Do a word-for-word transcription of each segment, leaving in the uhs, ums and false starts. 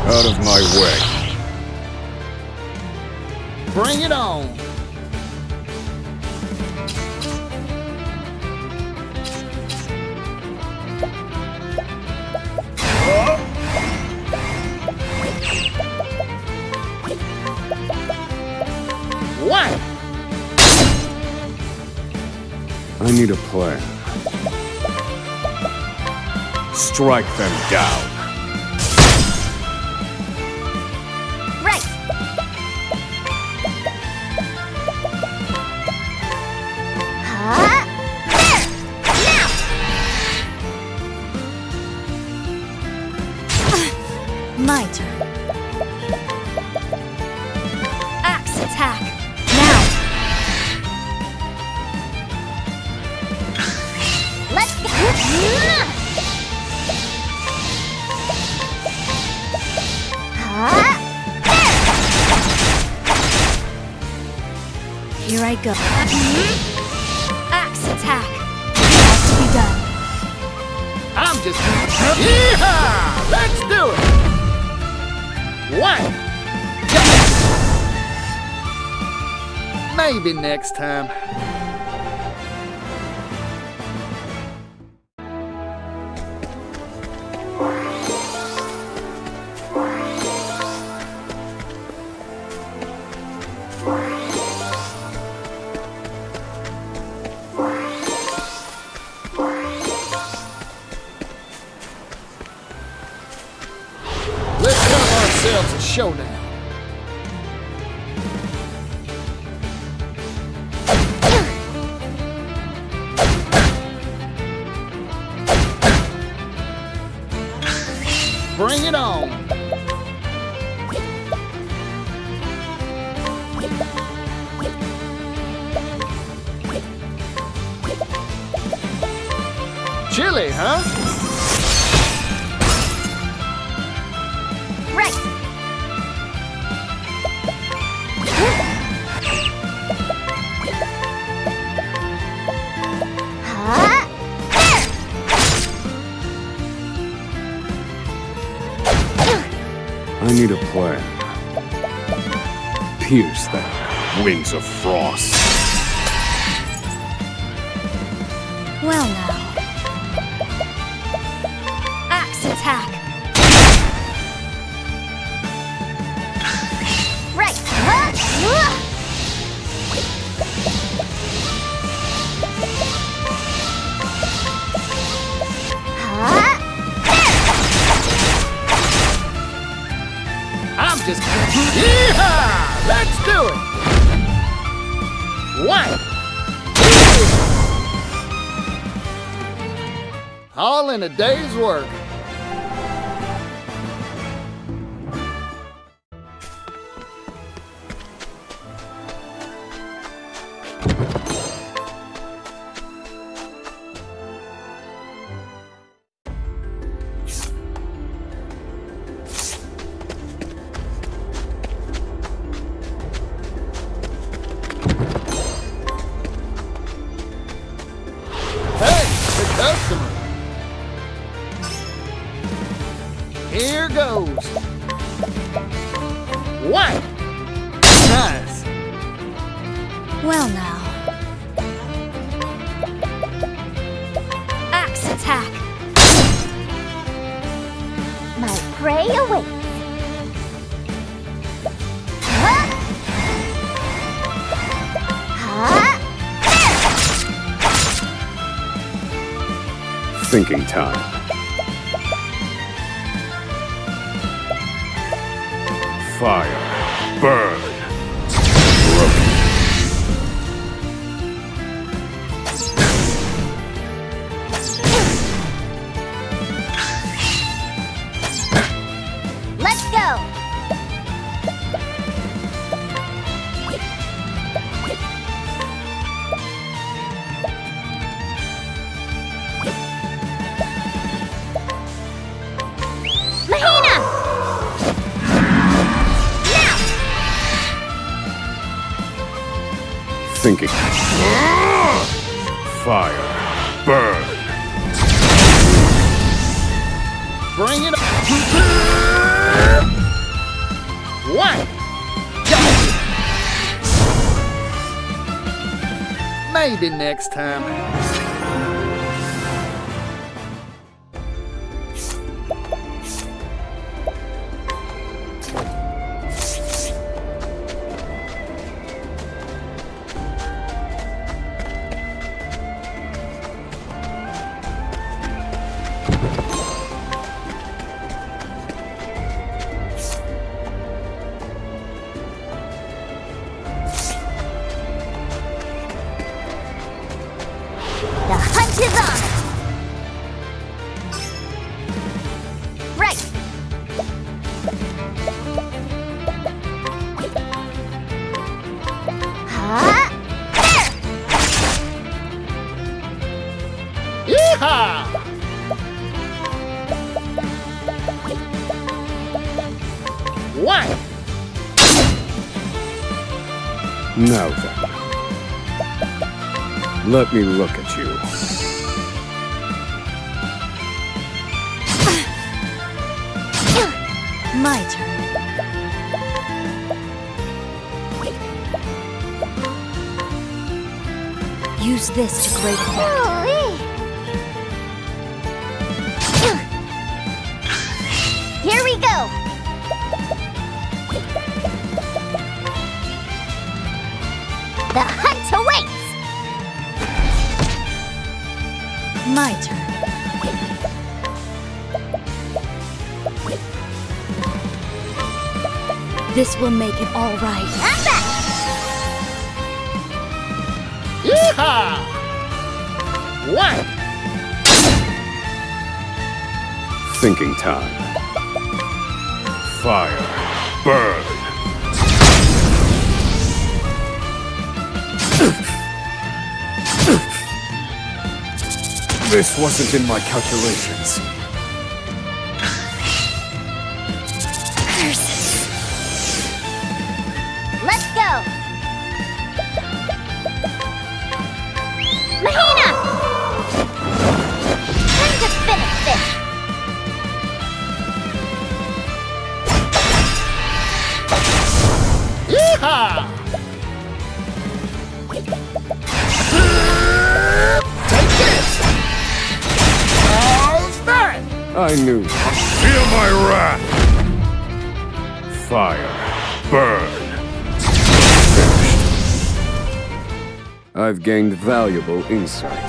Out of my way. Bring it on. What? I need a plan. Strike them down. Right. Huh? There! Now! My turn. Axe attack. Now! Let's go! Huh? There! Here I go. Axe attack. Has to be done. I'm just... Yeehaw! Let's do it! What? Maybe next time. Let's have ourselves a showdown. Bring it on. Chili, huh? Right. Huh? I need a plan. Pierce them. Wings of frost. Well now. Axe attack. Right. Huh? Huh? I'm just... Yeehaw! Let's do it! What? All in a day's work. Hey, the customer. Here goes. What? Nice. Well now. Axe attack. My prey awaits. Huh? Huh? Thinking time. Fire. Burn. Broken. Let's go. Mahina! Now! Thinking. Fire. Burn. Bring it on. Maybe next time. The hunt is on! Right! Huh? There! Yeehaw! What? Now then. Let me look at you. My turn. Use this to great effect. Here we go! The hunt awaits! My turn. This will make it all right. I'm back! Yeehaw! What? Thinking time. Fire. Burn. This wasn't in my calculations. Curses. Let's go! Mahina! Time to finish this! Yeehaw! Take this! How's that? I knew. Feel my wrath. Fire. Burn. Finished. I've gained valuable insight.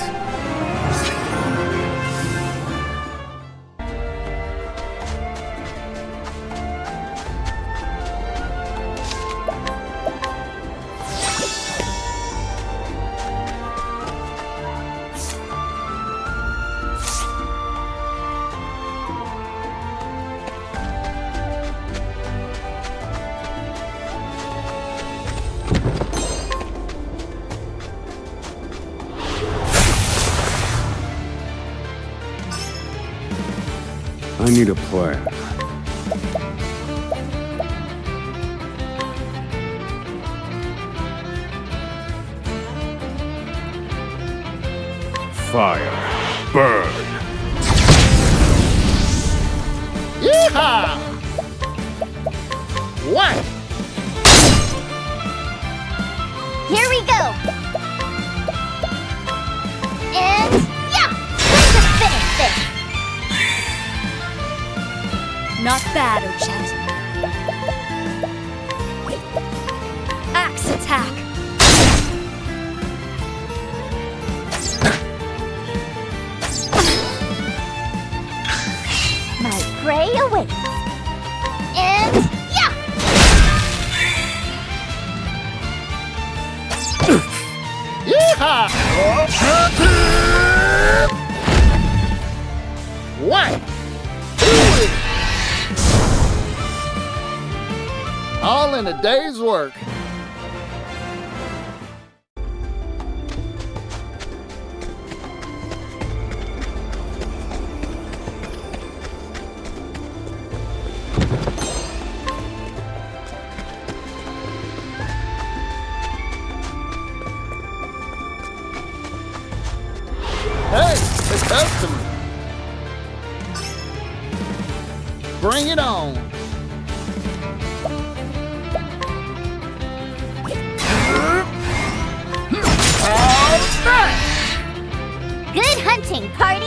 I need a plan. Fire. Burn. Yeehaw! What? Here we go! And yeah! Time to finish this! Not bad, Ochette. Axe attack! My prey awaits. And yeah! Yeehaw! What? All in a day's work. Hey, the customer. Bring it on. How's watching, party?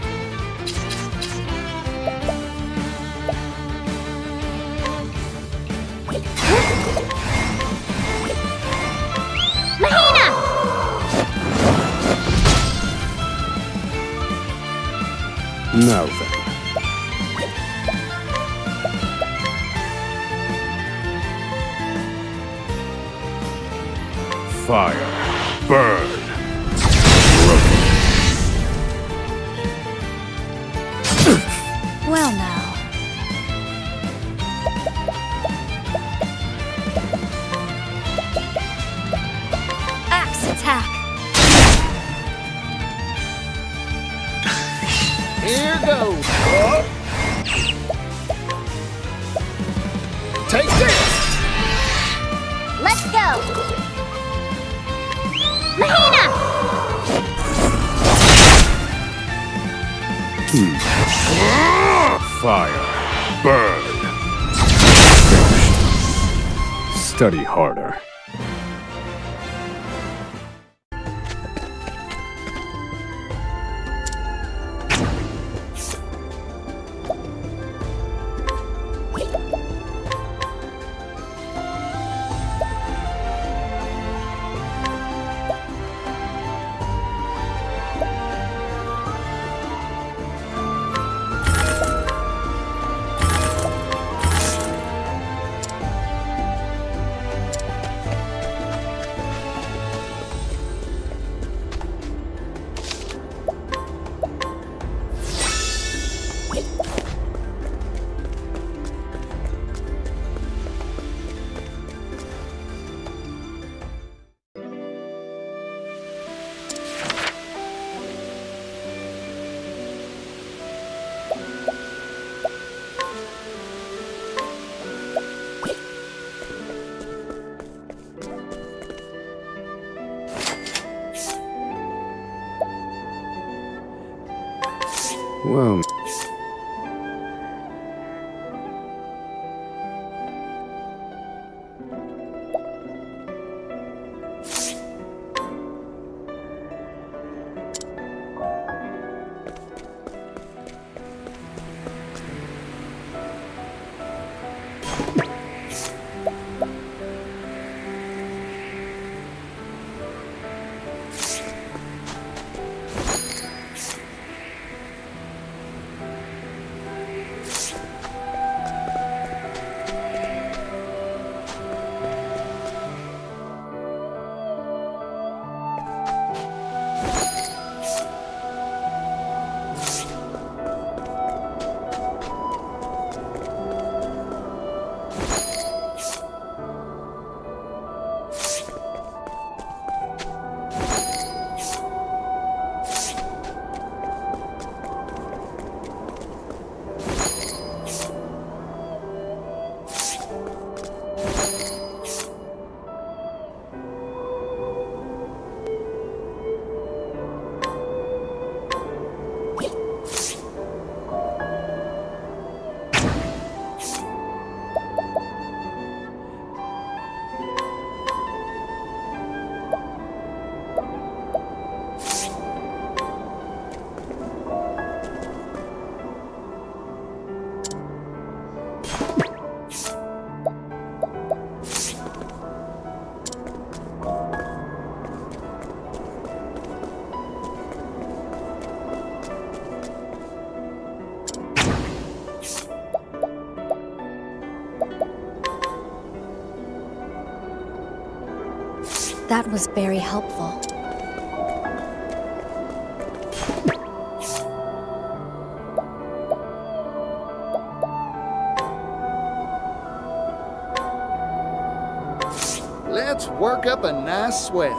Mahina! Now then. Fire. Burn. Broken. Well now. Axe attack. Here goes. Oh. Take this. Let's go. Mahina! Fire. Burn. Finished. Study harder. Well... That was very helpful. Let's work up a nice sweat.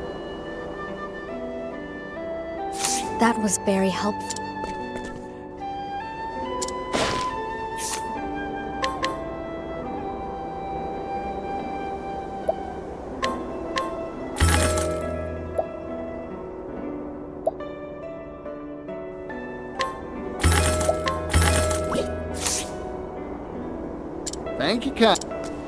That was very helpful. Thank you, kind.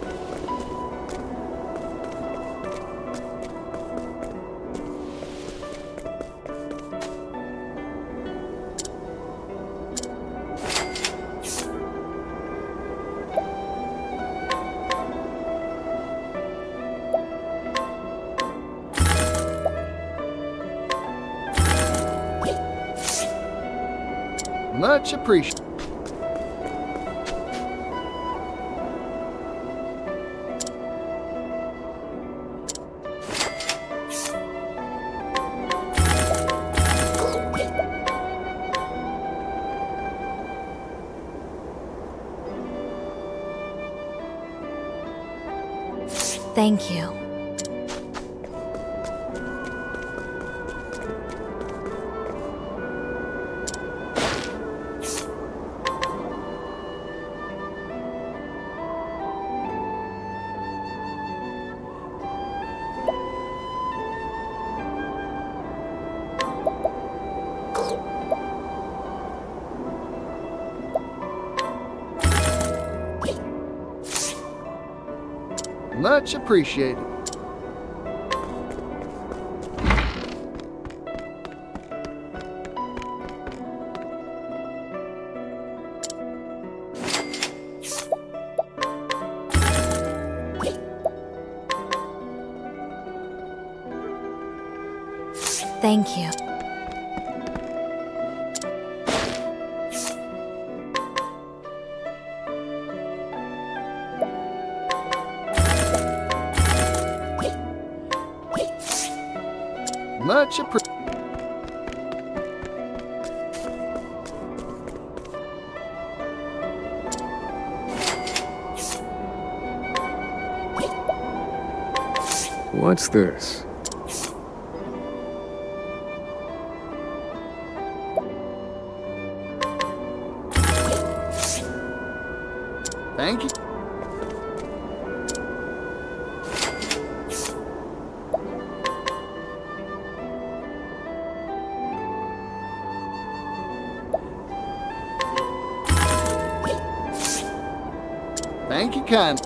Much appreciated. Thank you. Much appreciated. Thank you. Much appreciated. What's this? Thank you. Thank you, kind.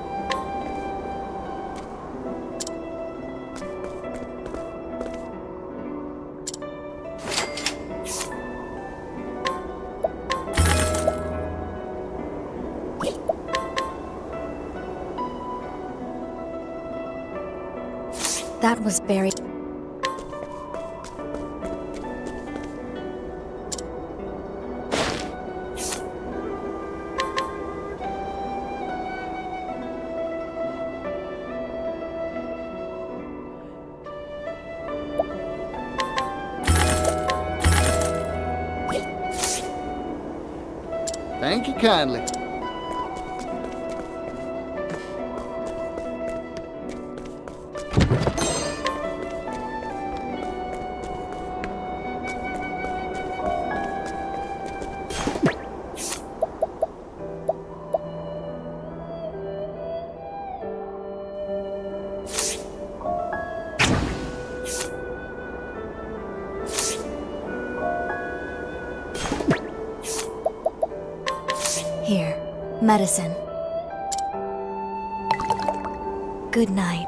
That was very... Thank you kindly. Here, medicine. Good night.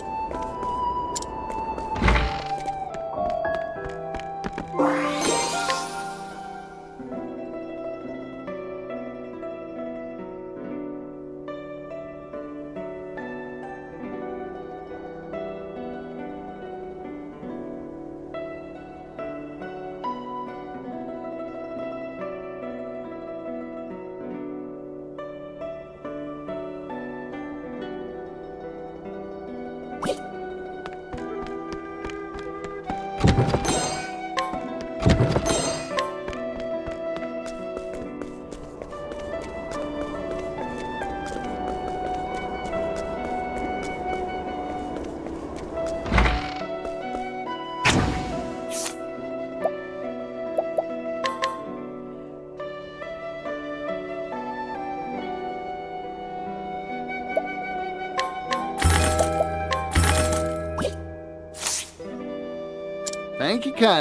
Thank you, kind.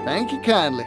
Thank you kindly.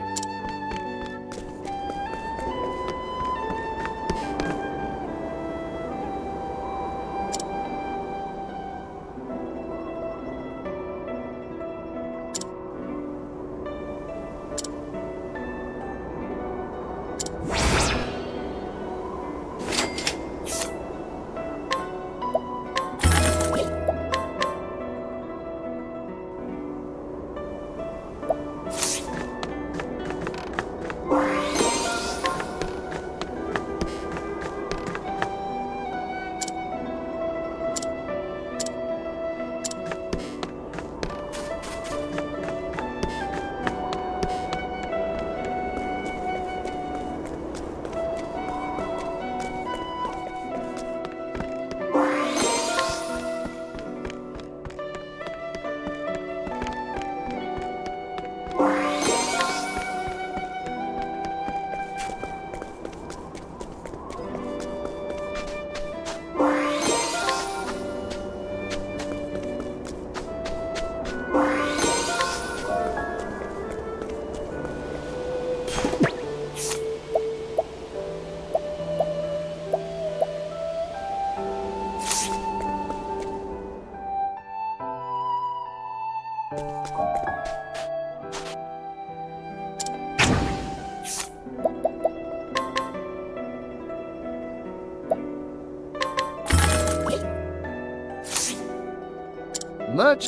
Much.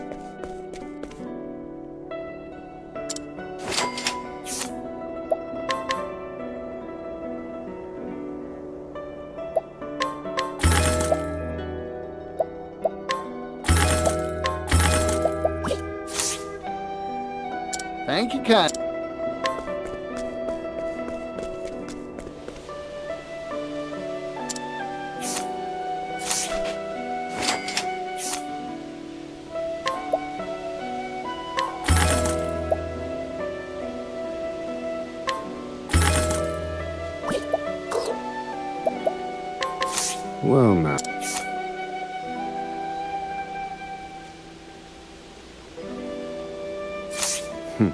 Thank you, kind. Well, now. Hmm.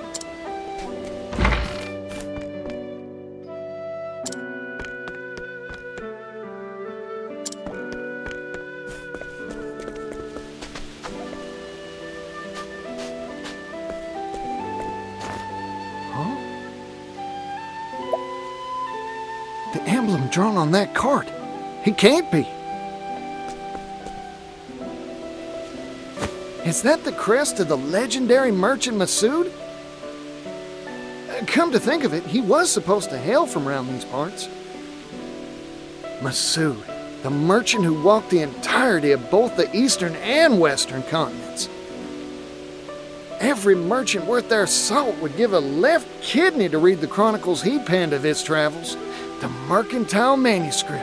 Huh? The emblem drawn on that cart. He can't be. Is that the crest of the legendary merchant Masood? Uh, Come to think of it, he was supposed to hail from around these parts. Masood, the merchant who walked the entirety of both the eastern and western continents. Every merchant worth their salt would give a left kidney to read the chronicles he penned of his travels, the Mercantile Manuscript.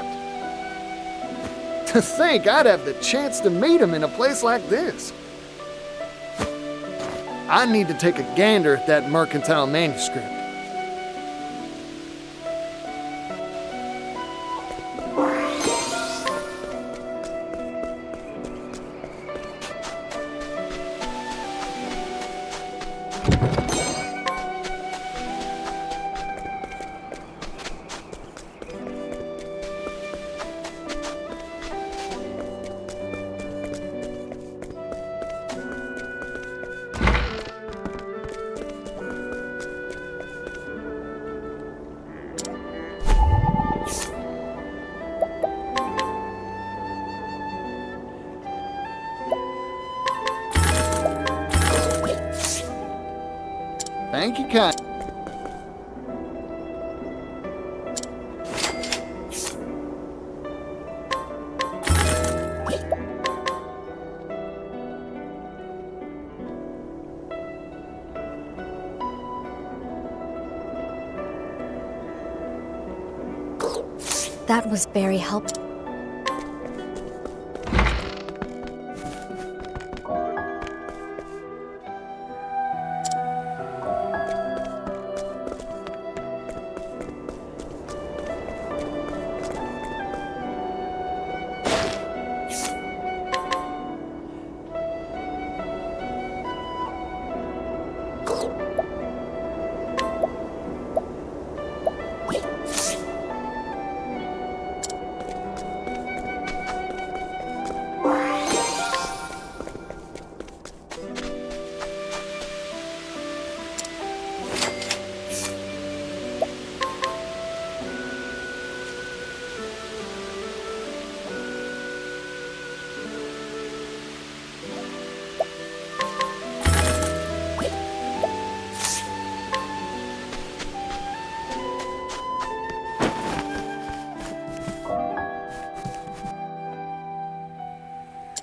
To think I'd have the chance to meet him in a place like this. I need to take a gander at that Mercantile Manuscript. Thank you, kind. That was very helpful.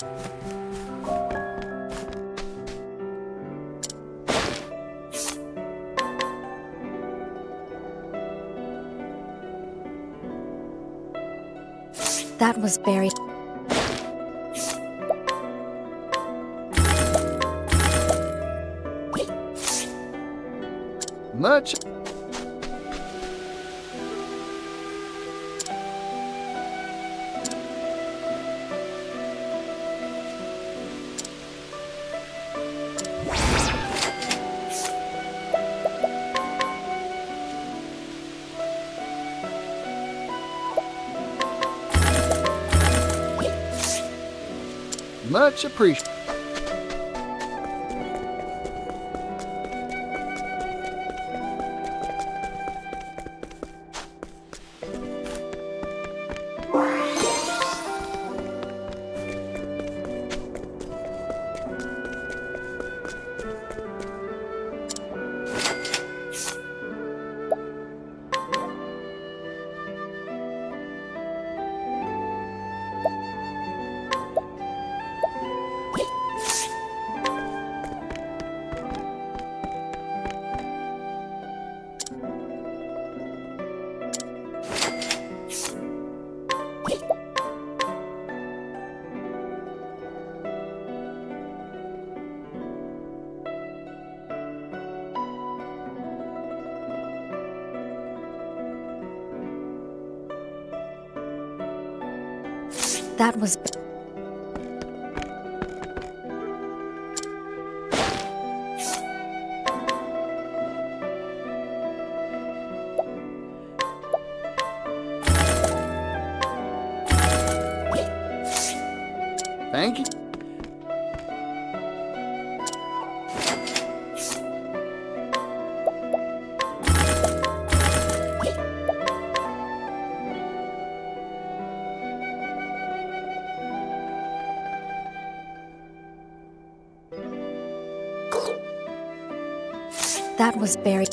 That was very... Much. Much appreciated. That was... Thank you. That was very...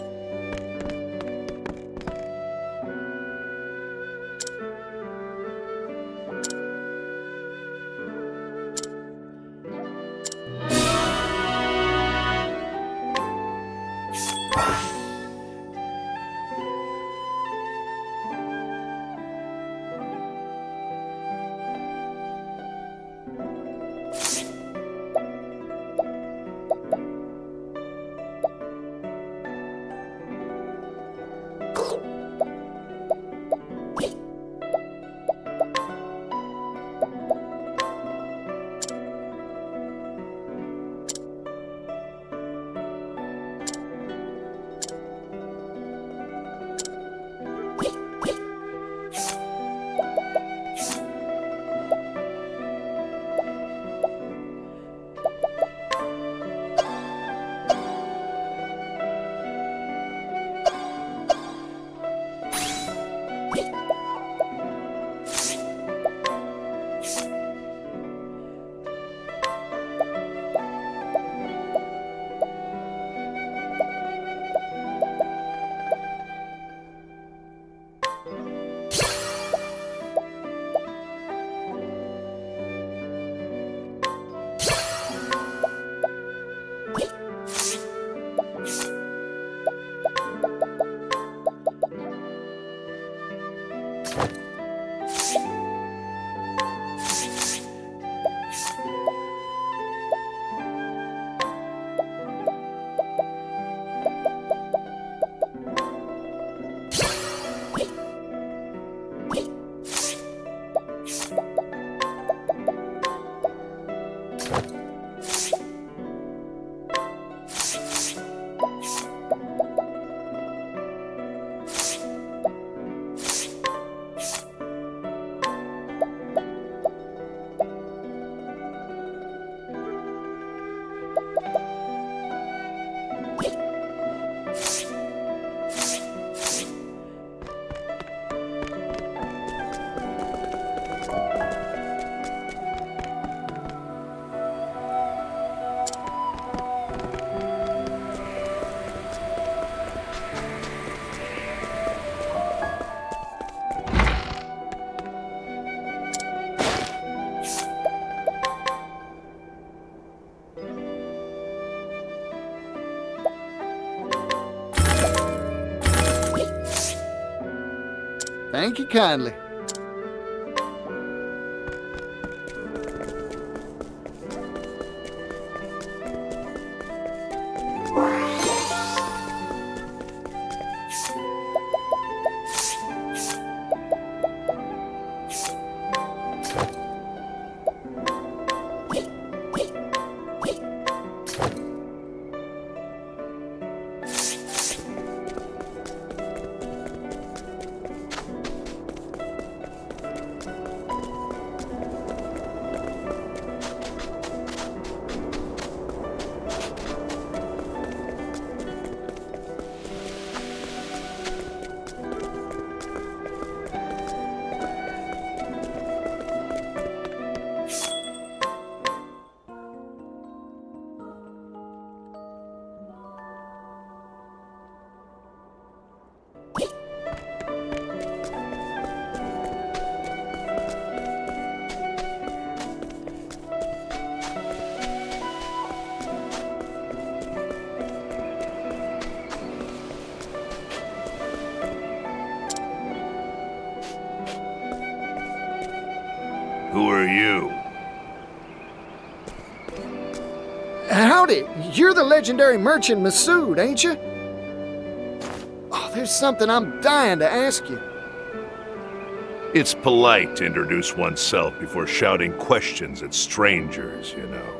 Thank you kindly. Who are you? Howdy, you're the legendary merchant Masood, ain't you? Oh, there's something I'm dying to ask you. It's polite to introduce oneself before shouting questions at strangers, you know.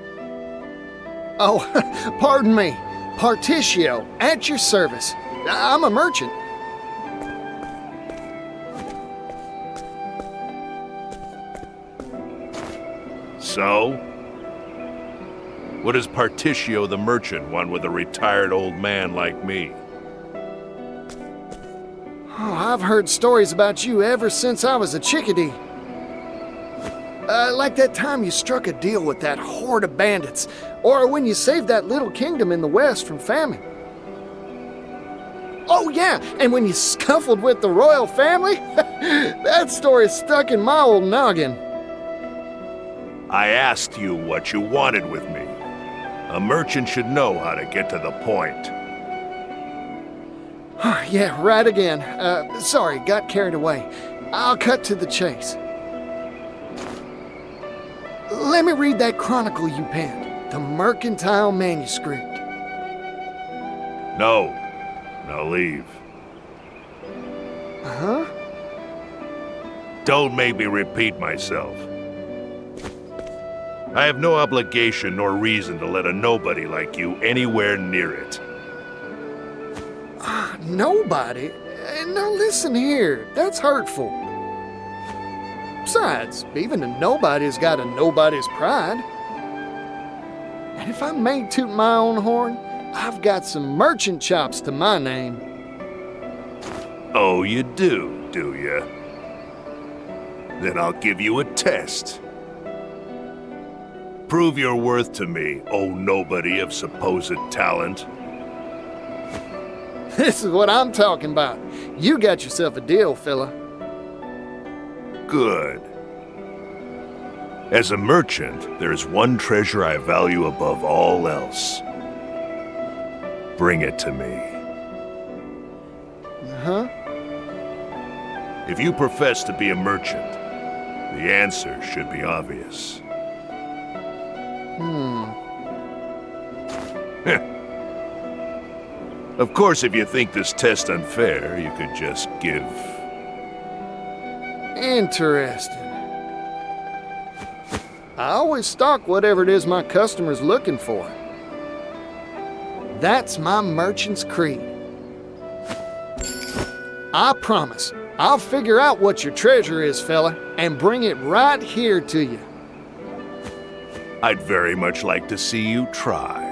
Oh, pardon me. Partitio, at your service. I'm a merchant. So? What does Partitio the merchant want with a retired old man like me? Oh, I've heard stories about you ever since I was a chickadee. Uh, like that time you struck a deal with that horde of bandits, or when you saved that little kingdom in the west from famine. Oh yeah, and when you scuffled with the royal family? That story's stuck in my old noggin. I asked you what you wanted with me. A merchant should know how to get to the point. Yeah, right again. Uh, sorry, got carried away. I'll cut to the chase. Let me read that chronicle you penned, the Mercantile Manuscript. No. Now leave. Huh? Don't make me repeat myself. I have no obligation nor reason to let a nobody like you anywhere near it. Ah, nobody? Uh, Now listen here, that's hurtful. Besides, even a nobody's got a nobody's pride. And if I may toot my own horn, I've got some merchant chops to my name. Oh, you do, do you? Then I'll give you a test. Prove your worth to me, oh nobody of supposed talent. This is what I'm talking about. You got yourself a deal, fella. Good. As a merchant, there is one treasure I value above all else. Bring it to me. Huh? If you profess to be a merchant, the answer should be obvious. Hmm. Of course, if you think this test unfair, you could just give... Interesting. I always stock whatever it is my customer's looking for. That's my merchant's creed. I promise, I'll figure out what your treasure is, fella, and bring it right here to you. I'd very much like to see you try.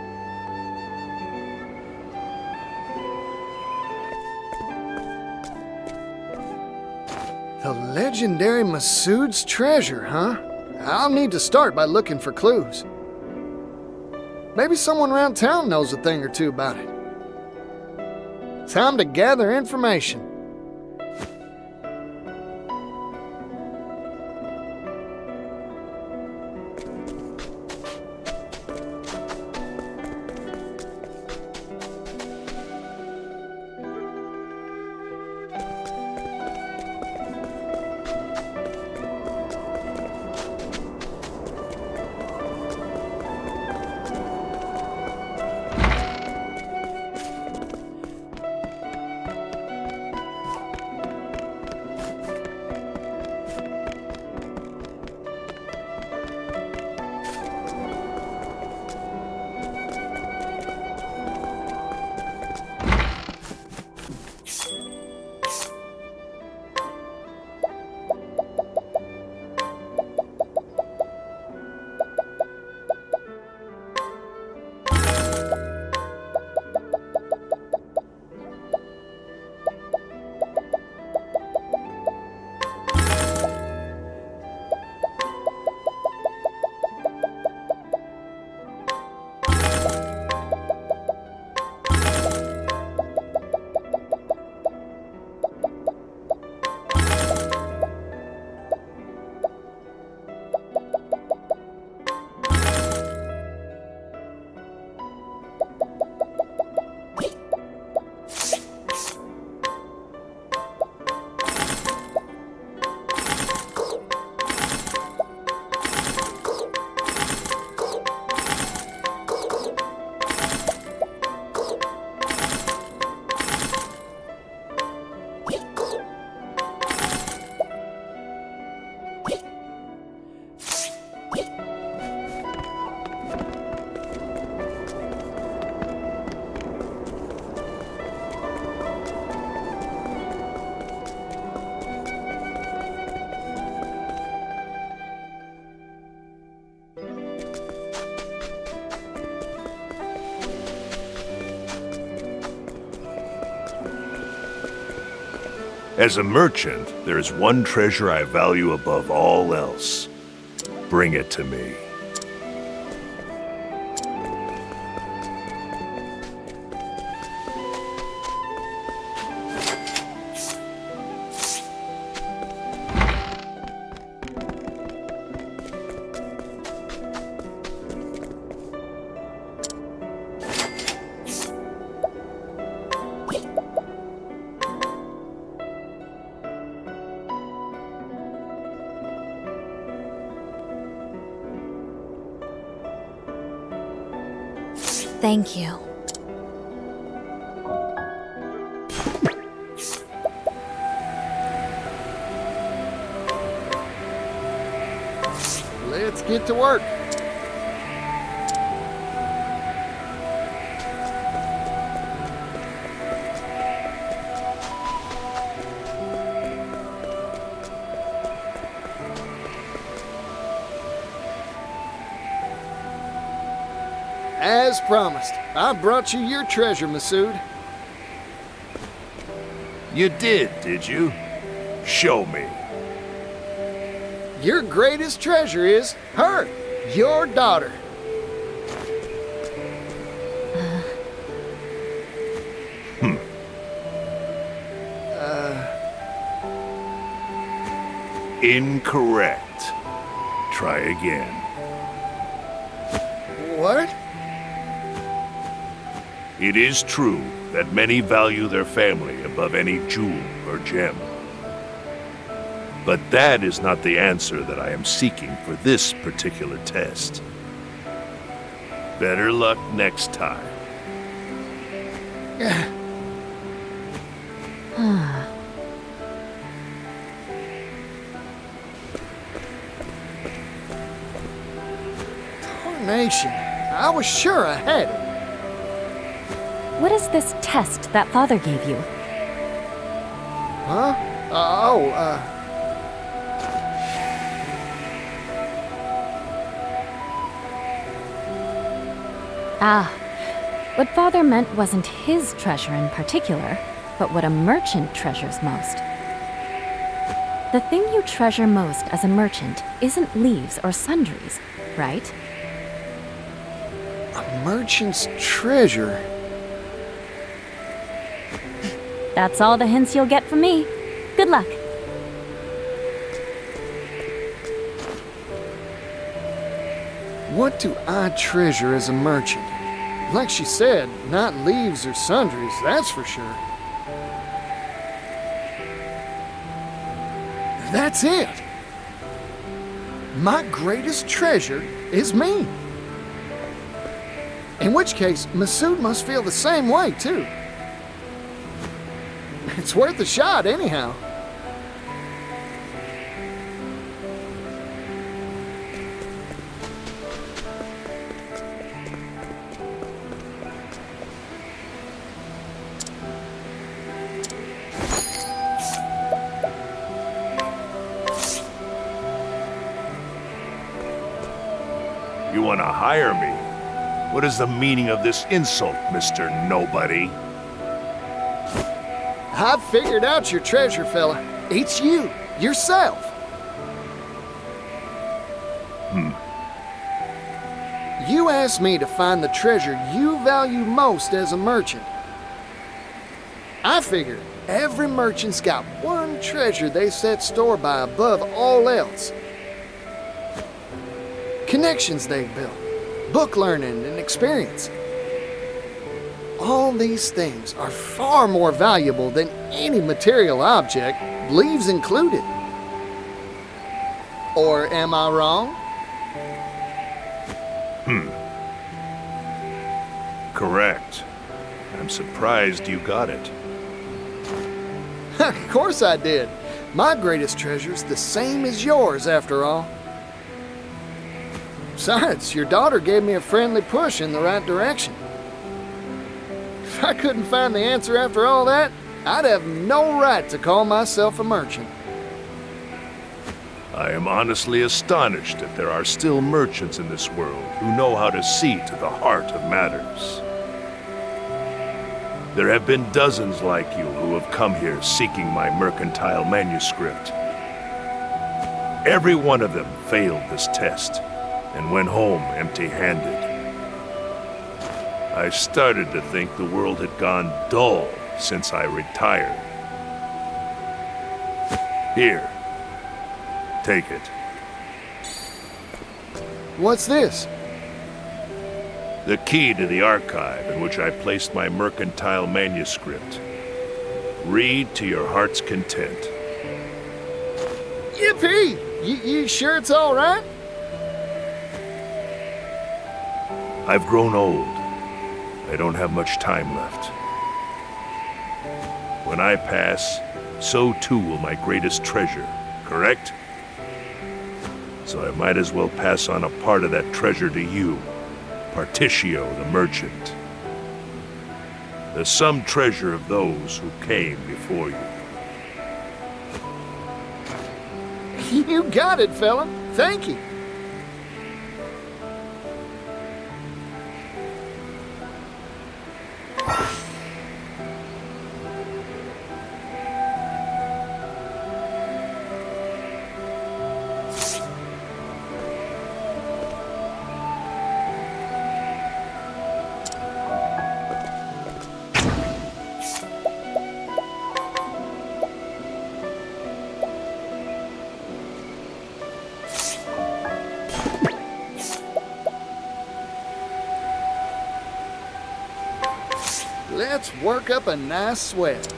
The legendary Masood's treasure, huh? I'll need to start by looking for clues. Maybe someone around town knows a thing or two about it. Time to gather information. As a merchant, there is one treasure I value above all else. Bring it to me. Thank you. Let's get to work. As promised, I brought you your treasure, Masood. You did, did you? Show me. Your greatest treasure is her, your daughter. Hmm. Uh... Incorrect. Try again. What? It is true that many value their family above any jewel or gem. But that is not the answer that I am seeking for this particular test. Better luck next time. Tarnation. I was sure I had it. What is this test that Father gave you? Huh? Uh, oh, uh... Ah, what Father meant wasn't his treasure in particular, but what a merchant treasures most. The thing you treasure most as a merchant isn't leaves or sundries, right? A merchant's treasure? That's all the hints you'll get from me. Good luck. What do I treasure as a merchant? Like she said, not leaves or sundries, that's for sure. That's it! My greatest treasure is me. In which case, Masood must feel the same way, too. It's worth a shot, anyhow. You want to hire me? What is the meaning of this insult, Mister Nobody? I've figured out your treasure, fella. It's you, yourself. Hmm. You asked me to find the treasure you value most as a merchant. I figured every merchant's got one treasure they set store by above all else. Connections they've built, book learning and experience. All these things are far more valuable than any material object, leaves included. Or am I wrong? Hmm. Correct. I'm surprised you got it. Of course I did. My greatest treasure's the same as yours, after all. Besides, your daughter gave me a friendly push in the right direction. If I couldn't find the answer after all that, I'd have no right to call myself a merchant. I am honestly astonished that there are still merchants in this world who know how to see to the heart of matters. There have been dozens like you who have come here seeking my mercantile manuscript. Every one of them failed this test and went home empty-handed. I started to think the world had gone dull since I retired. Here, take it. What's this? The key to the archive in which I placed my mercantile manuscript. Read to your heart's content. Yippee! You, you sure it's all right? I've grown old. I don't have much time left. When I pass, so too will my greatest treasure, correct? So I might as well pass on a part of that treasure to you, Partitio the Merchant. The sum treasure of those who came before you. You got it, fella. Thank you. Let's work up a nice sweat.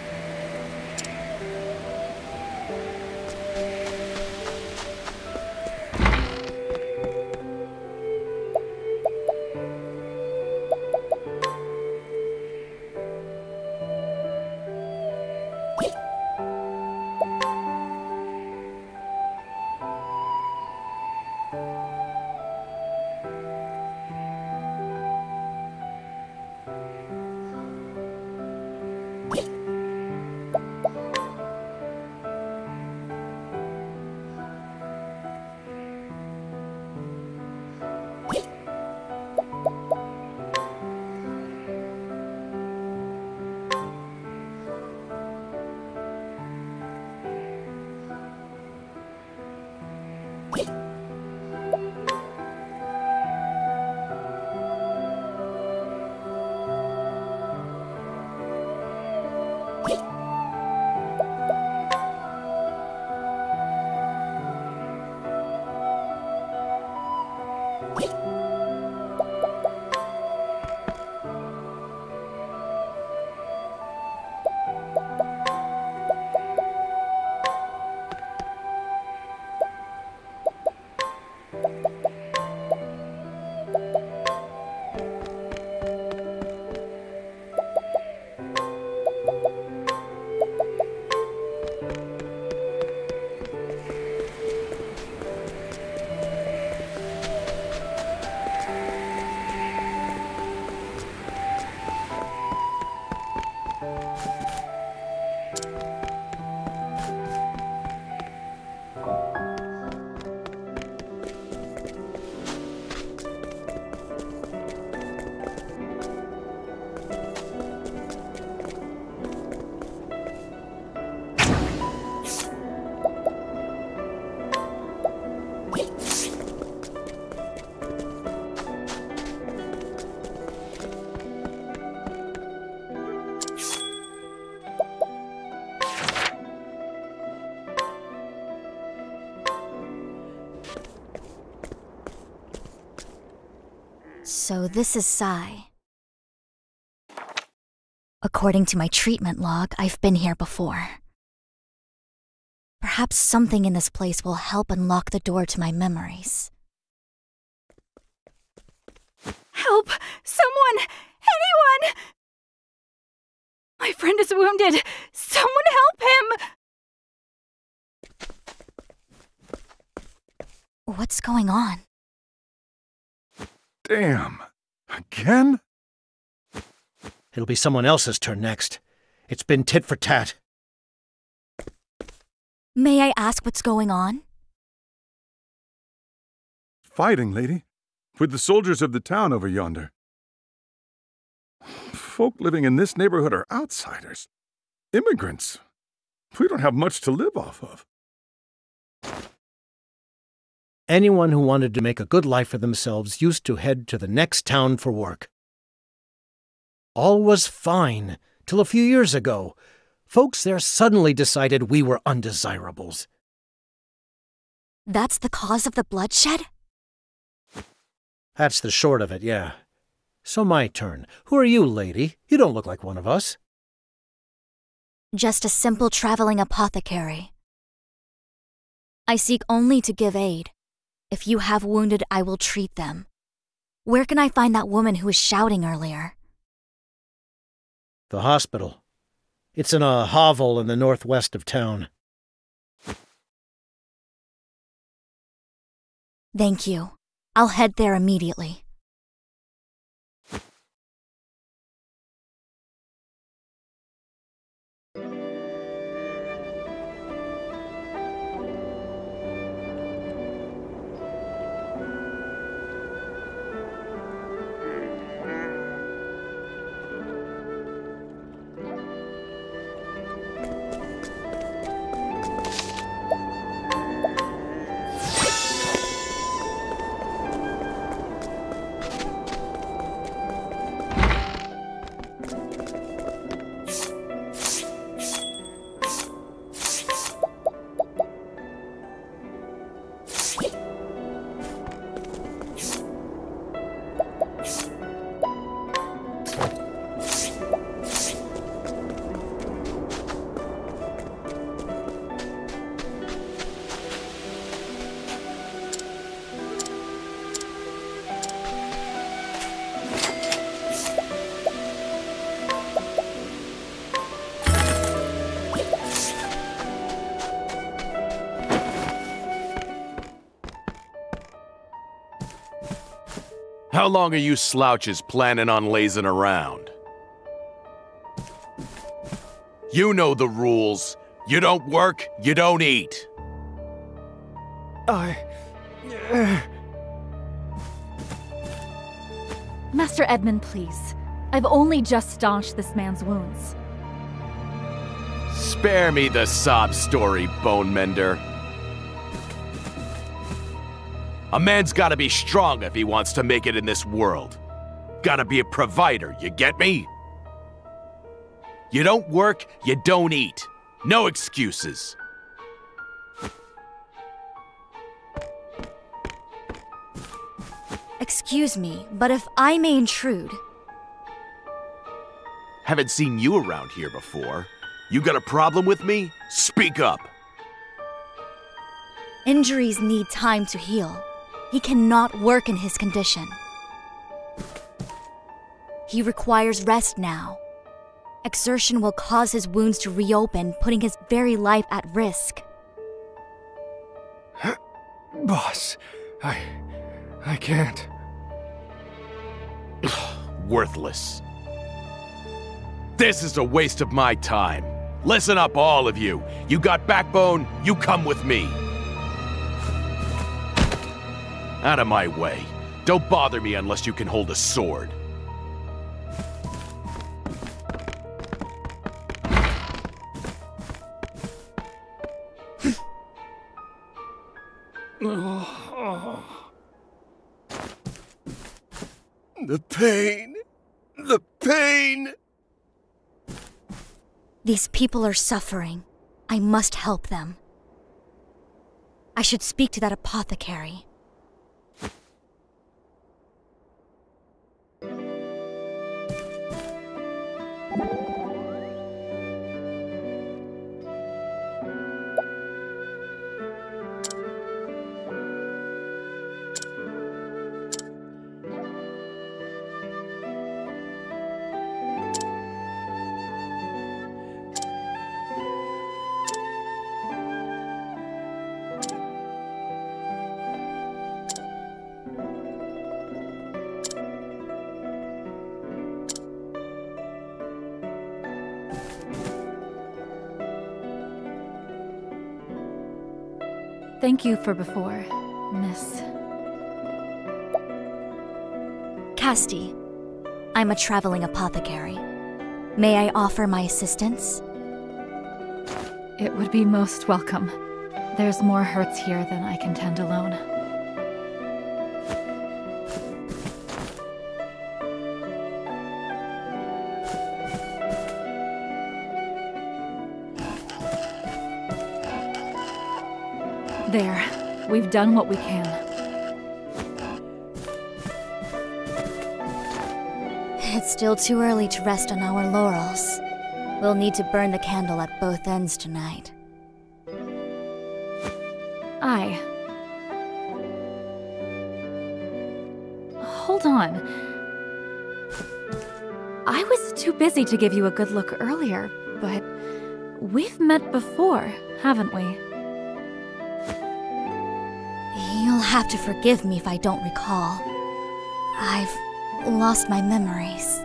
So this is Sai. According to my treatment log, I've been here before. Perhaps something in this place will help unlock the door to my memories. Help! Someone! Anyone! My friend is wounded! Someone help him! What's going on? Damn. Again? It'll be someone else's turn next. It's been tit for tat. May I ask what's going on? Fighting, lady. With the soldiers of the town over yonder. folk living in this neighborhood are outsiders. Immigrants. We don't have much to live off of. Anyone who wanted to make a good life for themselves used to head to the next town for work. All was fine, till a few years ago. Folks there suddenly decided we were undesirables. That's the cause of the bloodshed? That's the short of it, yeah. So my turn. Who are you, lady? You don't look like one of us. Just a simple traveling apothecary. I seek only to give aid. If you have wounded, I will treat them. Where can I find that woman who was shouting earlier? The hospital. It's in a hovel in the northwest of town. Thank you. I'll head there immediately. How long are you slouches planning on lazing around? You know the rules. You don't work, you don't eat. I... Master Edmund, please. I've only just staunched this man's wounds. Spare me the sob story, Bone Mender. A man's gotta be strong if he wants to make it in this world. Gotta be a provider, you get me? You don't work, you don't eat. No excuses. Excuse me, but if I may intrude... Haven't seen you around here before. You got a problem with me? Speak up. Injuries need time to heal. He cannot work in his condition. He requires rest now. Exertion will cause his wounds to reopen, putting his very life at risk. Boss, I... I can't. Worthless. This is a waste of my time. Listen up, all of you. You got backbone, you come with me. Out of my way. Don't bother me unless you can hold a sword. The pain. The pain. These people are suffering. I must help them. I should speak to that apothecary. Thank you for before, Miss... Casti. I'm a traveling apothecary. May I offer my assistance? It would be most welcome. There's more hurts here than I can tend alone. There. We've done what we can. It's still too early to rest on our laurels. We'll need to burn the candle at both ends tonight. Aye. Hold on. I was too busy to give you a good look earlier, but we've met before, haven't we? You'll have to forgive me if I don't recall. I've lost my memories.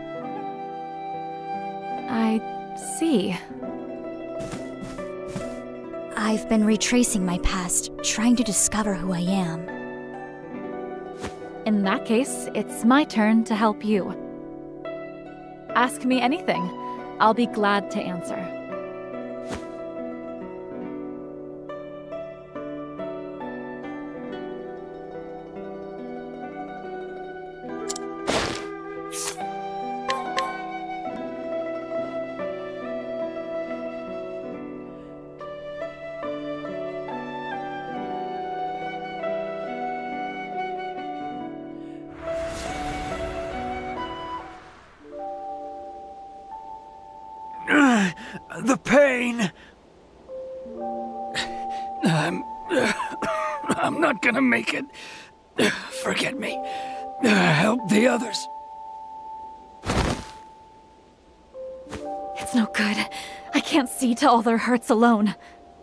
I see. I've been retracing my past, trying to discover who I am. In that case, it's my turn to help you. Ask me anything. I'll be glad to answer. The pain! I'm... I'm not gonna make it. Forget me. Help the others. It's no good. I can't see to all their hurts alone.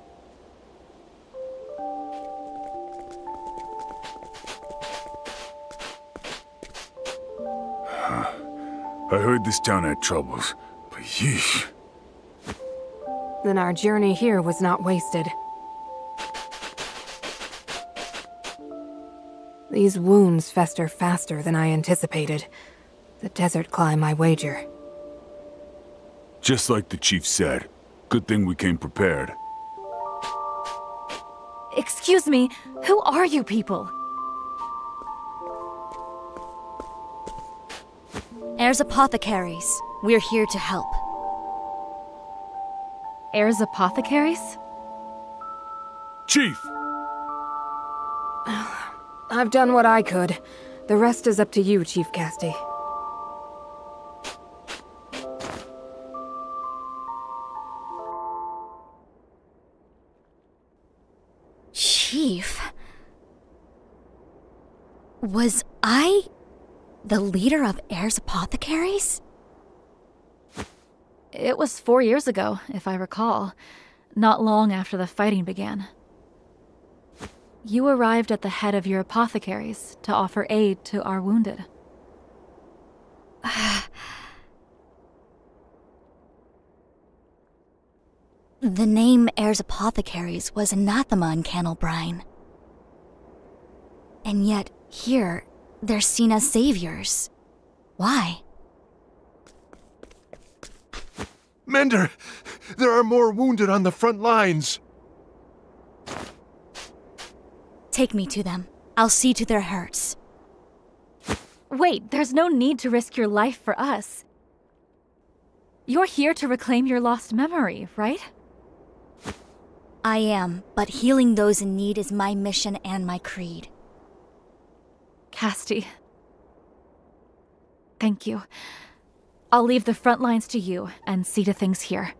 I heard this town had troubles, but yeesh. Then our journey here was not wasted. These wounds fester faster than I anticipated. The desert climb, I wager. Just like the chief said. Good thing we came prepared. Excuse me, who are you people? Heirs Apothecaries. We're here to help. Heirs Apothecaries? Chief! I've done what I could. The rest is up to you, Chief Casti. Chief? Was I the leader of Heirs Apothecaries? It was four years ago, if I recall. Not long after the fighting began. You arrived at the head of your apothecaries to offer aid to our wounded. The name Heirs Apothecaries was anathema in Candlebrine. And yet, here, they're seen as saviors. Why? Mender! There are more wounded on the front lines! Take me to them. I'll see to their hurts. Wait, there's no need to risk your life for us. You're here to reclaim your lost memory, right? I am, but healing those in need is my mission and my creed. Casti. Thank you. I'll leave the front lines to you and see to things here.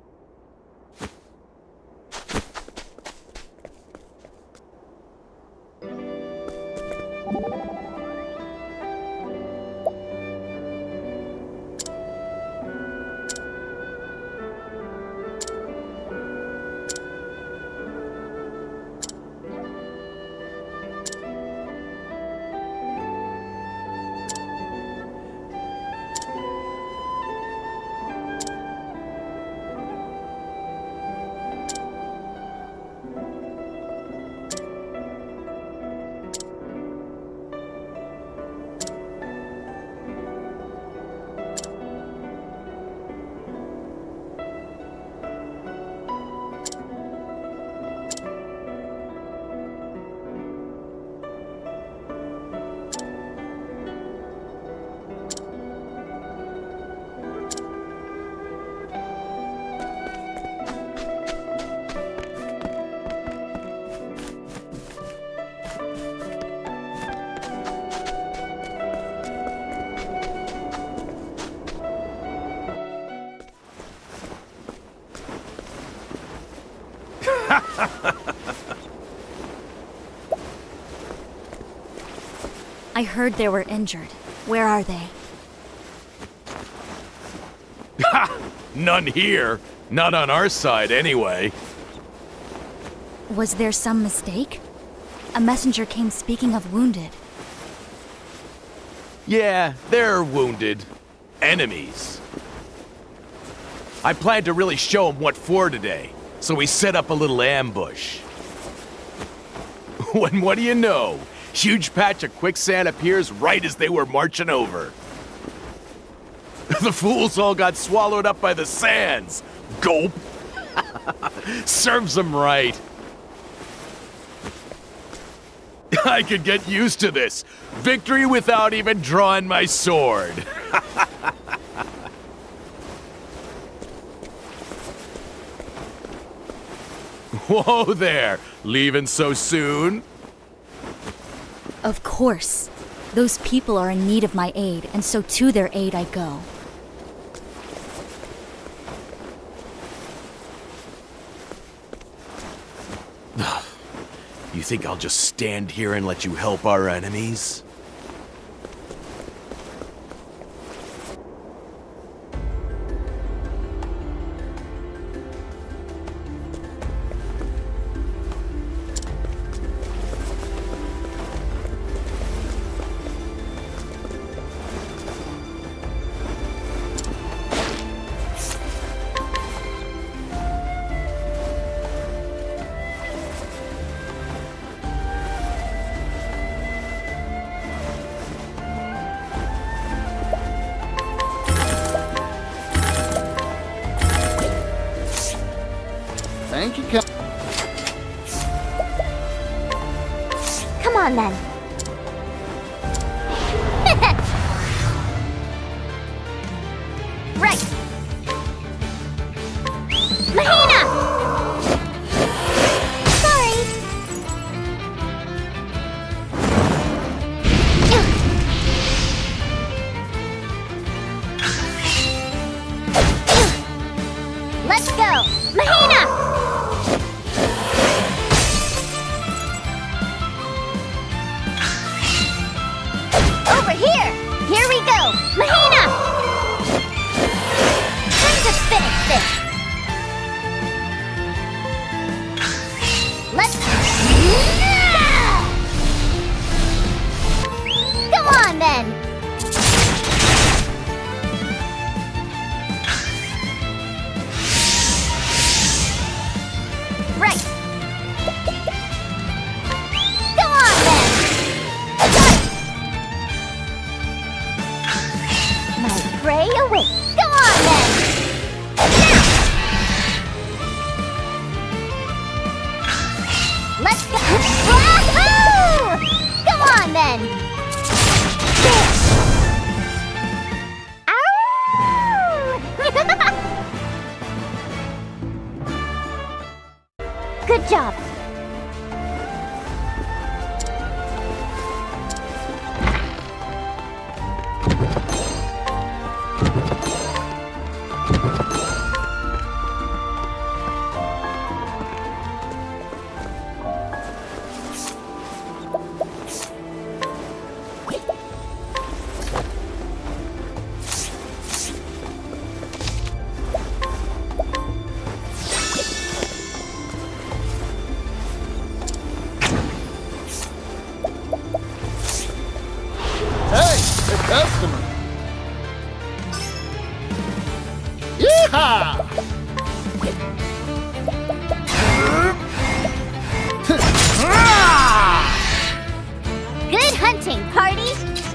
I heard they were injured. Where are they? Ha! None here. Not on our side, anyway. Was there some mistake? A messenger came speaking of wounded. Yeah, they're wounded. Enemies. I planned to really show them what for today, so we set up a little ambush. When what do you know? Huge patch of quicksand appears right as they were marching over. The fools all got swallowed up by the sands. Gulp. Serves them right. I could get used to this. Victory without even drawing my sword. Whoa there. Leaving so soon? Of course. Those people are in need of my aid, and so to their aid I go. You think I'll just stand here and let you help our enemies? Thank you, Cap. Come on, then. Right. Mahina! Sorry. Let's go. Mahina! Over here! Here we go! Mahina! Time to finish this! Let's... Come on, then! Right! Come on, then! My prey awaits. Go on, then! Now! Let's go! Wahoo! Come on, then! Ow! Good job. Customer. Yeehaw! Good hunting, party!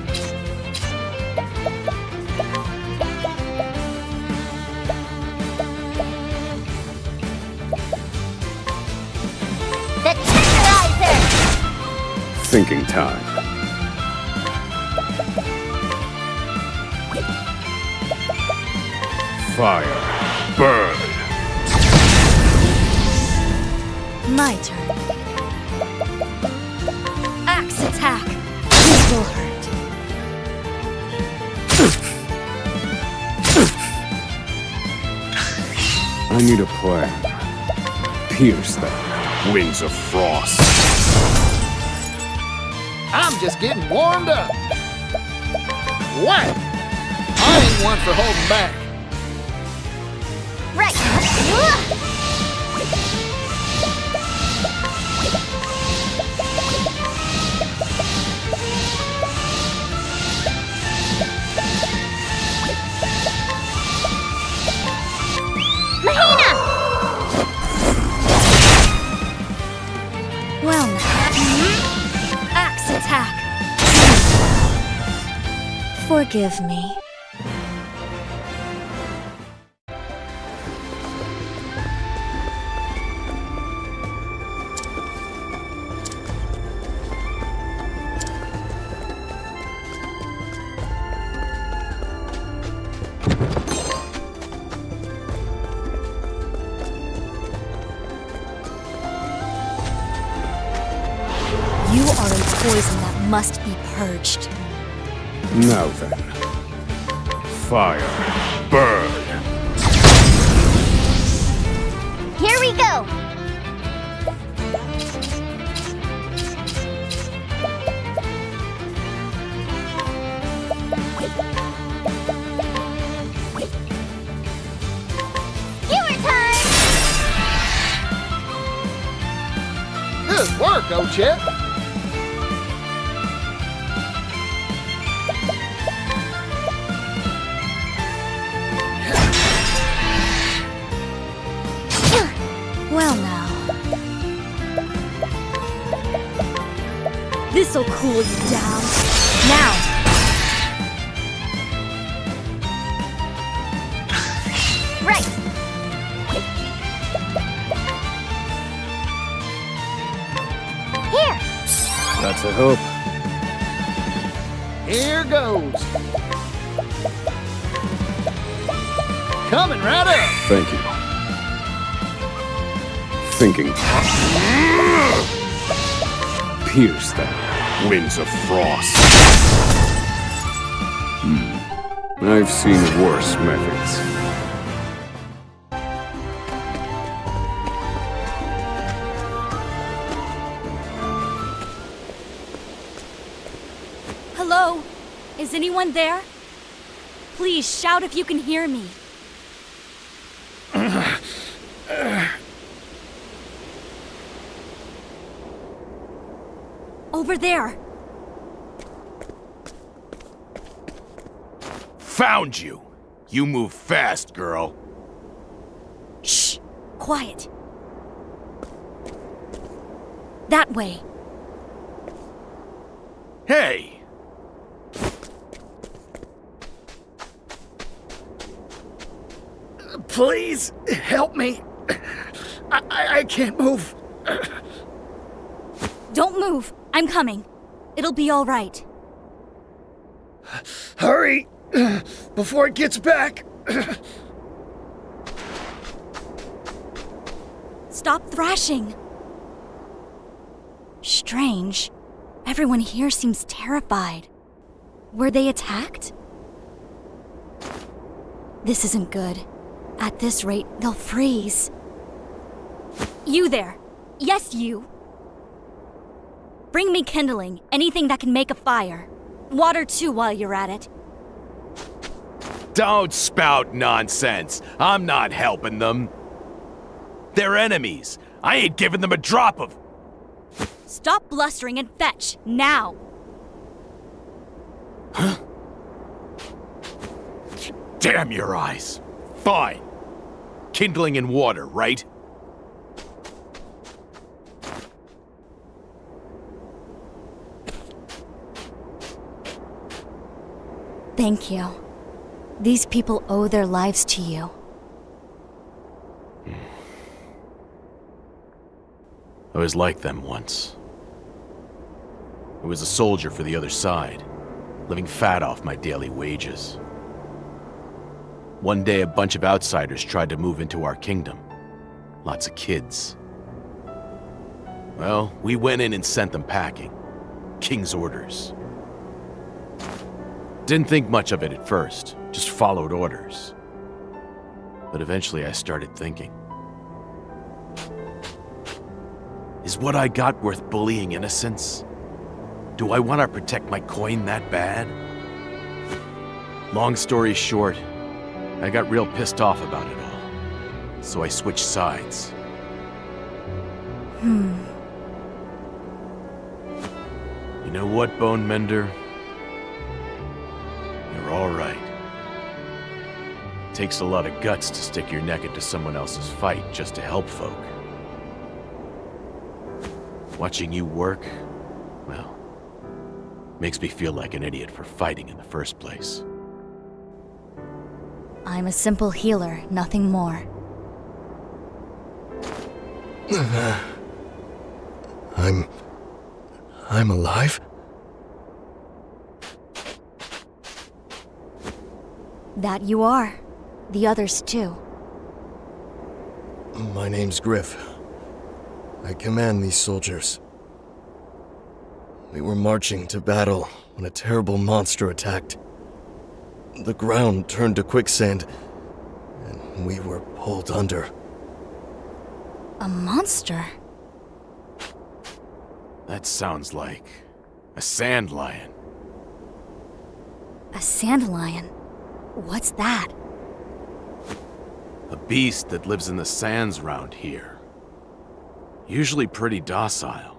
The tenderizer! Thinking time. Fire. Burn. My turn. Axe attack. This will hurt. I need a plan. Pierce that. Winds of frost. I'm just getting warmed up. Whack! I ain't one for holding back. Right. Mahina! Well now. Axe attack. Forgive me. You are a poison that must be purged. Now then. Fire. Burn. Here we go! Skewer time! Good work, Ochette. Well now. This'll cool you down. Now. Right. Here. That's a hope. Here goes. Coming right up. Thank you. Thinking. Pierce them. Winds of frost. Hmm. I've seen worse methods. Hello? Is anyone there? Please shout if you can hear me. Over there. Found you! You move fast, girl. Shh! Quiet. That way. Hey! Please, help me. I, I, I can't move. Don't move. I'm coming. It'll be all right. Hurry, before it gets back. Stop thrashing. Strange. Everyone here seems terrified. Were they attacked? This isn't good. At this rate, they'll freeze. You there. Yes, you. Bring me kindling, anything that can make a fire. Water too while you're at it. Don't spout nonsense. I'm not helping them. They're enemies. I ain't giving them a drop of... Stop blustering and fetch, now! Huh? Damn your eyes. Fine. Kindling and water, right? Thank you. These people owe their lives to you. I was like them once. I was a soldier for the other side, living fat off my daily wages. One day, a bunch of outsiders tried to move into our kingdom. Lots of kids. Well, we went in and sent them packing. King's orders. Didn't think much of it at first, just followed orders. But eventually I started thinking. Is what I got worth bullying innocents? Do I want to protect my coin that bad? Long story short, I got real pissed off about it all, so I switched sides. Hmm. You know what, Bone Mender? You're all right. Takes a lot of guts to stick your neck into someone else's fight just to help folk. Watching you work, well, makes me feel like an idiot for fighting in the first place. I'm a simple healer, nothing more. I'm... I'm alive? That you are. The others too. My name's Griff. I command these soldiers. We were marching to battle when a terrible monster attacked. The ground turned to quicksand, and we were pulled under. A monster? That sounds like a sand lion. A sand lion? What's that? A beast that lives in the sands round here. Usually pretty docile.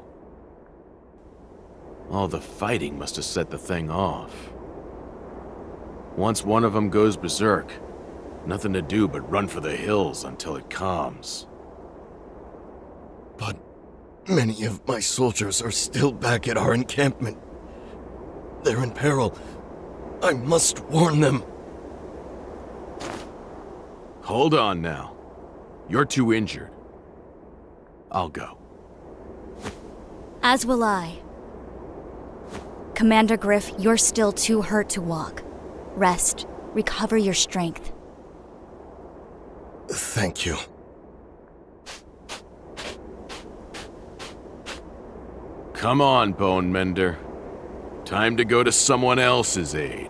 All the fighting must have set the thing off. Once one of them goes berserk, nothing to do but run for the hills until it calms. But many of my soldiers are still back at our encampment. They're in peril. I must warn them. Hold on now. You're too injured. I'll go. As will I. Commander Griff, you're still too hurt to walk. Rest. Recover your strength. Thank you. Come on, Bone Mender. Time to go to someone else's aid.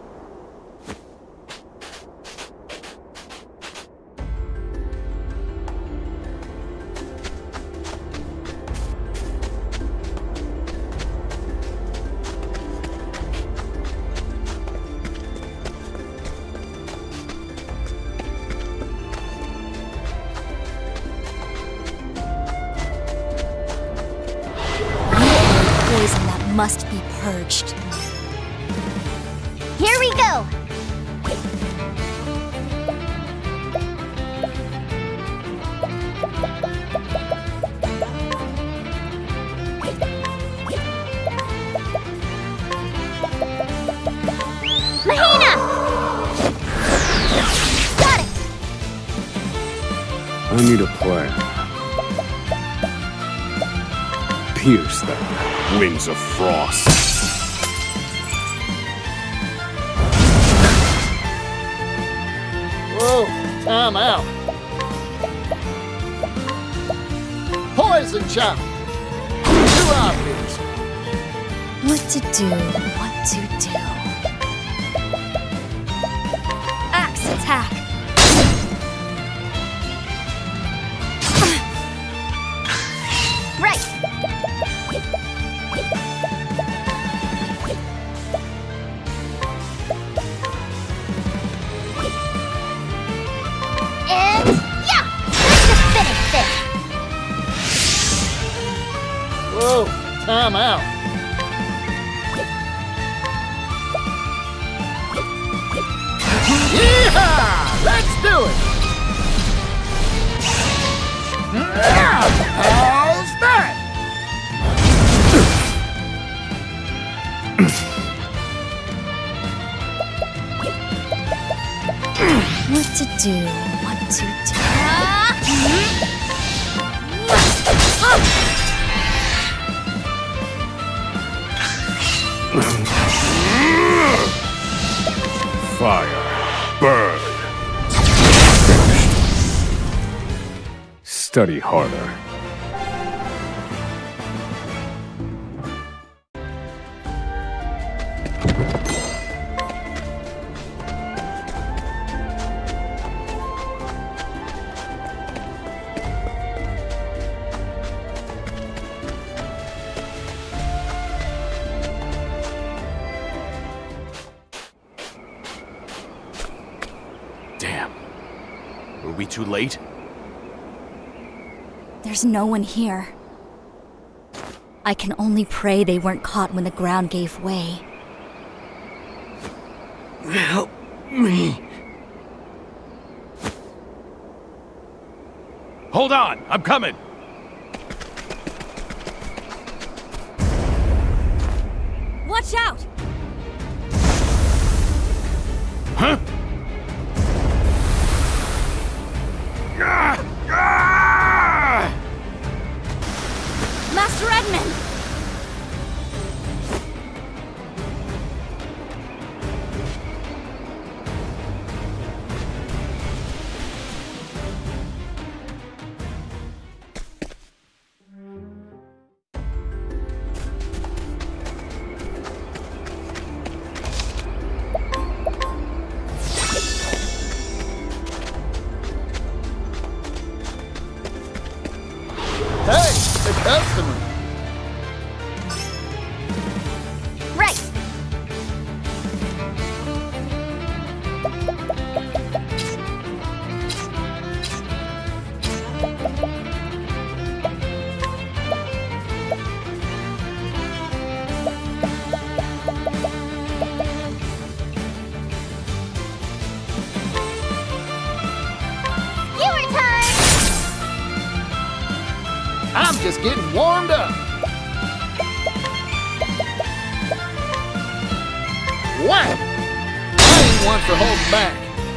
Must be purged. Here we go! Mahina! Got it! I need a plan. Pierce them. Wings of frost. Whoa, time out. Poison shot. Too obvious. What to do, what to do. Axe attack. Right. And yeah, let's just finish this. Whoa, time out. Yeehaw! Let's do it! How's that? What to do, what to do. Fire. Burn. Study harder. Damn. Were we too late? There's no one here. I can only pray they weren't caught when the ground gave way. Help me. Hold on, I'm coming! Watch out! Huh? Ah! Ah! Master Edmund! Hey, the customer. Right. Skewer time! I'm just getting warmed up. What? I ain't one for holding back.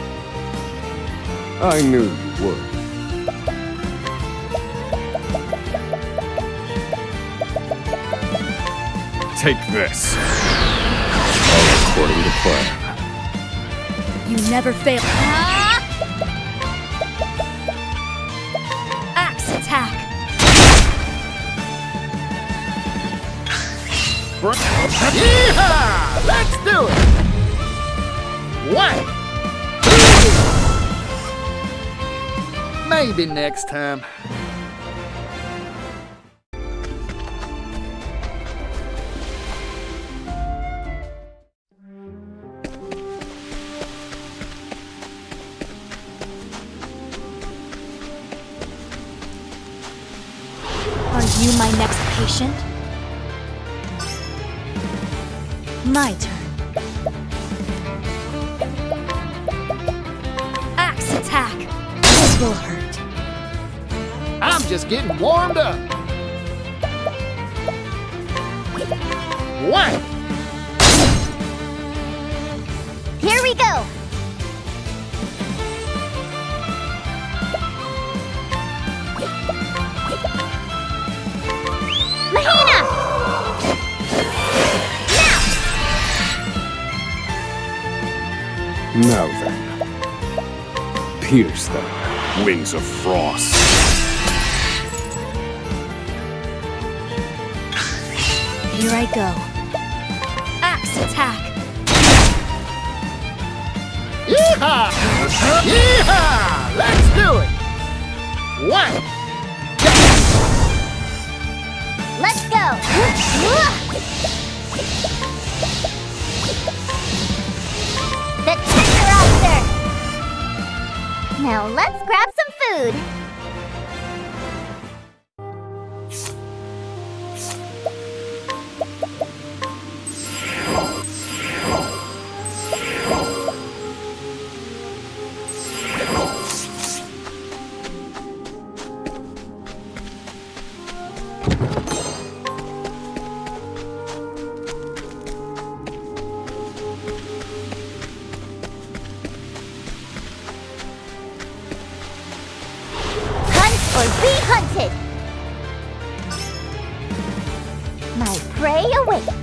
I knew you would. Take this. All according to plan. You never fail. Ah! Axe attack! Yeehaw! Let's do it! What? Maybe next time. Are you my next patient? My turn. Axe attack! This will hurt. I'm just getting warmed up. What? Here we go! Mahina! Now then. Pierce them, wings of frost. Here I go. Axe attack! Yeehaw! Yeehaw! Let's do it! What? Let's go! The Tenderoster! Now let's grab some food! Or be hunted! My prey awaits!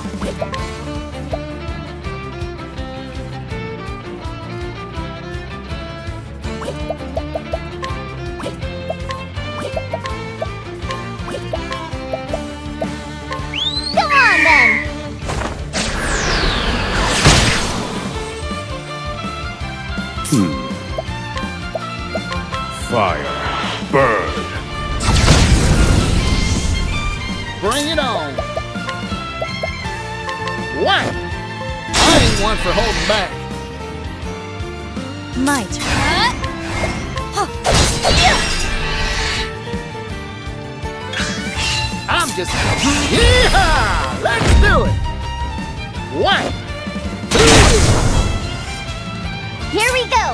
Go on then! Hmm. Fire. Burn. Bring it on. What? I ain't one for holding back. My turn. I'm just... Yeehaw! Let's do it! One, two... Here we go!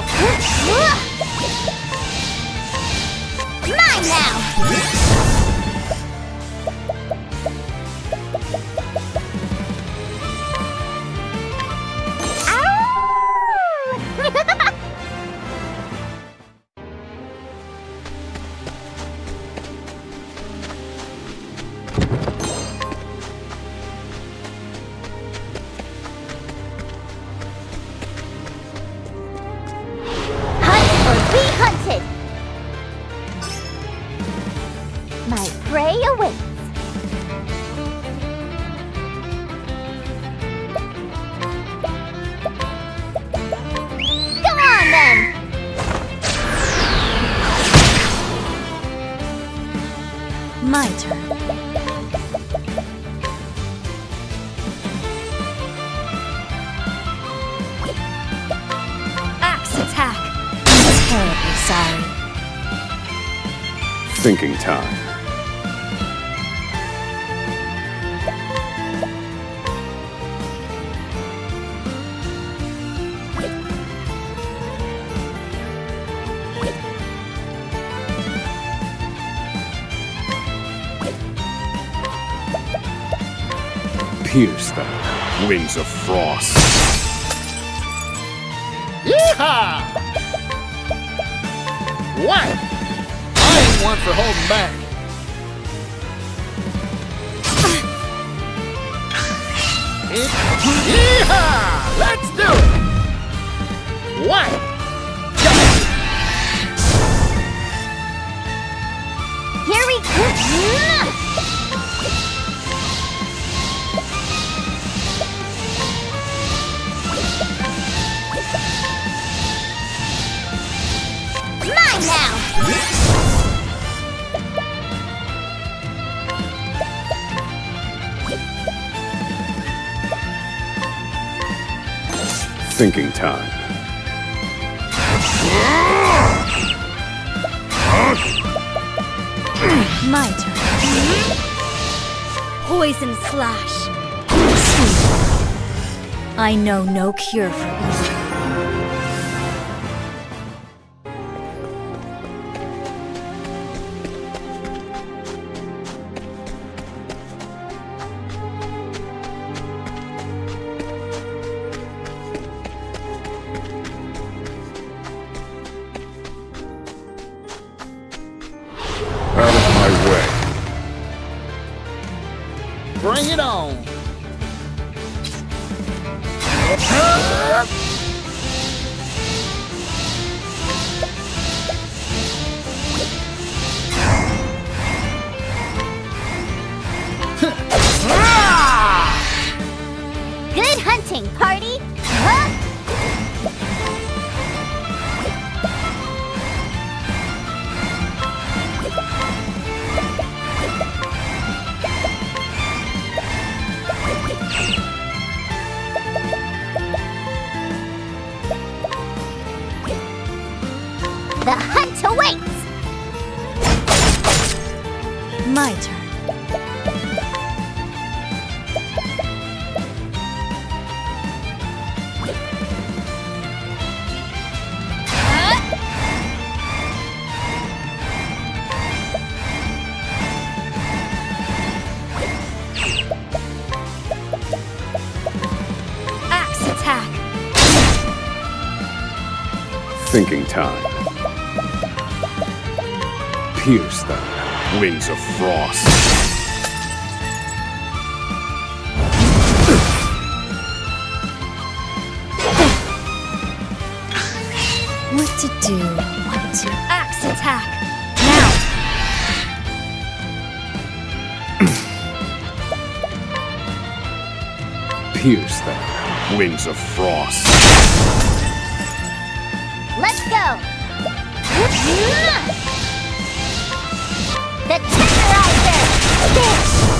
Mine now! My prey awaits. Come on then! My turn. Axe attack. I'm terribly sorry. Thinking time. Pierce them, wings of frost. Yeehaw! One! I ain't one for holding back. Yeehaw! Let's do it! One! Here we go! Mine now! Thinking time. My turn. Poison slash. I know no cure for evil. Out of my way. Bring it on! Good hunting, party! Huh? The hunt awaits! My turn. Axe attack. Thinking time. Pierce them, wings of frost. What to do? What to... Axe attack. Now. Pierce them, wings of frost. Let's go! The Tenderizer!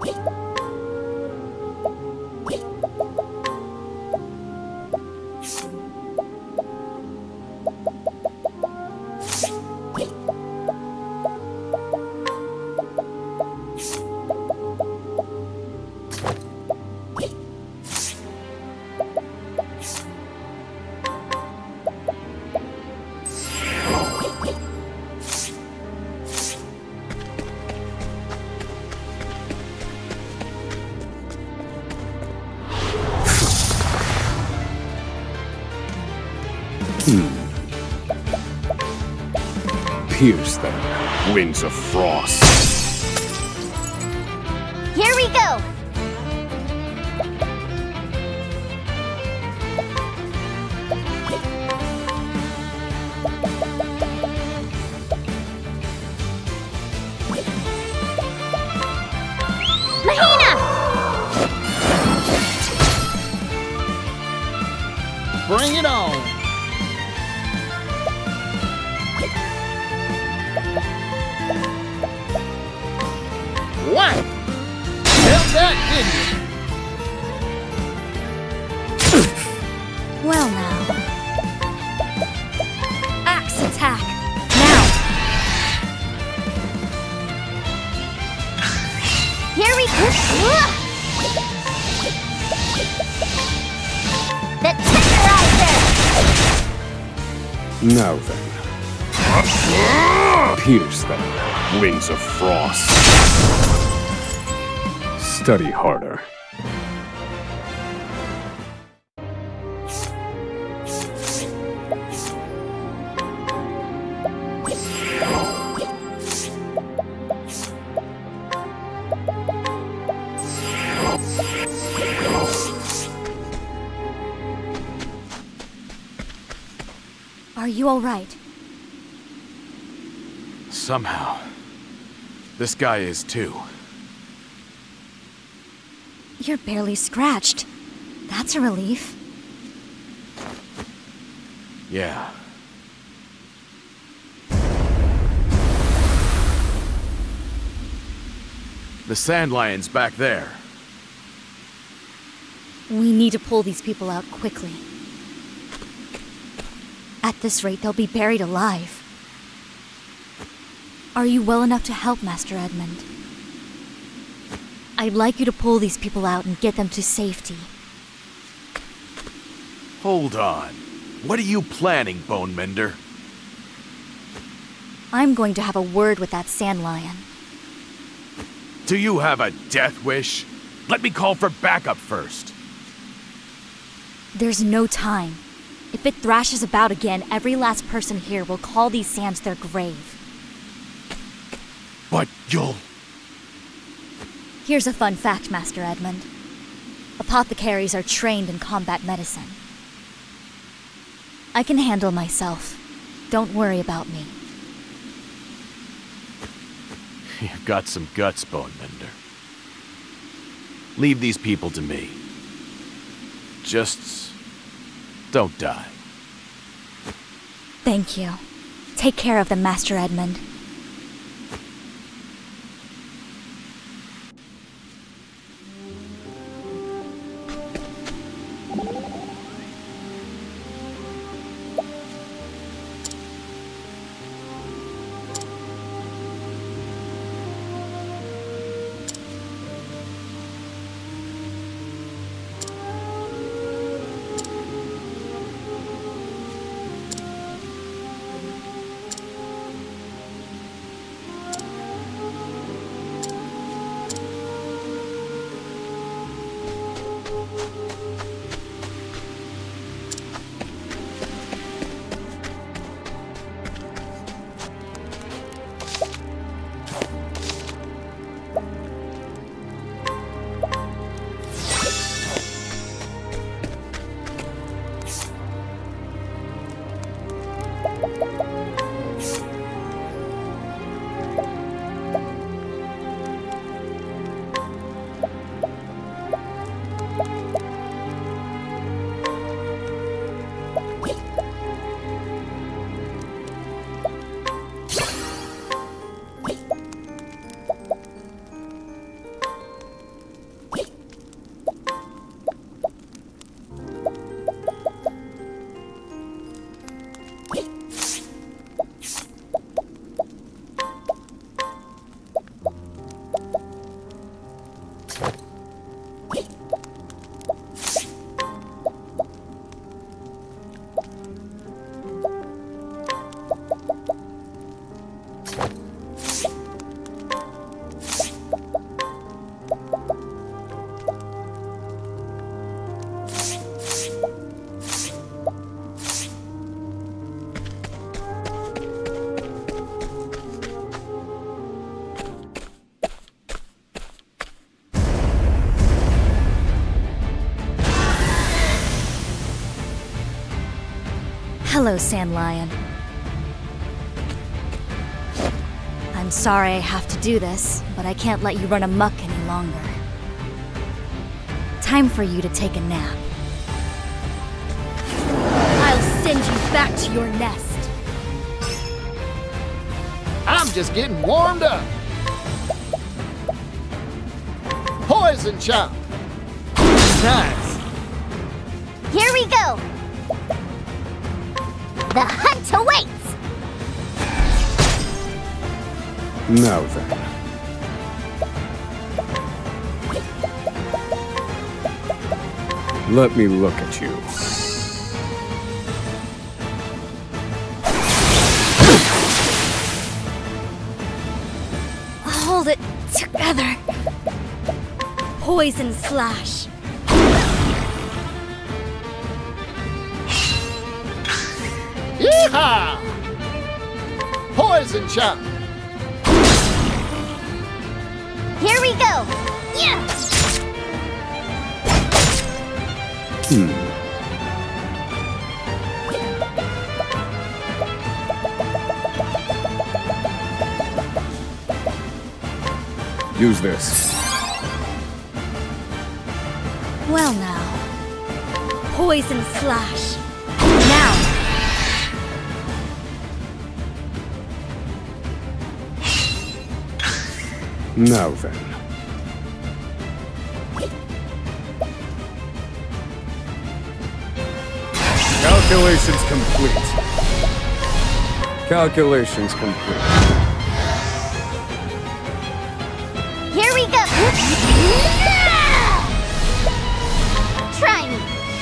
Pierce them, wings of frost. Here we go! Mahina! Bring it on! What? Held that, didn't you? Well now. Axe attack! Now! Here we go! The Tenderizer! Now then. Pierce them, wings of frost. Study harder. Are you all right? Somehow. This guy is too. You're barely scratched. That's a relief. Yeah. The Sand Lion's back there. We need to pull these people out quickly. At this rate, they'll be buried alive. Are you well enough to help, Master Edmund? I'd like you to pull these people out and get them to safety. Hold on. What are you planning, Bone Mender? I'm going to have a word with that Sand Lion. Do you have a death wish? Let me call for backup first. There's no time. If it thrashes about again, every last person here will call these sands their grave. But you'll... Here's a fun fact, Master Edmund. Apothecaries are trained in combat medicine. I can handle myself. Don't worry about me. You've got some guts, Bone Mender. Leave these people to me. Just... don't die. Thank you. Take care of them, Master Edmund. Hello, Sand Lion. I'm sorry I have to do this, but I can't let you run amok any longer. Time for you to take a nap. I'll send you back to your nest. I'm just getting warmed up. Poison chop. Nice. Here we go. The hunt awaits. Now then. Let me look at you. Hold it together. Poison slash. Yeehaw! Poison chop. Here we go. Yeah. Hmm. Use this. Well now. Poison slash. Now. Now then. Calculations complete. Calculations complete. Here we go. Try me.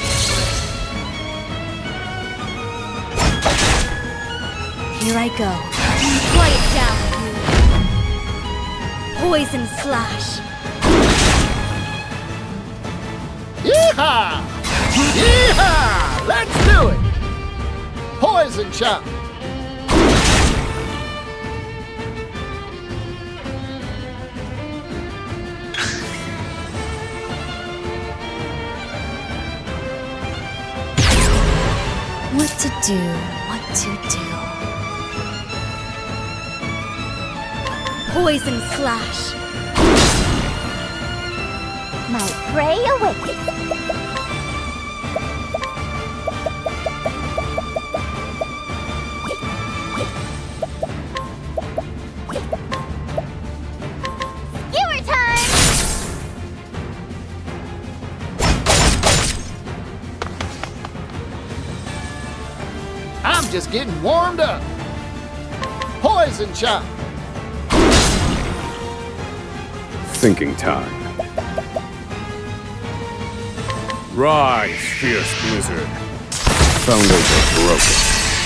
Here I go. Quiet down, you. Poison slash. Yeehaw! Yeehaw! Let's do it! Poison chop. What to do, what to do. Poison slash. My prey awaits. Skewer time! I'm just getting warmed up. Poison chop. Thinking time. Rise, fierce blizzard. Foundation broken.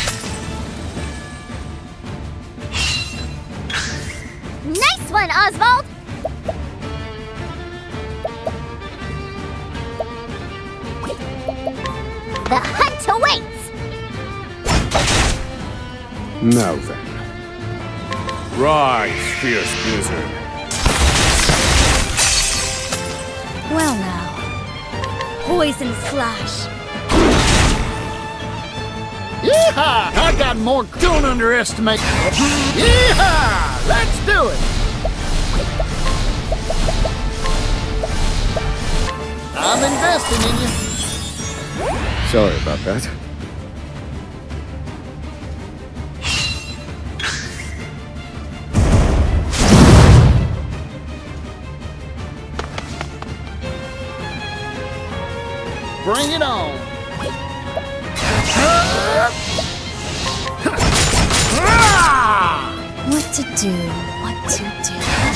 Nice one, Oswald! The hunt awaits! Now then. Rise, fierce blizzard. Well now. Poison slash. Yeehaw! I got more. Don't underestimate. Yeehaw! Let's do it. I'm investing in you. Sorry about that. Bring it on. What to do, what to do.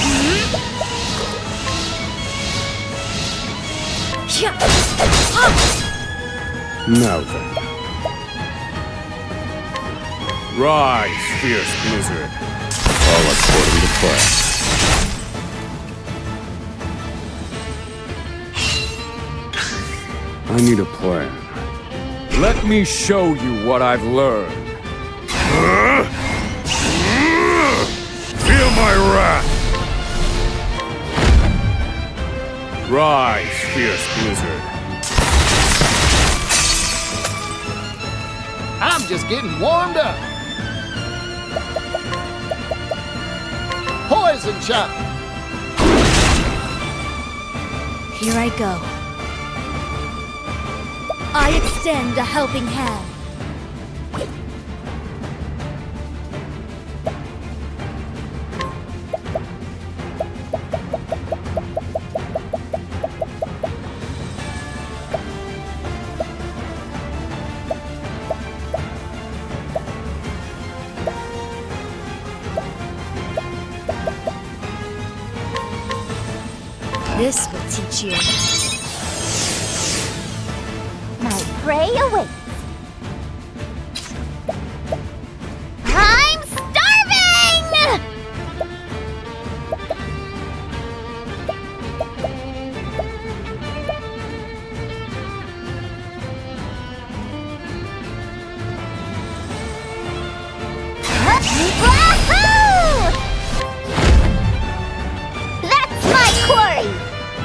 Now then. Rise, fierce blizzard. All according to plan. I need a plan. Let me show you what I've learned. Feel my wrath! Rise, fierce blizzard. I'm just getting warmed up. Poison shot. Here I go. I extend a helping hand. This will teach you. My prey awaits. I'm starving! Wahoo! That's my quarry!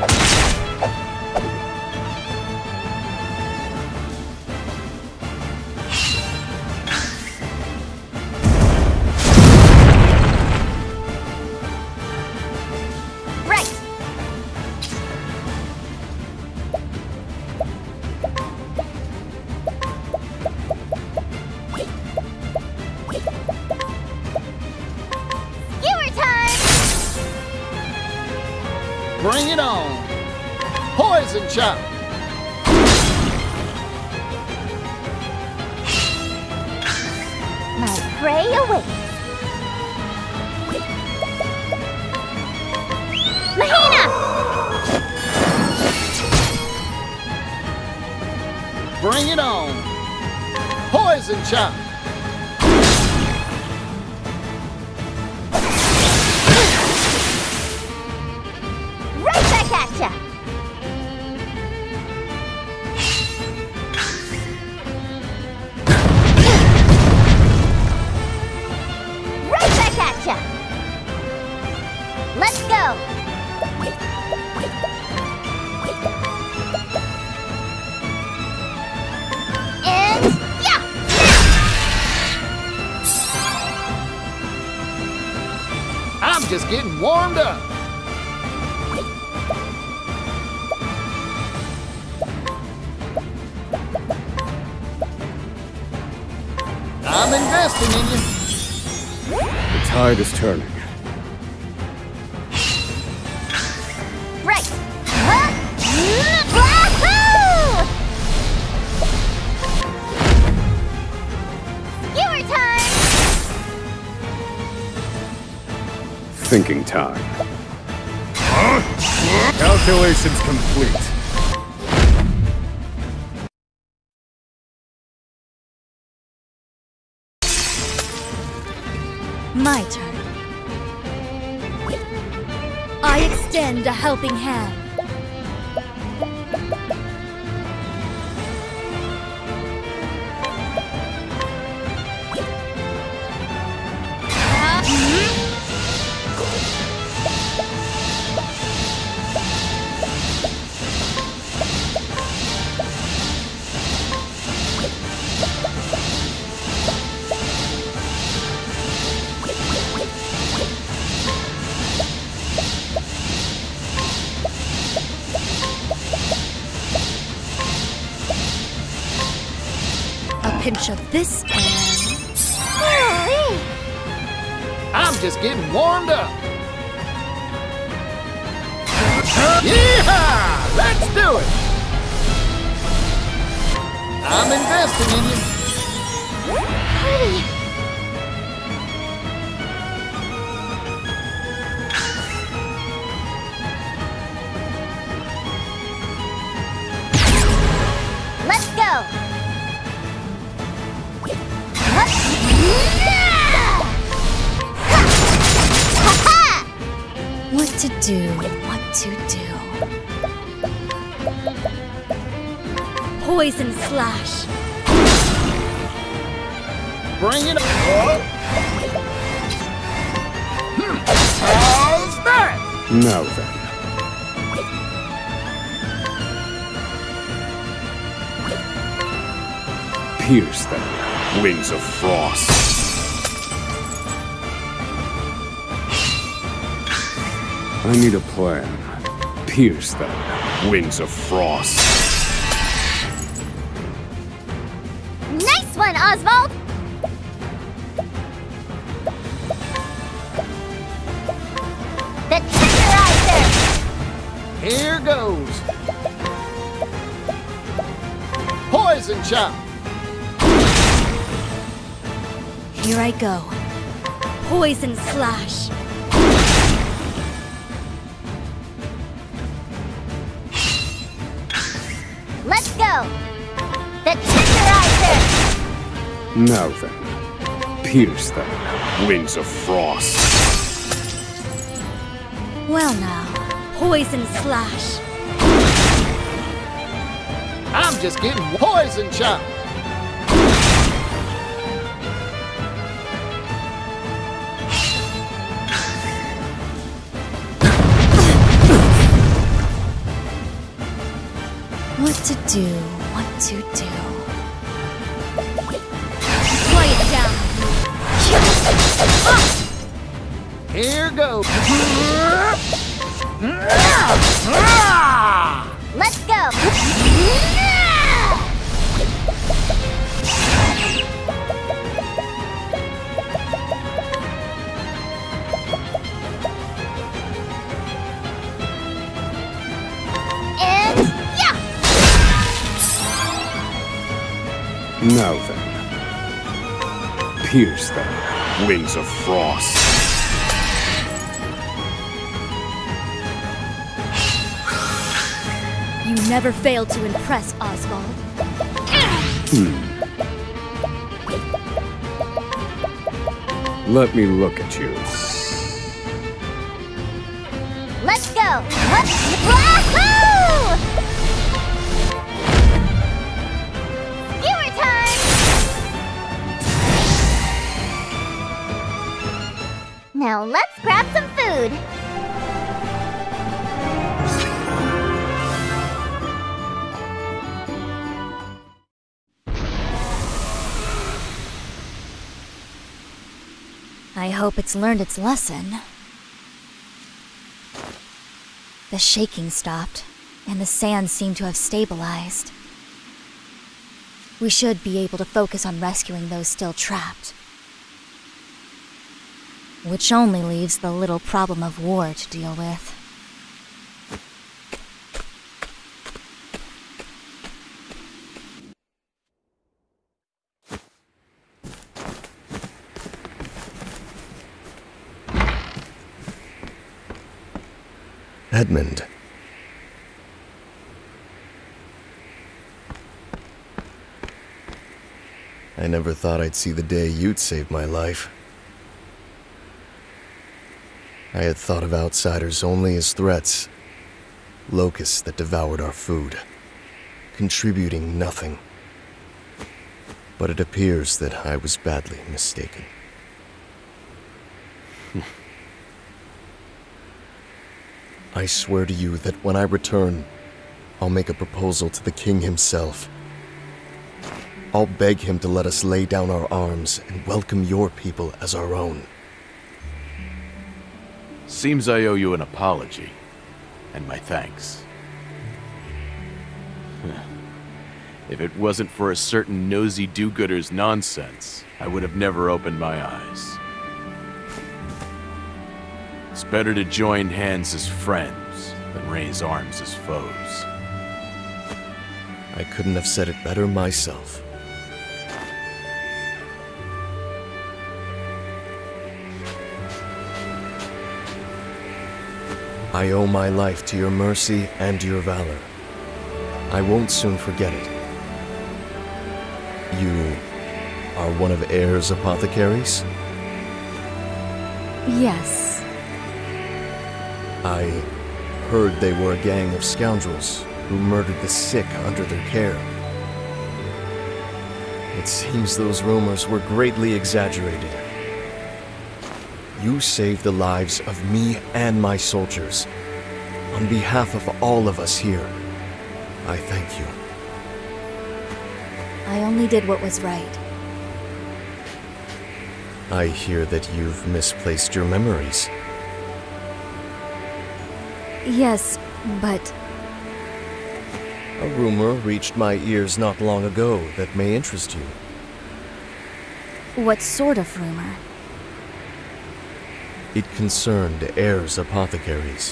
Bring it on! Poison shot! My prey awaits. Mahina! Bring it on! Poison shot! Gotcha! Right back at ya! Let's go! And yeah! I'm just getting warmed up! I'm investing in you. The tide is turning. Right. Huh? Wahoo! Skewer time! Thinking time. Calculations complete. My turn. I extend a helping hand. A pinch of this and... I'm just getting warmed up. Yeehaw! Let's do it! I'm investing in you. Pretty. Let's go! What to do, what to do. Poison slash. Bring it on. How's that? Now then. Pierce them Wings of frost. I need a plan. Pierce them. Wings of frost. Nice one, Oswald! The Tenderizer! Here goes. Poison Chop! Here I go. Poison Slash. Let's go! The Tenderizer! Now then, pierce them. Wings of frost. Well now, Poison Slash. I'm just getting Poison Chop! What to do, what to do. Quiet down. Here goes. Let's go! And yeah! Now then, pierce them. Wings of frost. You never fail to impress, Oswald. Hmm. Let me look at you. Let's go! Let's Wahoo! Skewer time! Now let's grab some food. I hope it's learned its lesson. The shaking stopped, and the sand seemed to have stabilized. We should be able to focus on rescuing those still trapped. Which only leaves the little problem of war to deal with. Edmund. I never thought I'd see the day you'd save my life. I had thought of outsiders only as threats, locusts that devoured our food, contributing nothing. But it appears that I was badly mistaken. I swear to you that when I return, I'll make a proposal to the king himself. I'll beg him to let us lay down our arms and welcome your people as our own. Seems I owe you an apology, and my thanks. If it wasn't for a certain nosy do-gooder's nonsense, I would have never opened my eyes. It's better to join hands as friends than raise arms as foes. I couldn't have said it better myself. I owe my life to your mercy and your valor. I won't soon forget it. You are one of Ayre's apothecaries? Yes. I heard they were a gang of scoundrels who murdered the sick under their care. It seems those rumors were greatly exaggerated. You saved the lives of me and my soldiers. On behalf of all of us here, I thank you. I only did what was right. I hear that you've misplaced your memories. Yes, but... A rumor reached my ears not long ago that may interest you. What sort of rumor? It concerned Heirs Apothecaries.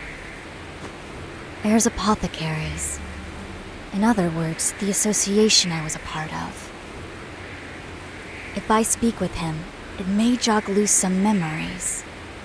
Heirs Apothecaries. In other words, the association I was a part of. If I speak with him, it may jog loose some memories.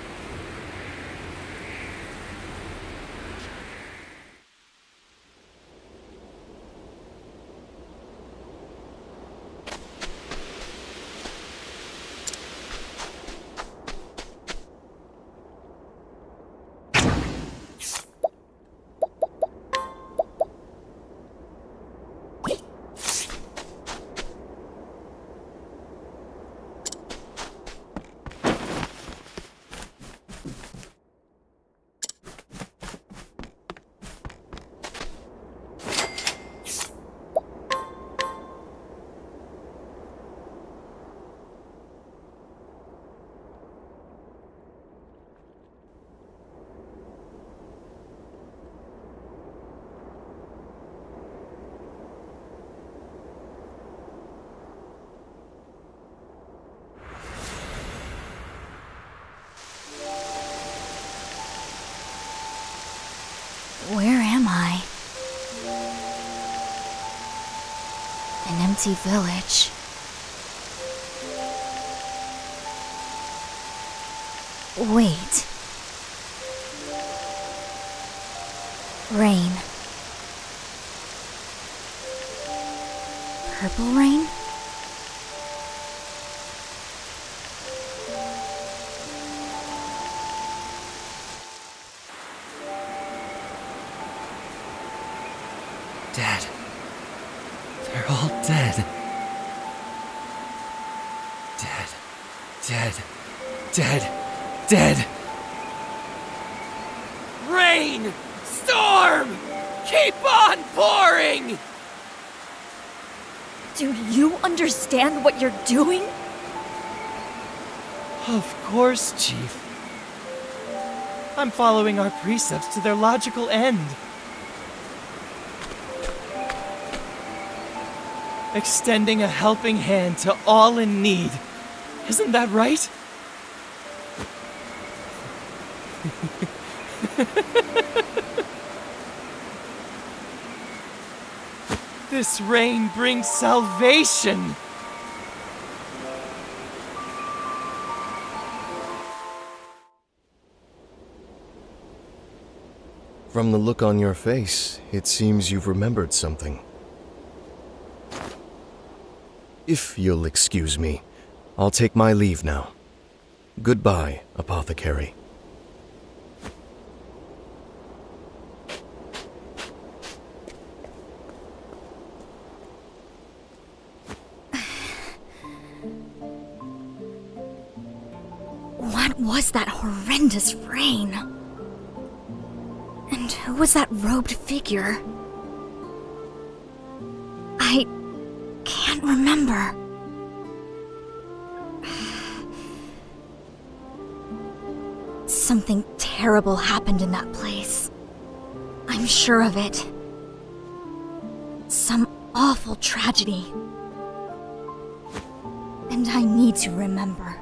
Where am I? An empty village. Wait. Rain. Purple rain? Dead. They're all dead. Dead. Dead. Dead. Dead. Rain! Storm! Keep on pouring! Do you understand what you're doing? Of course, Chief. I'm following our precepts to their logical end. Extending a helping hand to all in need. Isn't that right? This rain brings salvation. From the look on your face, it seems you've remembered something. If you'll excuse me, I'll take my leave now. Goodbye, Apothecary. What was that horrendous rain? And who was that robed figure? I can't remember. Something terrible happened in that place. I'm sure of it. Some awful tragedy. And I need to remember.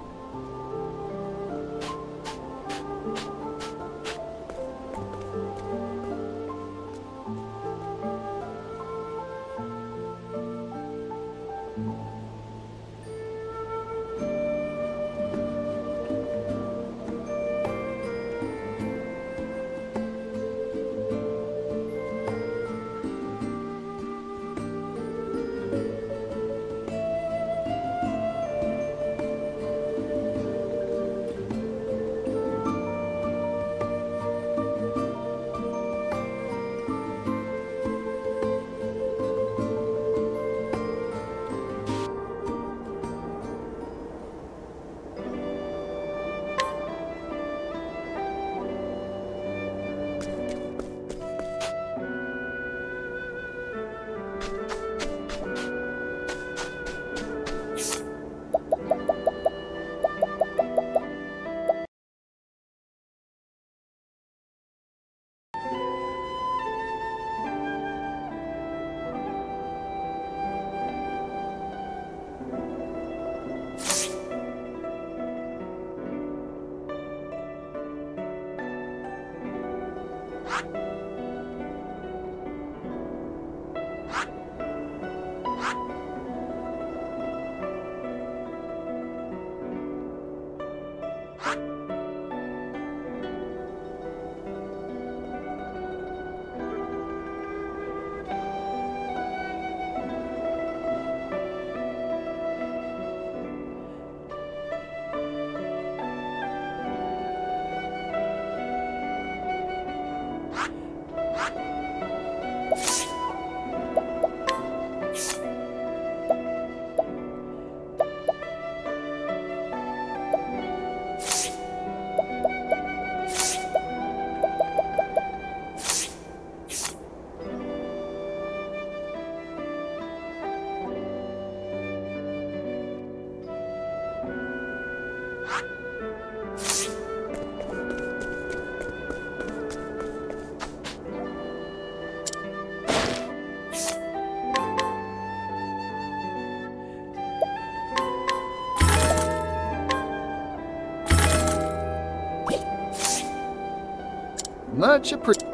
Much appreciated.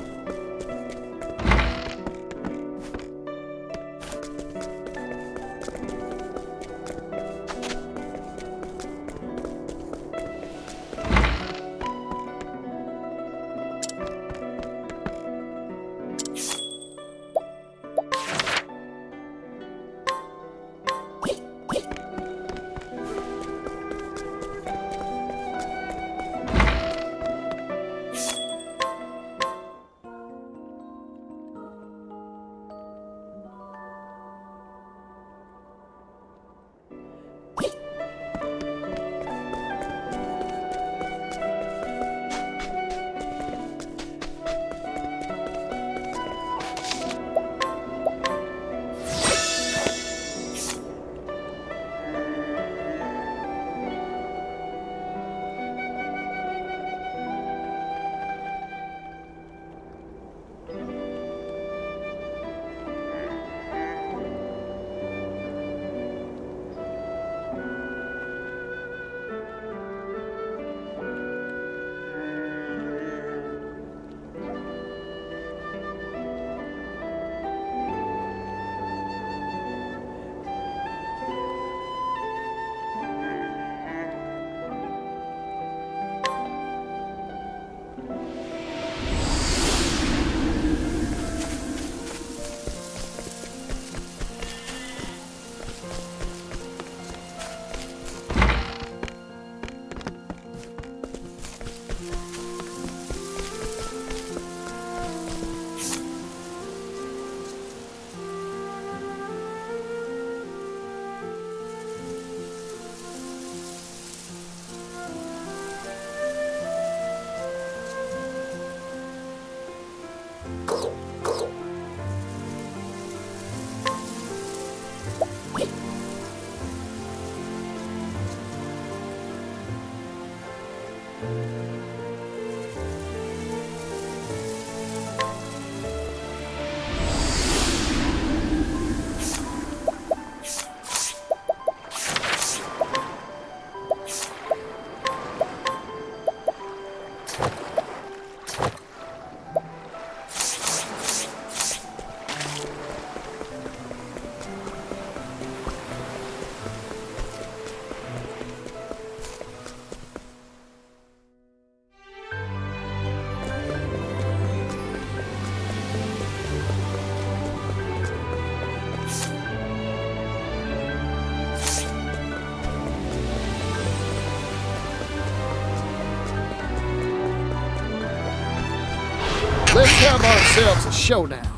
Let's have ourselves a showdown.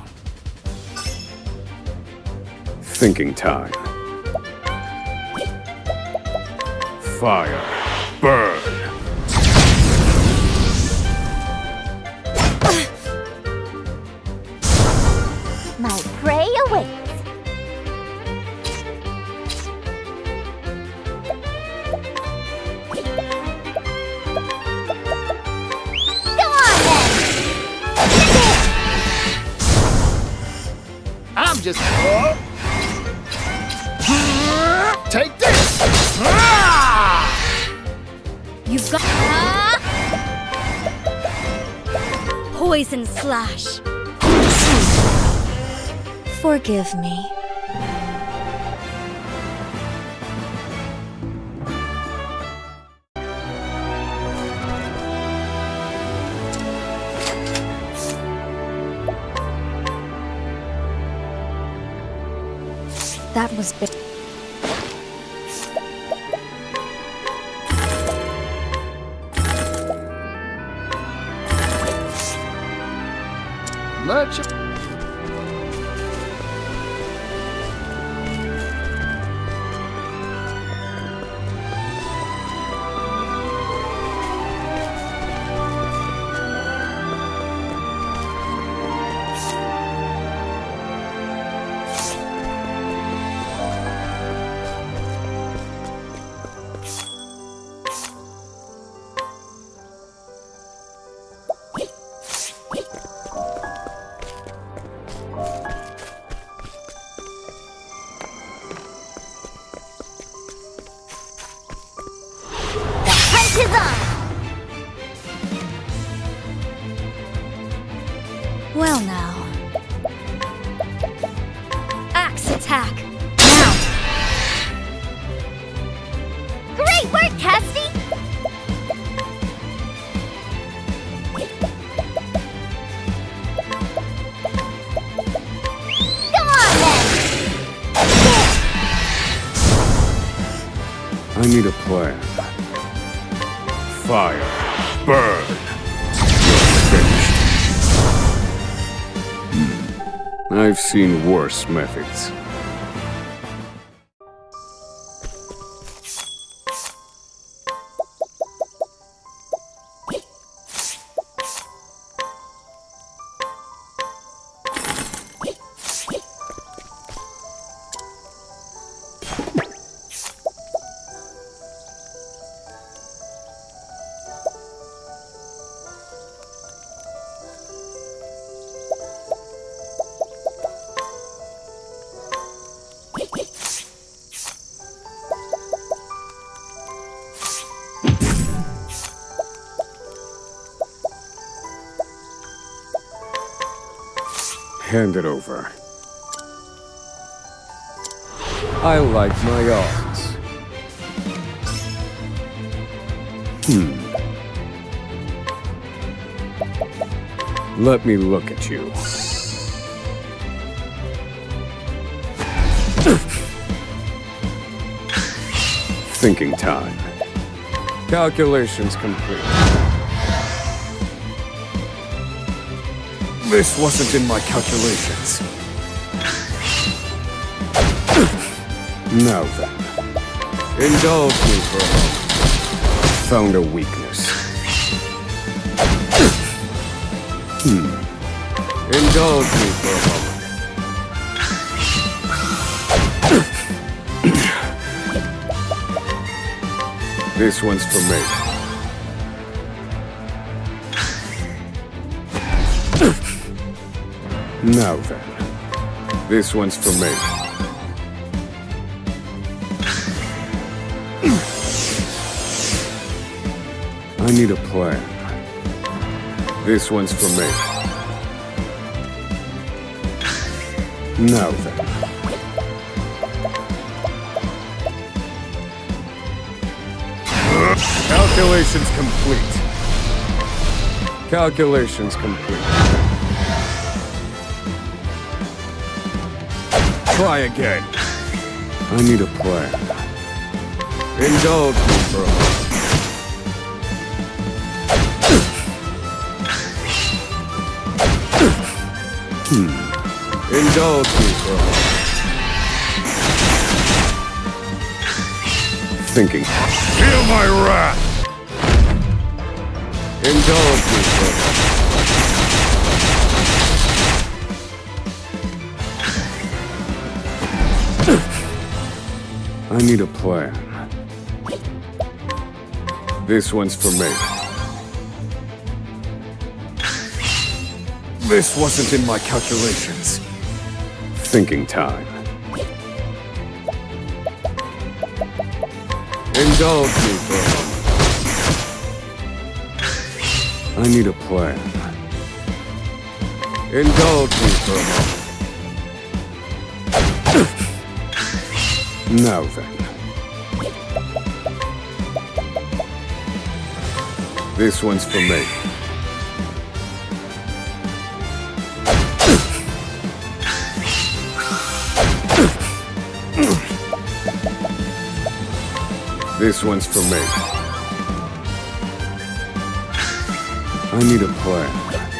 Thinking time. Fire. Burn. My prey awaits. Go on then. I'm just. Take this. You've got. Poison slash. Forgive me. That was big. Much. Well now. Axe attack! Now! Great work, Cassidy! Come on, then! I need a plan. Fire. Burn. Finished. Hmm. I've seen worse methods. Hand it over. I like my odds. Hmm. Let me look at you. Thinking time. Calculations complete. This wasn't in my calculations. Now then, indulge me for a moment. Found a weakness. Hmm. Indulge me for a moment. This one's for me. Now then, this one's for me. I need a plan. This one's for me. Now then. Calculations complete. Calculations complete. Try again. I need a plan. Indulge me for a moment. Hmm. Indulge me for a moment. Thinking. Feel my wrath! Indulge me for a moment. I need a plan. This one's for me. This wasn't in my calculations. Thinking time. Indulge me for a moment. I need a plan. Indulge me for a moment. Now then. This one's for me. This one's for me. I need a plan.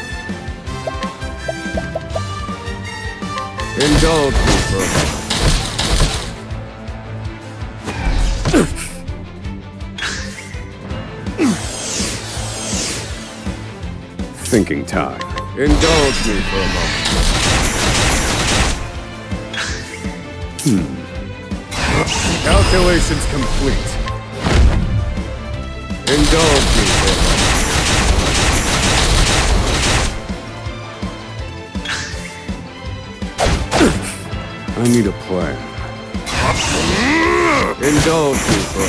Indulge me for a moment. Thinking time. Indulge me for a moment. Hmm. Calculations complete. Indulge me for a moment. I need a plan. Indulge me for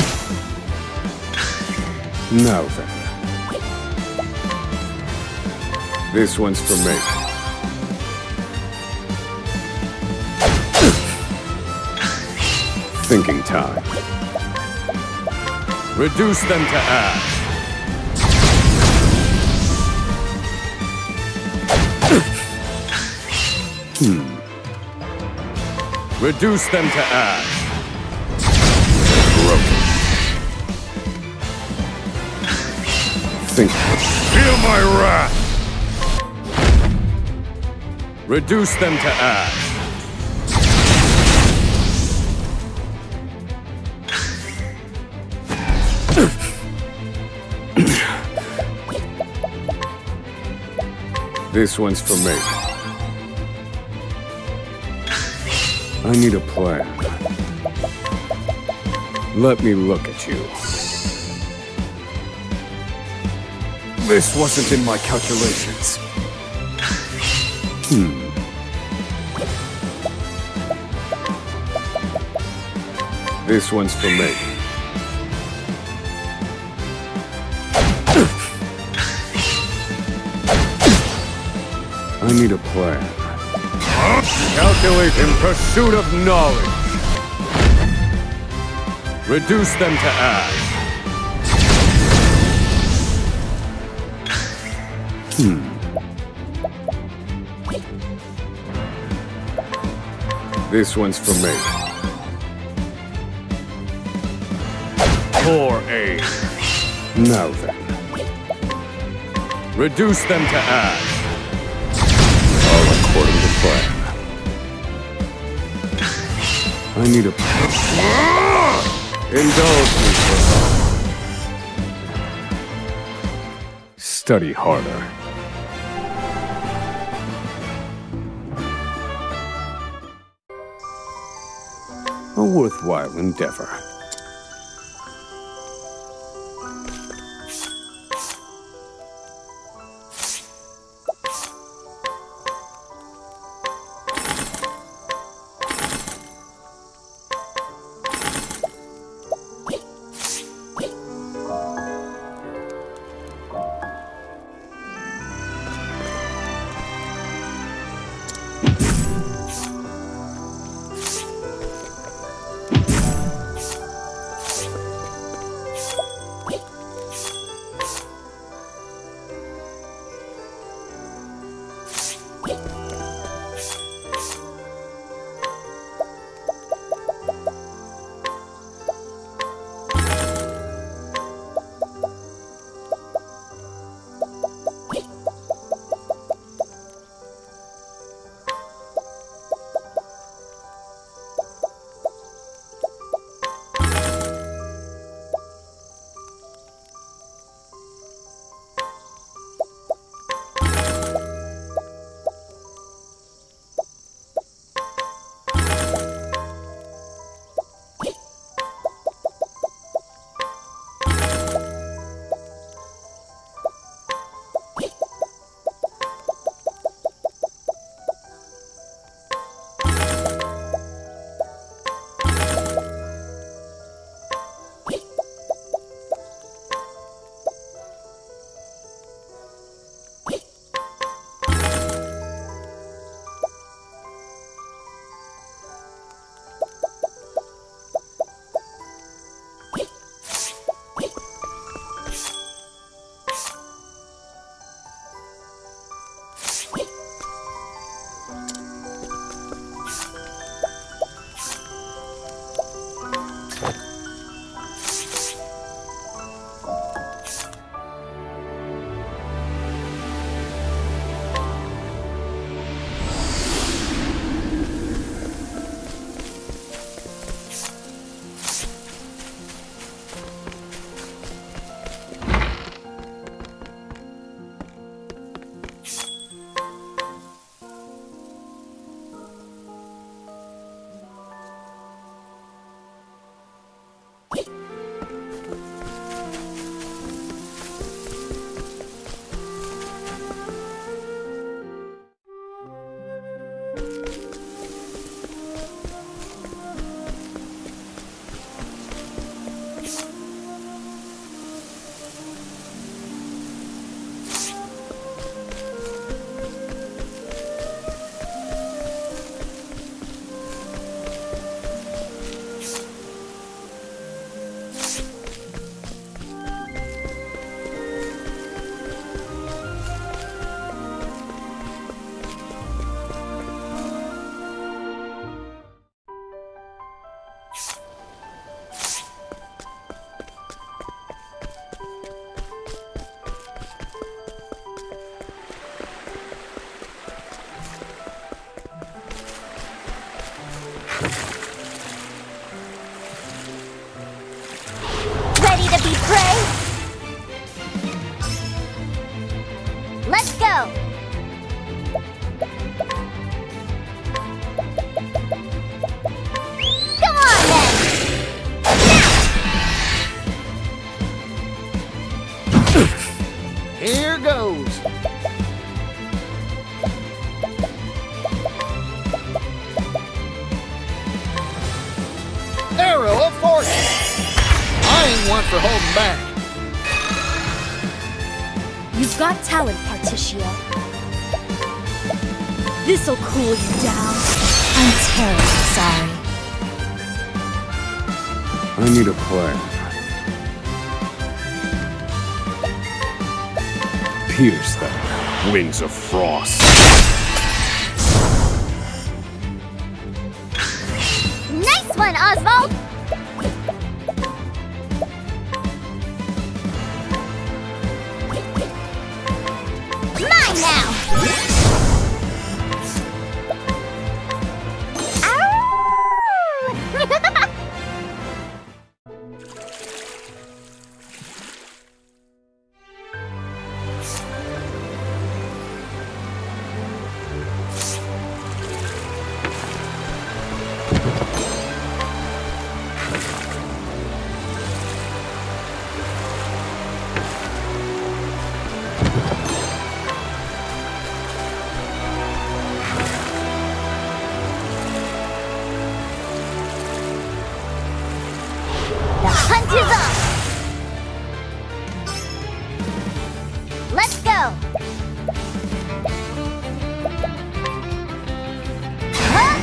a moment. Now then. This one's for me. Thinking time. Reduce them to ash. Hmm. Reduce them to ash. Broken. Think. Feel my wrath. Reduce them to ash. This one's for me. I need a plan. Let me look at you. This wasn't in my calculations. Hmm. This one's for me. I need a plan. Calculate in pursuit of knowledge. Reduce them to ash. Hmm. This one's for me. Poor aim. Now then. Reduce them to ash. All according to plan. I need a plan. Indulge me for a moment. Study harder. A worthwhile endeavor. go! Come on then! Here goes! Arrow of fortune! I ain't one for holding back. You've got talent, Particio. This'll cool you down. I'm terribly sorry. I need a plan. Pierce them, wings of frost. Nice one, Oswald! Mine now! Ow! The hunt is on! Let's go! Huh?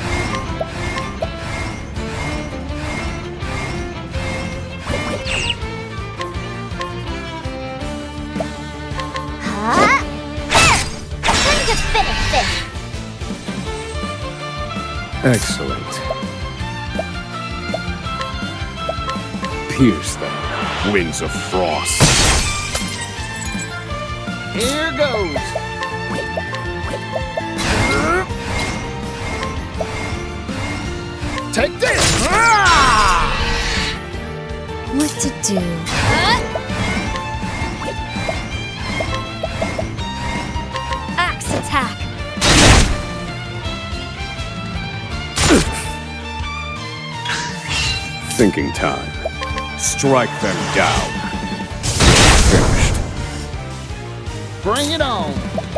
Huh? There! Time to finish this! Excellent. Pierce them, wings of frost. Here goes! Take this! What to do? Axe attack! Thinking time. Strike them down. Finished. Bring it on!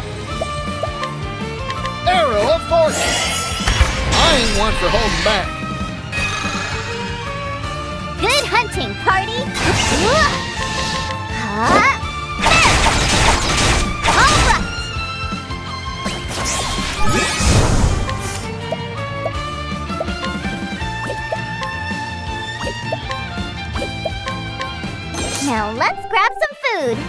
Arrow of fortune! I ain't one for holding back. Good hunting, party! Huh? All right! Now let's grab some food.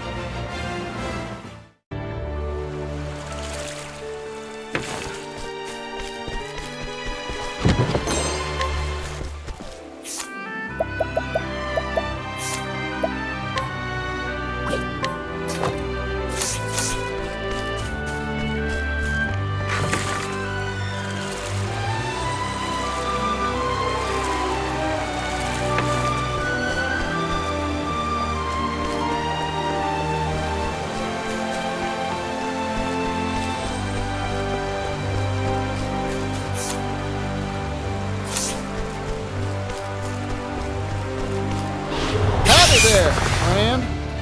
There, friend.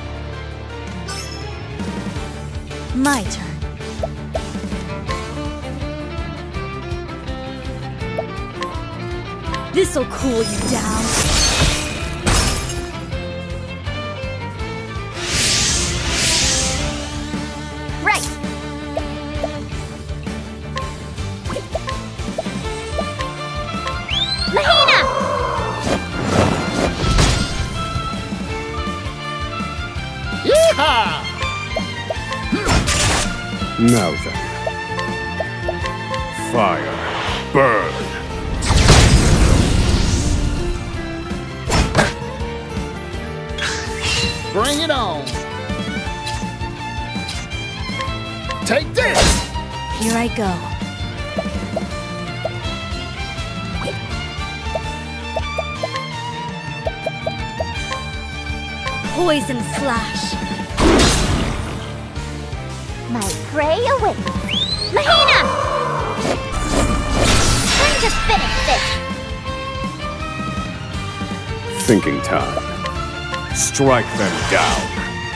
My turn. This'll cool you down. Right. Mahina! Yeehaw! Now then. Fire. Burn. Bring it on! Take this! Here I go. Poison slash. My prey awaits. Mahina! Time to finish this! Thinking time. Strike them down.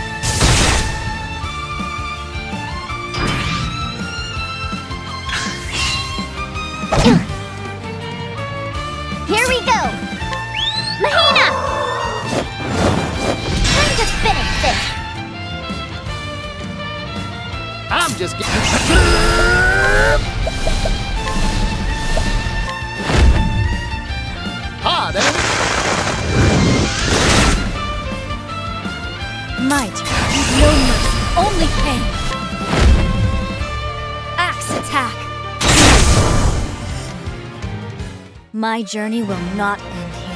Here we go! Mahina! Time to finish this! I'm just getting... Hard, eh? My turn. No mercy, only pain. Axe attack. My journey will not end here.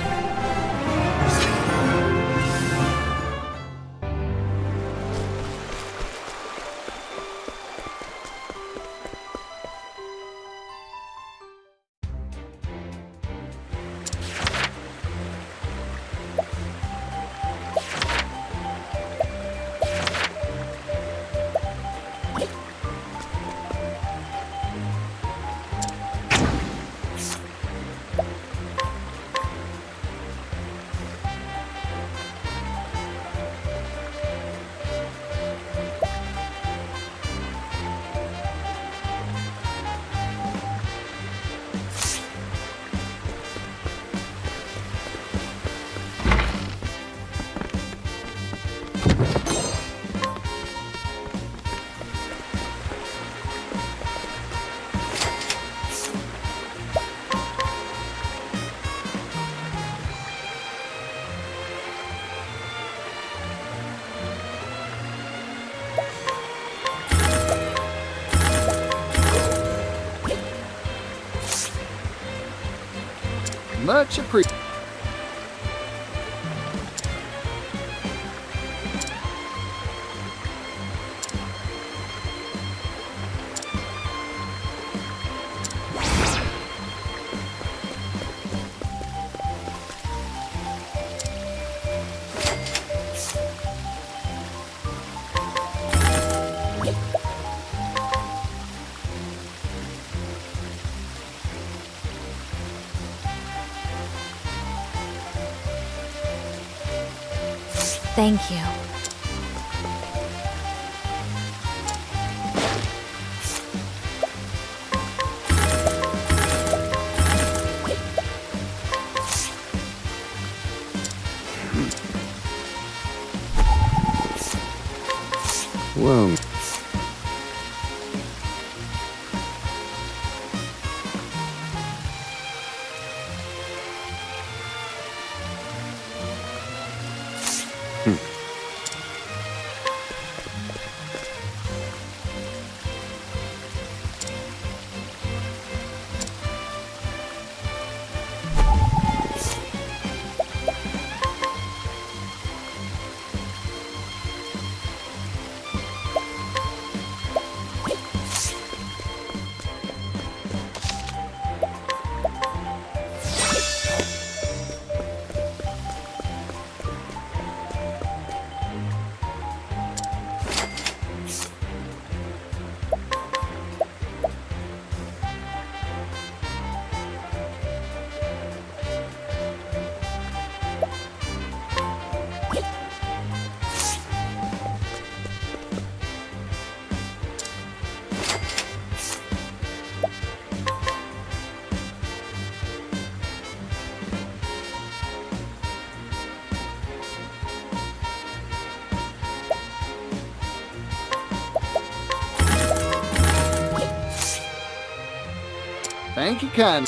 Much appreciated. Thank you. Well... Thank you, kind.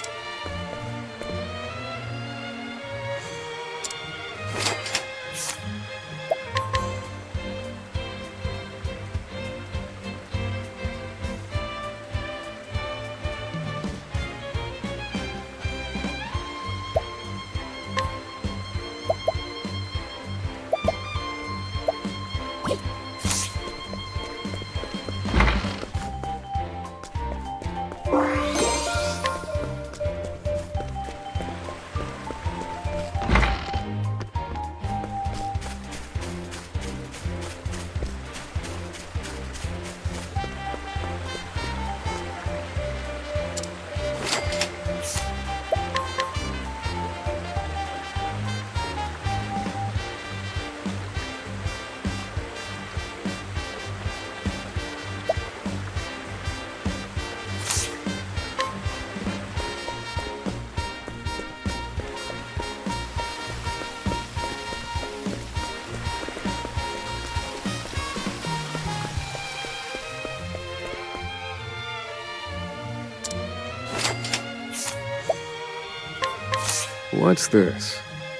What's this?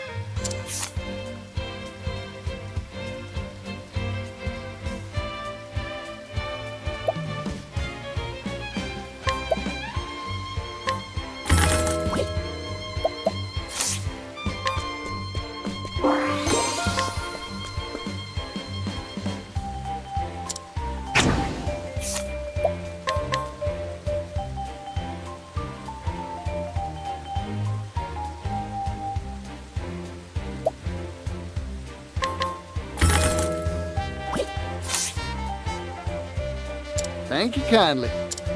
Thank you kindly.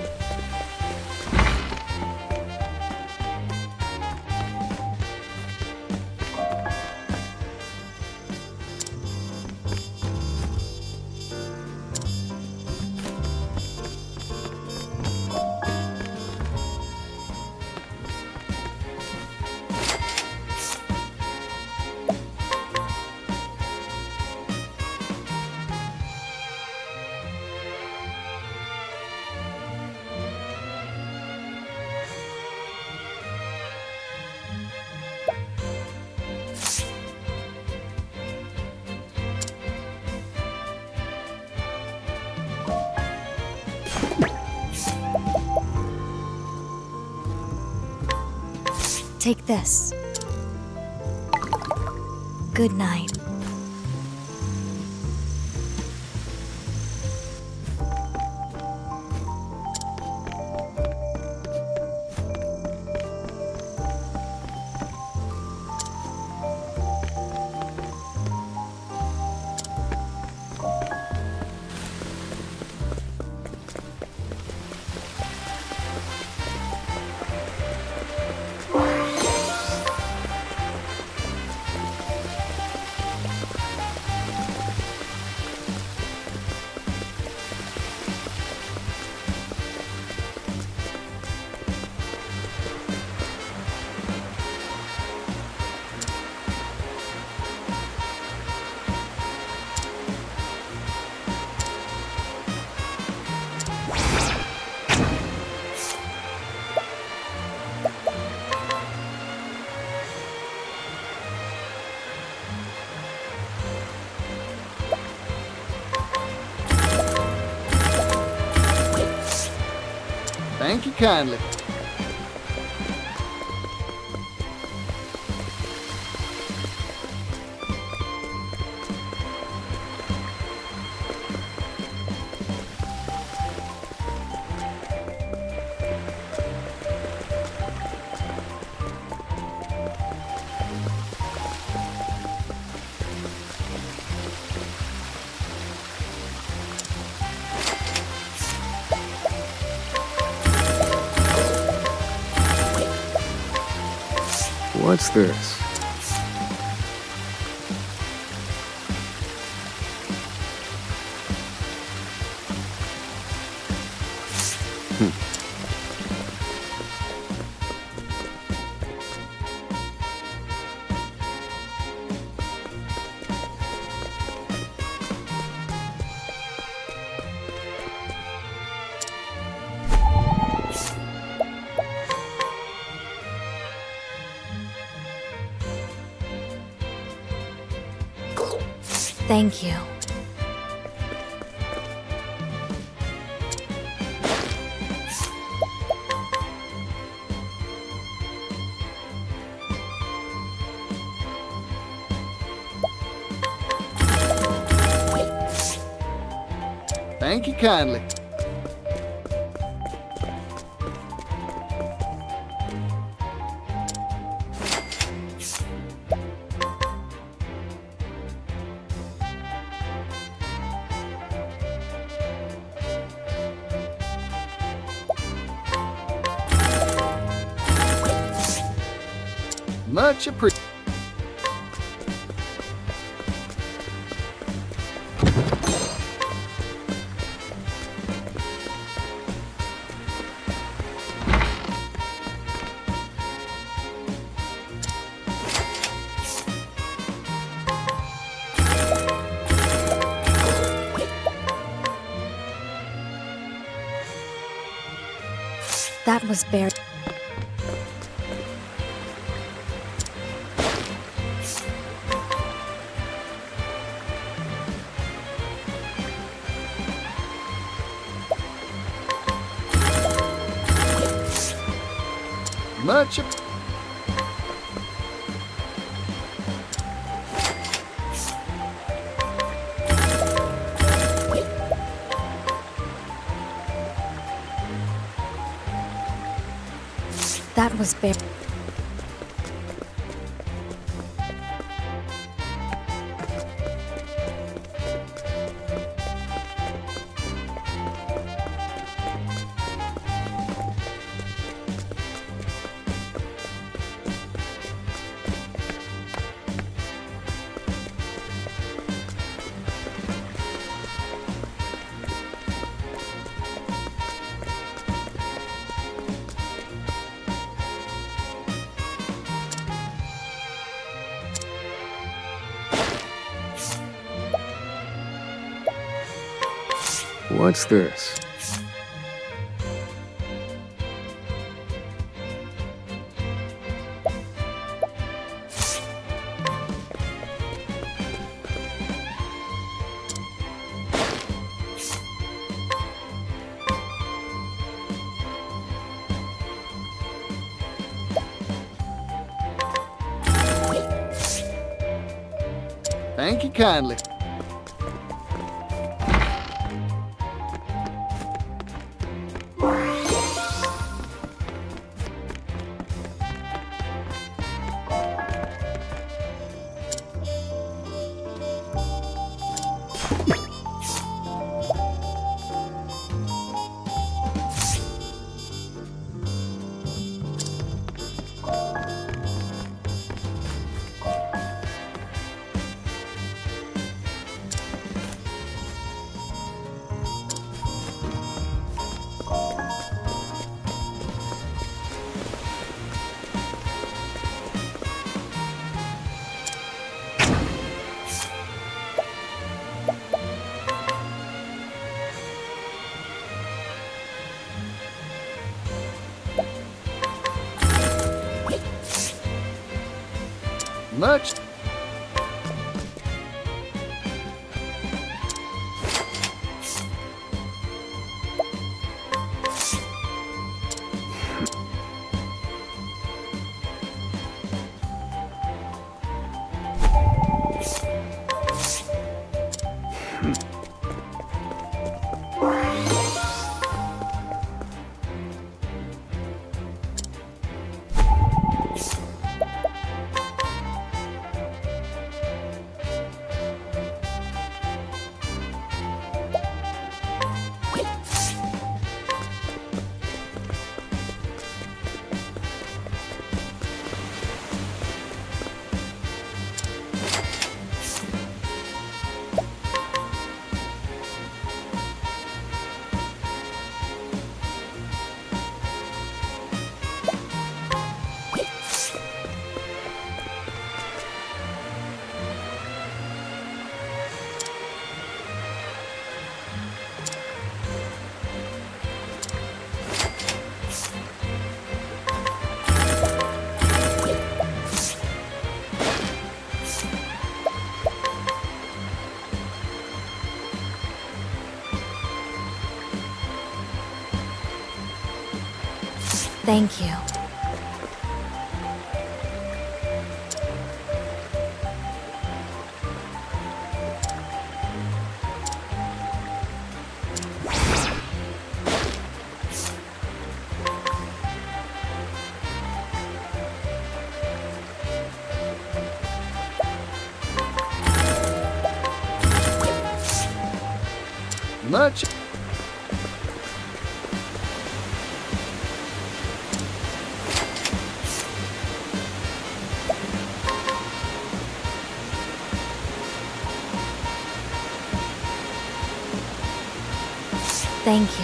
Take this. Good night. Thank you kindly. What's this? Hmm. Thank you. Thank you kindly. Much appreciated. That was very... Much. That was big. What's this? Thank you kindly. Much. Thank you. Much. Thank you.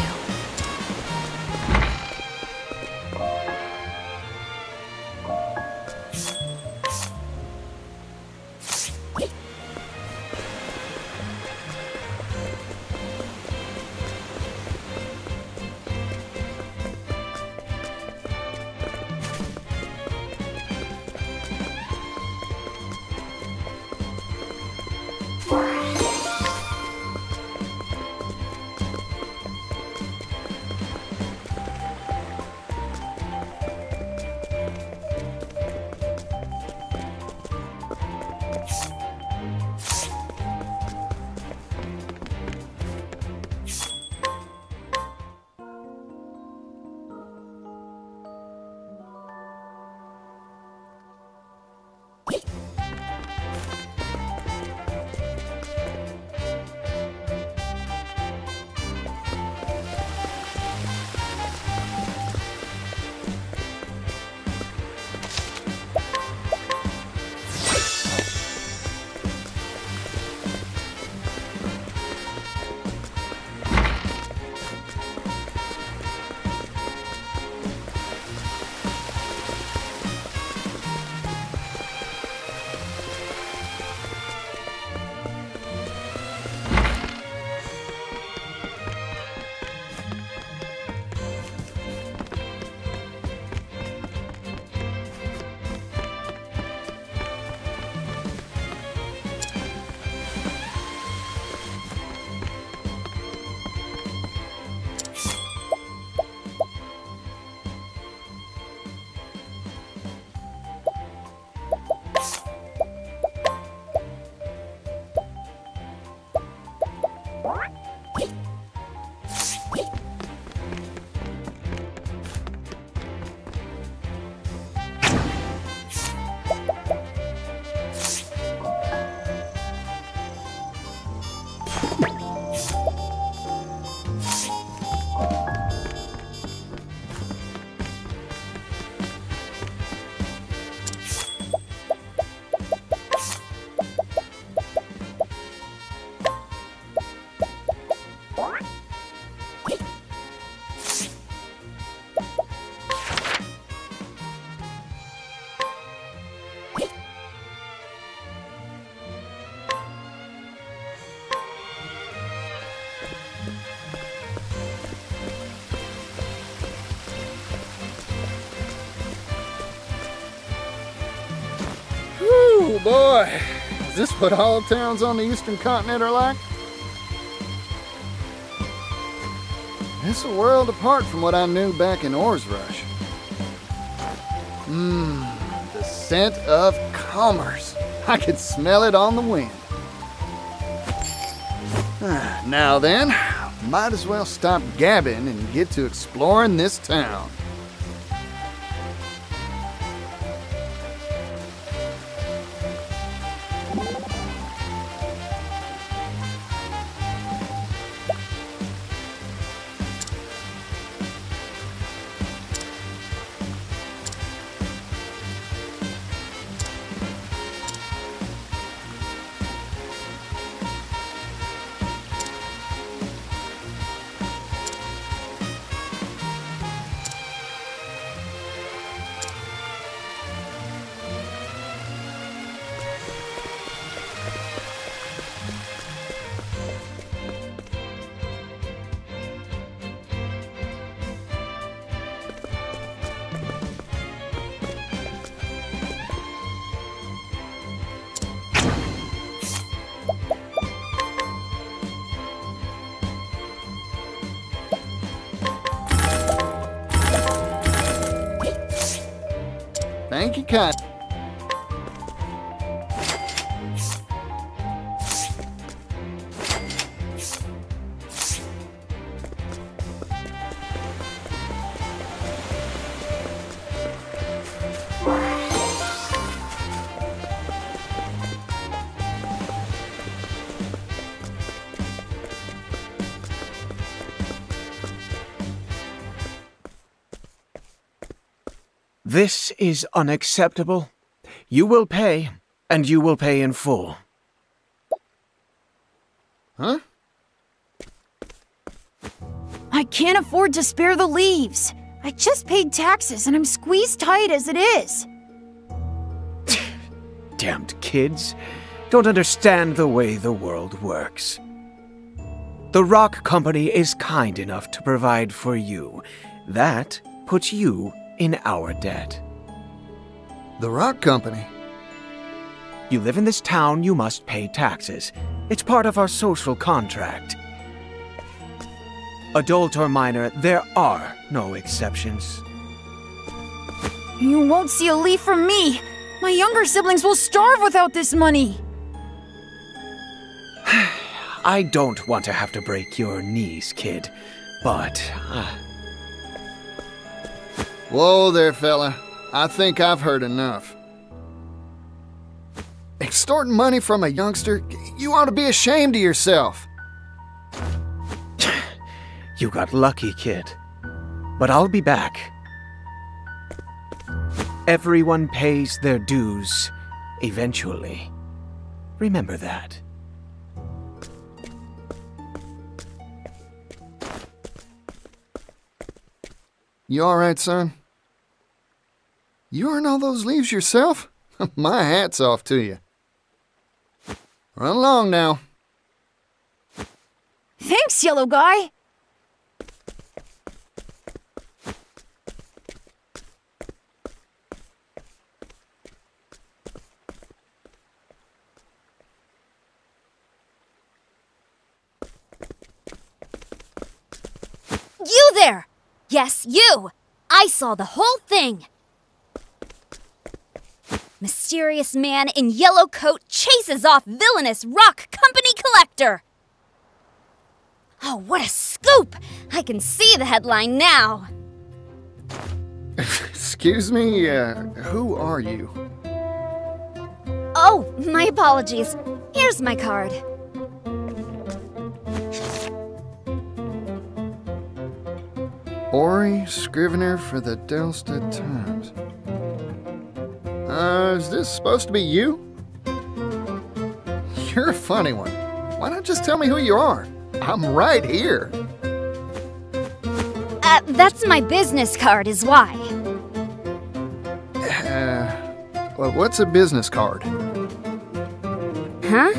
boy. Is this what all towns on the eastern continent are like? It's a world apart from what I knew back in Ores Rush. Mmm, the scent of commerce. I could smell it on the wind. Now then, might as well stop gabbing and get to exploring this town. Thank you, Kat. This is unacceptable. You will pay, and you will pay in full. Huh? I can't afford to spare the leaves. I just paid taxes and I'm squeezed tight as it is. Damned kids. Don't understand the way the world works. The Rock Company is kind enough to provide for you. That puts you in our debt. The Rock Company? You live in this town, you must pay taxes. It's part of our social contract. Adult or minor, there are no exceptions. You won't see a leaf from me. My younger siblings will starve without this money. I don't want to have to break your knees, kid, but... Uh... Whoa there, fella. I think I've heard enough. Extorting money from a youngster? You ought to be ashamed of yourself. You got lucky, kid. But I'll be back. Everyone pays their dues, eventually. Remember that. You all right, son? You earn all those leaves yourself? My hat's off to you. Run along now. Thanks, yellow guy. You there! Yes, you! I saw the whole thing! Mysterious man in yellow coat chases off villainous Rock Company collector! Oh, what a scoop! I can see the headline now! Excuse me, uh, who are you? Oh, my apologies. Here's my card. Ori, Scrivener for the Delstead Times. Uh, is this supposed to be you? You're a funny one. Why not just tell me who you are? I'm right here. Uh, that's my business card is why. Uh, well, what's a business card? Huh?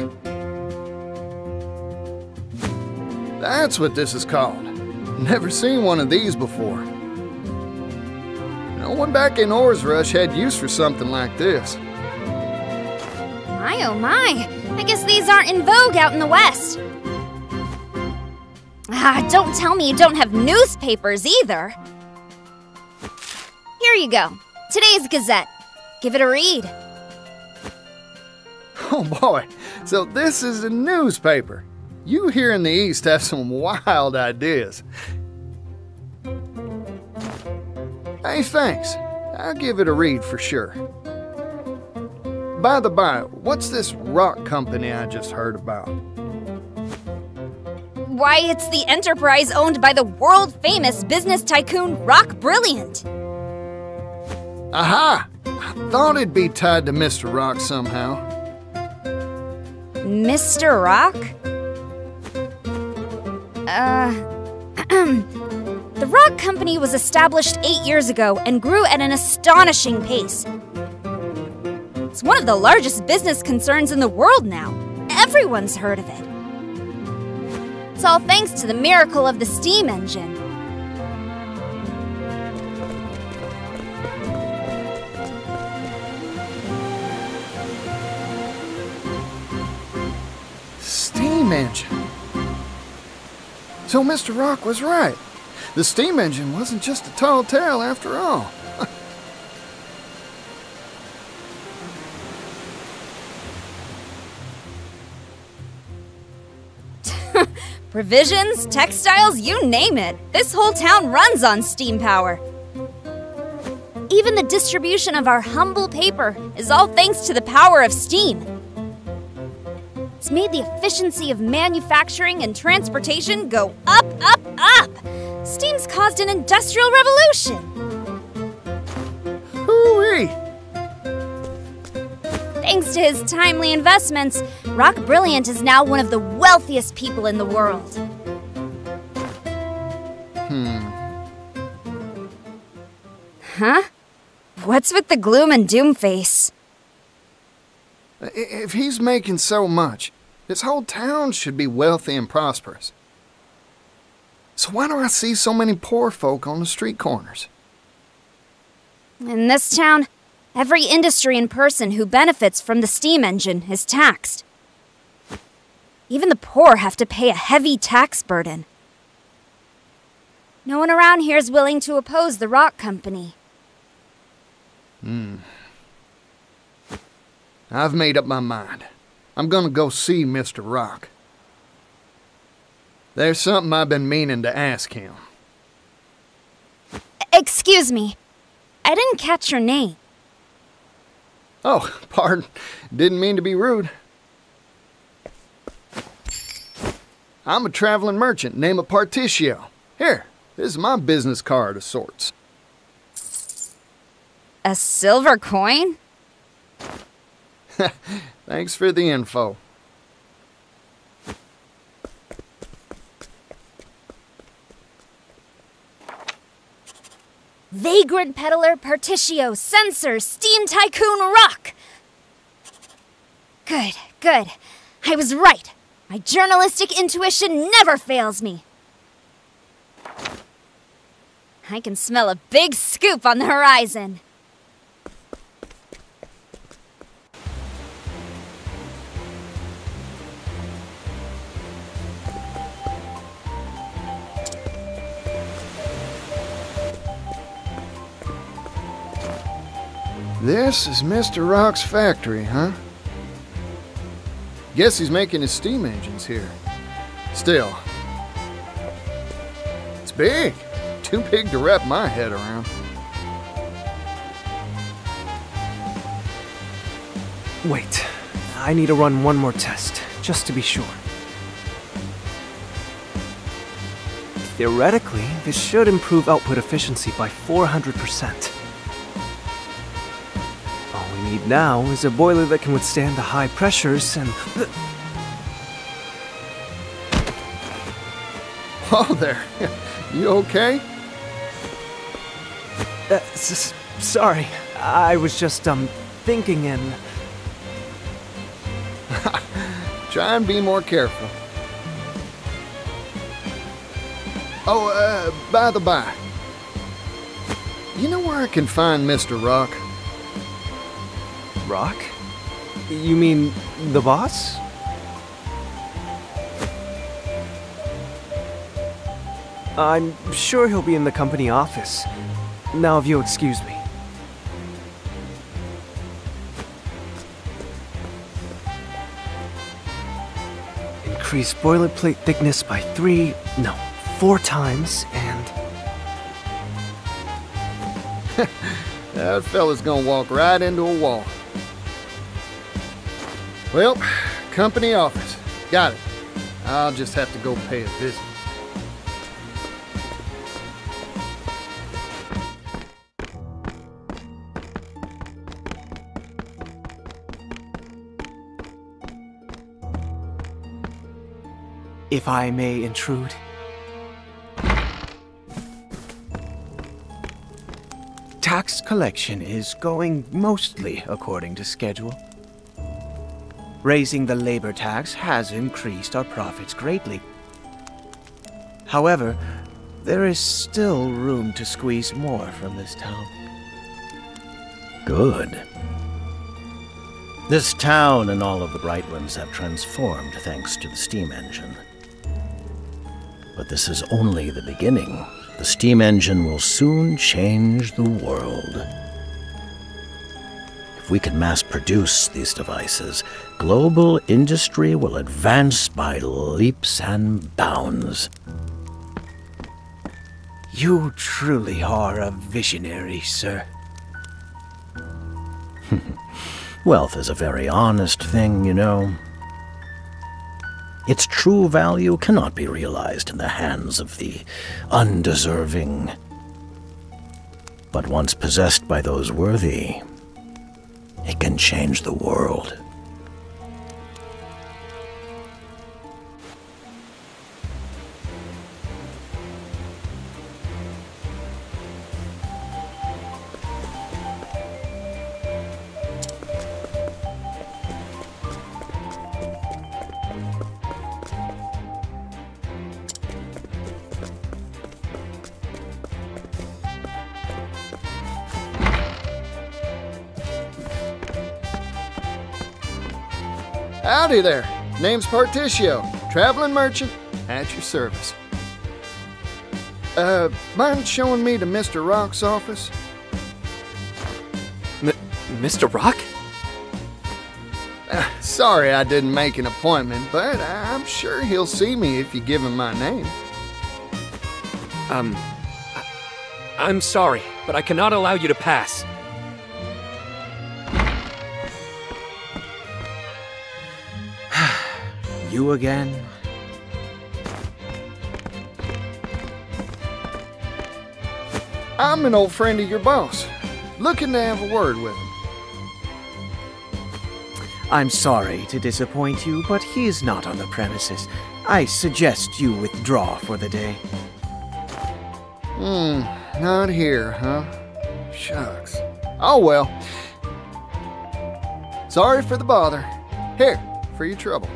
That's what this is called. Never seen one of these before. No one back in Ores Rush had use for something like this. My oh my, I guess these aren't in vogue out in the West. Ah, don't tell me you don't have newspapers either. Here you go, today's Gazette. Give it a read. Oh boy, so this is a newspaper. You here in the East have some wild ideas. Hey, thanks. I'll give it a read for sure. By the by, what's this rock company I just heard about? Why, it's the enterprise owned by the world-famous business tycoon Rock Brilliant. Aha! I thought it'd be tied to Mister Rock somehow. Mister Rock? Uh... The Rock Company was established eight years ago and grew at an astonishing pace. It's one of the largest business concerns in the world now. Everyone's heard of it. It's all thanks to the miracle of the steam engine. Steam engine. So Mister Rock was right. The steam engine wasn't just a tall tale after all. Provisions, textiles, you name it. This whole town runs on steam power. Even the distribution of our humble paper is all thanks to the power of steam. It's made the efficiency of manufacturing and transportation go up, up, up. Steam's caused an industrial revolution. Hooey! Thanks to his timely investments, Rock Brilliant is now one of the wealthiest people in the world. Hmm. Huh? What's with the gloom and doom face? If he's making so much, this whole town should be wealthy and prosperous. So why do I see so many poor folk on the street corners? In this town, every industry and person who benefits from the steam engine is taxed. Even the poor have to pay a heavy tax burden. No one around here is willing to oppose the Rock Company. Hmm. I've made up my mind. I'm gonna go see Mister Rock. There's something I've been meaning to ask him. Excuse me. I didn't catch your name. Oh, pardon. Didn't mean to be rude. I'm a traveling merchant named Partitio. Here, this is my business card of sorts. A silver coin? Thanks for the info. Vagrant Peddler Partitio Censor Steam Tycoon Rock! Good, good. I was right. My journalistic intuition never fails me. I can smell a big scoop on the horizon. This is Mister Rock's factory, huh? Guess he's making his steam engines here. Still, it's big. Too big to wrap my head around. Wait, I need to run one more test, just to be sure. Theoretically, this should improve output efficiency by four hundred percent. All we need now is a boiler that can withstand the high pressures and... Oh there, you okay? Uh, s sorry, I was just, um, thinking and... Try and be more careful. Oh, uh, by the by, you know where I can find Mister Rock? Rock? You mean the boss? I'm sure he'll be in the company office. Now, if you'll excuse me. Increase boilerplate thickness by three, no, four times, and... That fella's gonna walk right into a wall. Well, company office. Got it. I'll just have to go pay a visit. If I may intrude. Tax collection is going mostly according to schedule. Raising the labor tax has increased our profits greatly. However, there is still room to squeeze more from this town. Good. This town and all of the Brightlands have transformed thanks to the steam engine. But this is only the beginning. The steam engine will soon change the world. If we can mass produce these devices, global industry will advance by leaps and bounds. You truly are a visionary, sir. Wealth is a very honest thing, you know. Its true value cannot be realized in the hands of the undeserving. But once possessed by those worthy, it can change the world. Howdy there. Name's Particio, traveling merchant, at your service. Uh, mind showing me to Mister Rock's office? M Mister Rock? Uh, sorry I didn't make an appointment, but I'm sure he'll see me if you give him my name. Um, I I'm sorry, but I cannot allow you to pass. You again? I'm an old friend of your boss, looking to have a word with him. I'm sorry to disappoint you, but he is not on the premises. I suggest you withdraw for the day. Hmm, not here, huh? Shucks. Oh well. Sorry for the bother. Here, for your trouble.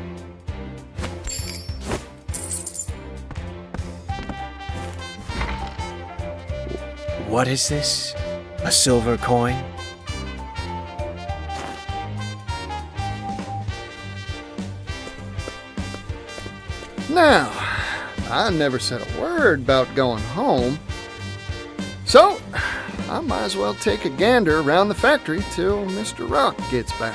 What is this? A silver coin? Now, I never said a word about going home, so I might as well take a gander around the factory till Mister Rock gets back.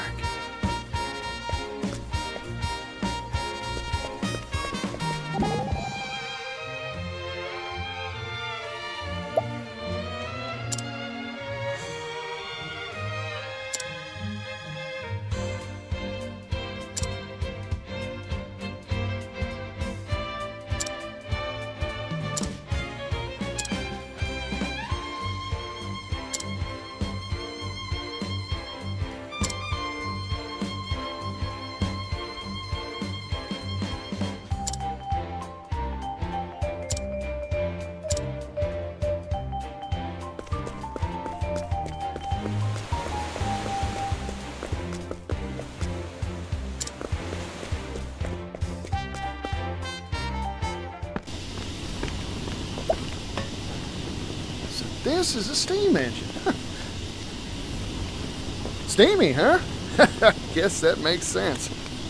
This is a steam engine. Steamy, huh? Guess that makes sense.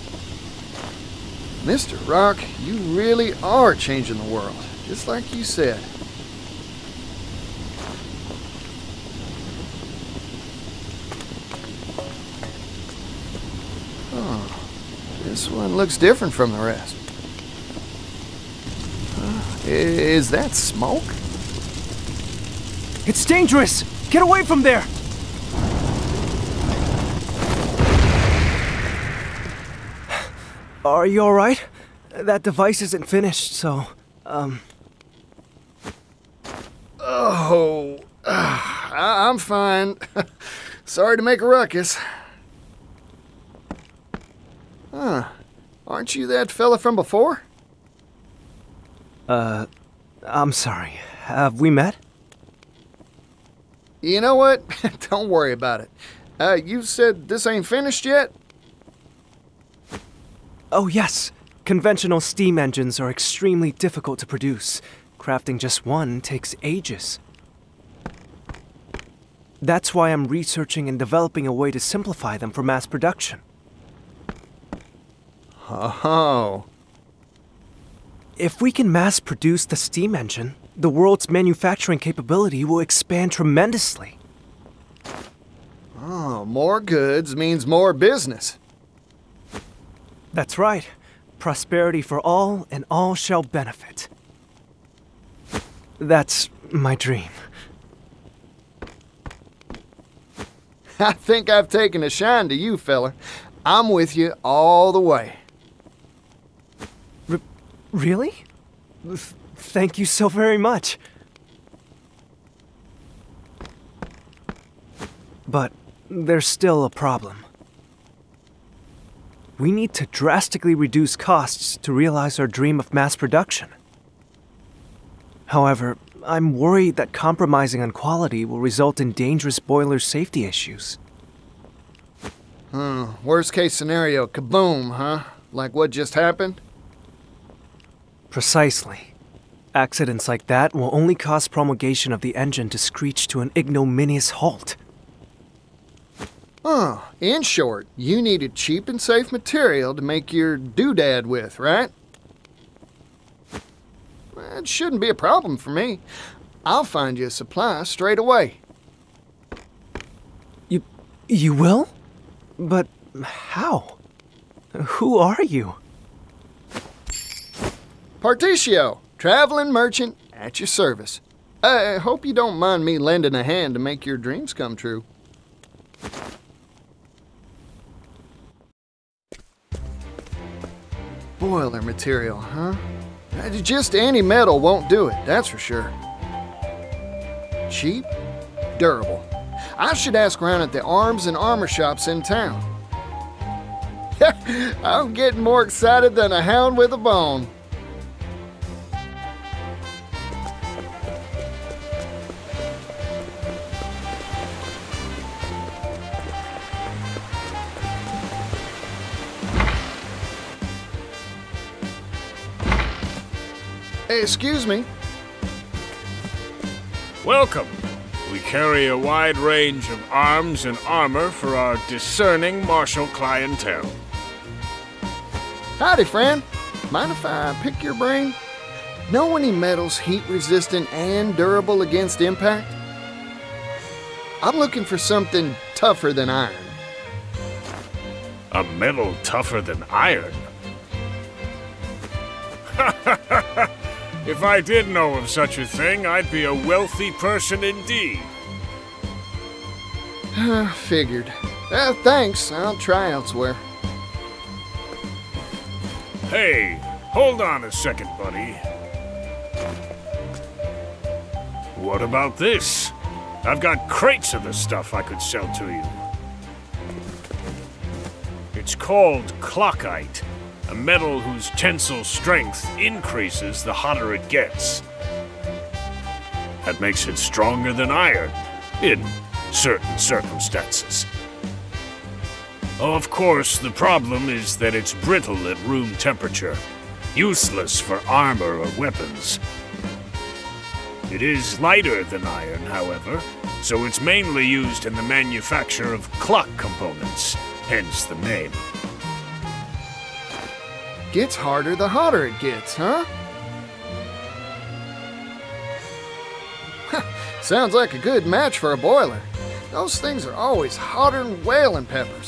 Mister Rock, you really are changing the world, just like you said. Oh, this one looks different from the rest. Uh, is that smoke? It's dangerous! Get away from there! Are you alright? That device isn't finished, so, um... Oh, uh, I I'm fine. Sorry to make a ruckus. Huh. Aren't you that fella from before? Uh, I'm sorry. Have we met? You know what? Don't worry about it. Uh, you said this ain't finished yet? Oh, yes. Conventional steam engines are extremely difficult to produce. Crafting just one takes ages. That's why I'm researching and developing a way to simplify them for mass production. Oh. If we can mass produce the steam engine, the world's manufacturing capability will expand tremendously. Oh, more goods means more business. That's right. Prosperity for all, and all shall benefit. That's my dream. I think I've taken a shine to you, fella. I'm with you all the way. R- really? Th- thank you so very much. But there's still a problem. We need to drastically reduce costs to realize our dream of mass production. However, I'm worried that compromising on quality will result in dangerous boiler safety issues. Hmm, worst case scenario, kaboom, huh? Like what just happened? Precisely. Accidents like that will only cause promulgation of the engine to screech to an ignominious halt. Oh, in short, you needed cheap and safe material to make your doodad with, right? It shouldn't be a problem for me. I'll find you a supply straight away. You... you will? But how? Who are you? Particio, traveling merchant at your service. I hope you don't mind me lending a hand to make your dreams come true. Boiler material, huh? Just any metal won't do it, that's for sure. Cheap, durable. I should ask around at the arms and armor shops in town. I'm getting more excited than a hound with a bone. Hey, excuse me. Welcome. We carry a wide range of arms and armor for our discerning martial clientele. Howdy, friend. Mind if I pick your brain? Know any metals heat-resistant and durable against impact? I'm looking for something tougher than iron. A metal tougher than iron? If I did know of such a thing, I'd be a wealthy person indeed. Figured. Uh, thanks. I'll try elsewhere. Hey, hold on a second, buddy. What about this? I've got crates of the stuff I could sell to you. It's called clockite. A metal whose tensile strength increases the hotter it gets. That makes it stronger than iron, in certain circumstances. Of course, the problem is that it's brittle at room temperature, useless for armor or weapons. It is lighter than iron, however, so it's mainly used in the manufacture of clock components, hence the name. Gets harder the hotter it gets, huh? Sounds like a good match for a boiler. Those things are always hotter than whaling peppers.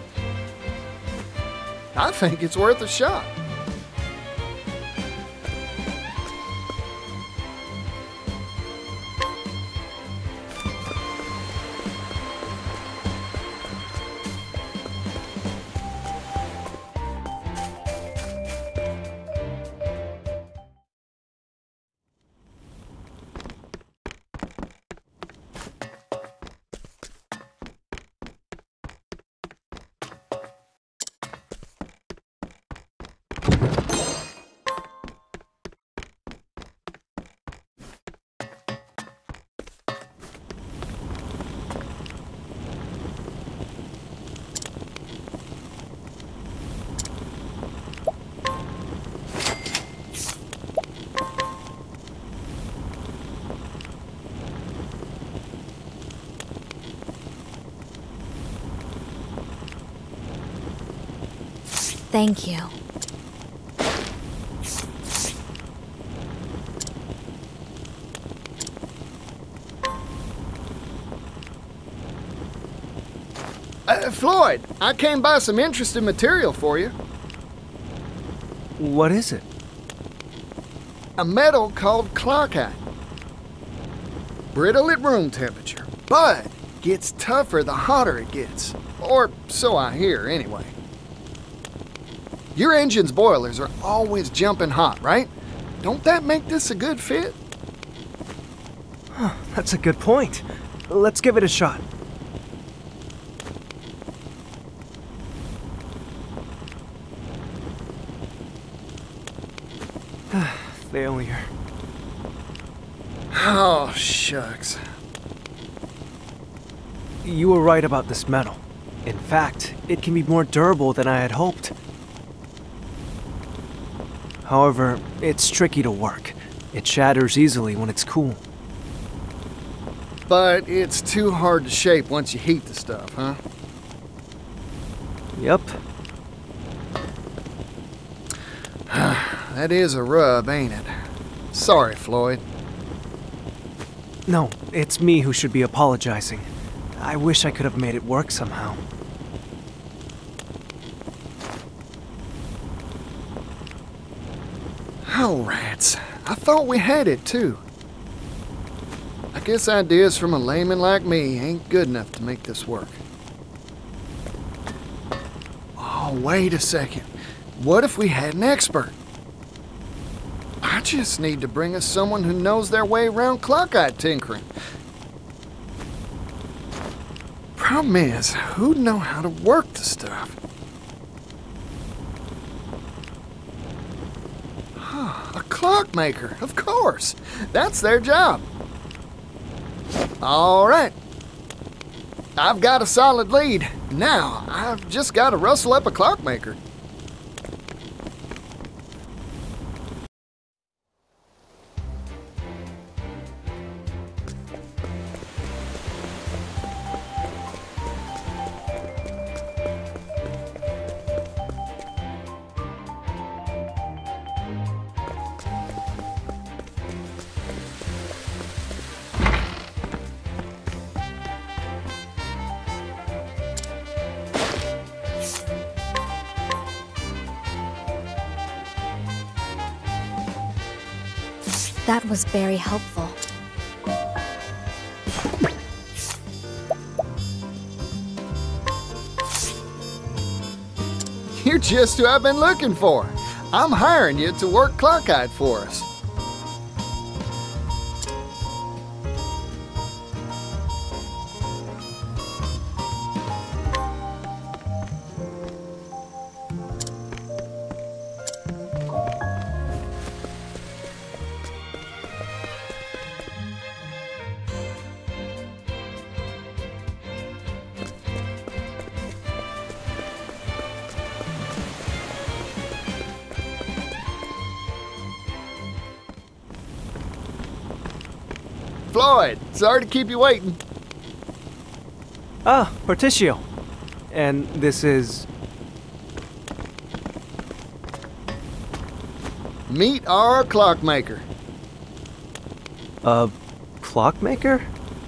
I think it's worth a shot. Thank you. Uh, Floyd, I came by some interesting material for you. What is it? A metal called clockite. Brittle at room temperature, but gets tougher the hotter it gets. Or so I hear, anyway. Your engine's boilers are always jumping hot, right? Don't that make this a good fit? Huh, that's a good point. Let's give it a shot. Failure. Oh, shucks. You were right about this metal. In fact, it can be more durable than I had hoped. However, it's tricky to work. It shatters easily when it's cool. But it's too hard to shape once you heat the stuff, huh? Yep. That is a rub, ain't it? Sorry, Floyd. No, it's me who should be apologizing. I wish I could have made it work somehow. Oh, rats. I thought we had it, too. I guess ideas from a layman like me ain't good enough to make this work. Oh, wait a second. What if we had an expert? I just need to bring us someone who knows their way around clockite tinkering. Problem is, who'd know how to work the stuff? A clockmaker, of course. That's their job. All right. I've got a solid lead. Now, I've just got to rustle up a clockmaker. That was very helpful. You're just who I've been looking for. I'm hiring you to work clockite for us. Floyd, sorry to keep you waiting. Ah, Particio. And this is... Meet our clockmaker. A clockmaker?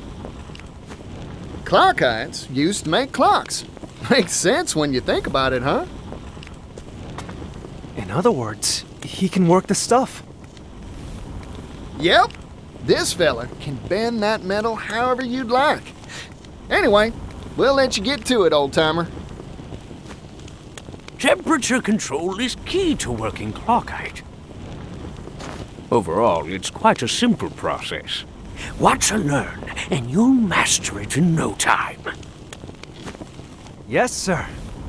Clockites used to make clocks. Makes sense when you think about it, huh? In other words, he can work the stuff. Yep. This fella can bend that metal however you'd like. Anyway, we'll let you get to it, old-timer. Temperature control is key to working clockite. Overall, it's quite a simple process. Watch and learn, and you'll master it in no time. Yes, sir.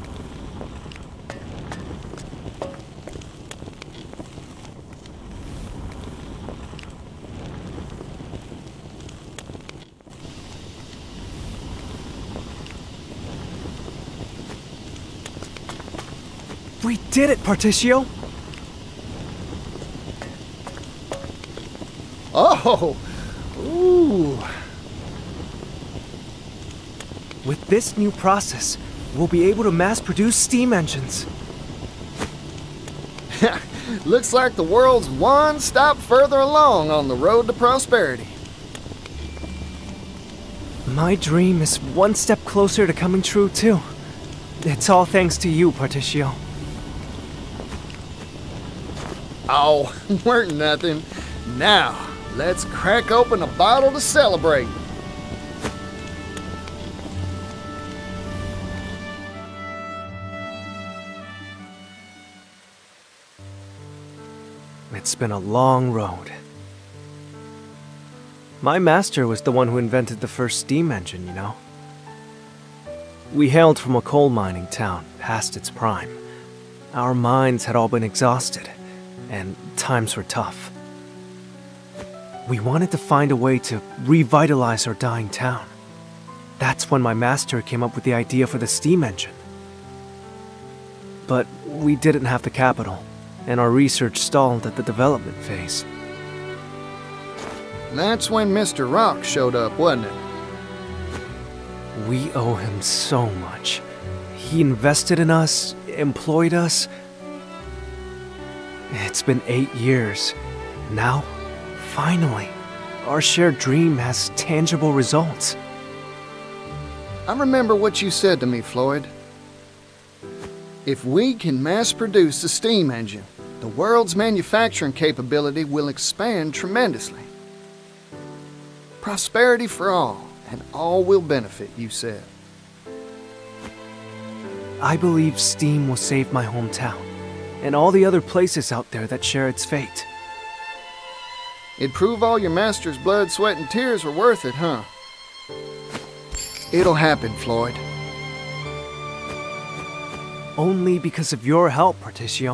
We did it, Particio! Oh! Ooh! With this new process, we'll be able to mass-produce steam engines. Looks like the world's one stop further along on the road to prosperity. My dream is one step closer to coming true, too. It's all thanks to you, Particio. Oh, weren't nothing. Now, let's crack open a bottle to celebrate. It's been a long road. My master was the one who invented the first steam engine, you know. We hailed from a coal mining town, past its prime. Our minds had all been exhausted, and times were tough. We wanted to find a way to revitalize our dying town. That's when my master came up with the idea for the steam engine. But we didn't have the capital, and our research stalled at the development phase. That's when Mister Rock showed up, wasn't it? We owe him so much. He invested in us, employed us. It's been eight years. Now, finally, our shared dream has tangible results. I remember what you said to me, Floyd. If we can mass-produce a steam engine, the world's manufacturing capability will expand tremendously. Prosperity for all, and all will benefit, you said. I believe steam will save my hometown, and all the other places out there that share its fate. It'd prove all your master's blood, sweat, and tears were worth it, huh? It'll happen, Floyd. Only because of your help, Particio.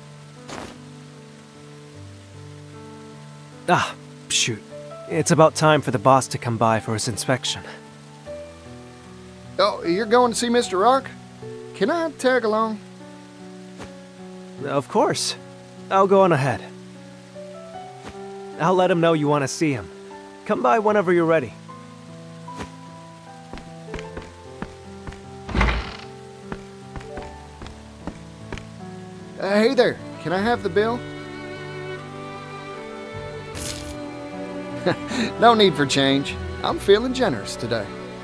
Ah, shoot. It's about time for the boss to come by for his inspection. Oh, you're going to see Mister Rock? Can I tag along? Of course. I'll go on ahead. I'll let him know you want to see him. Come by whenever you're ready. Uh, hey there, can I have the bill? No need for change. I'm feeling generous today.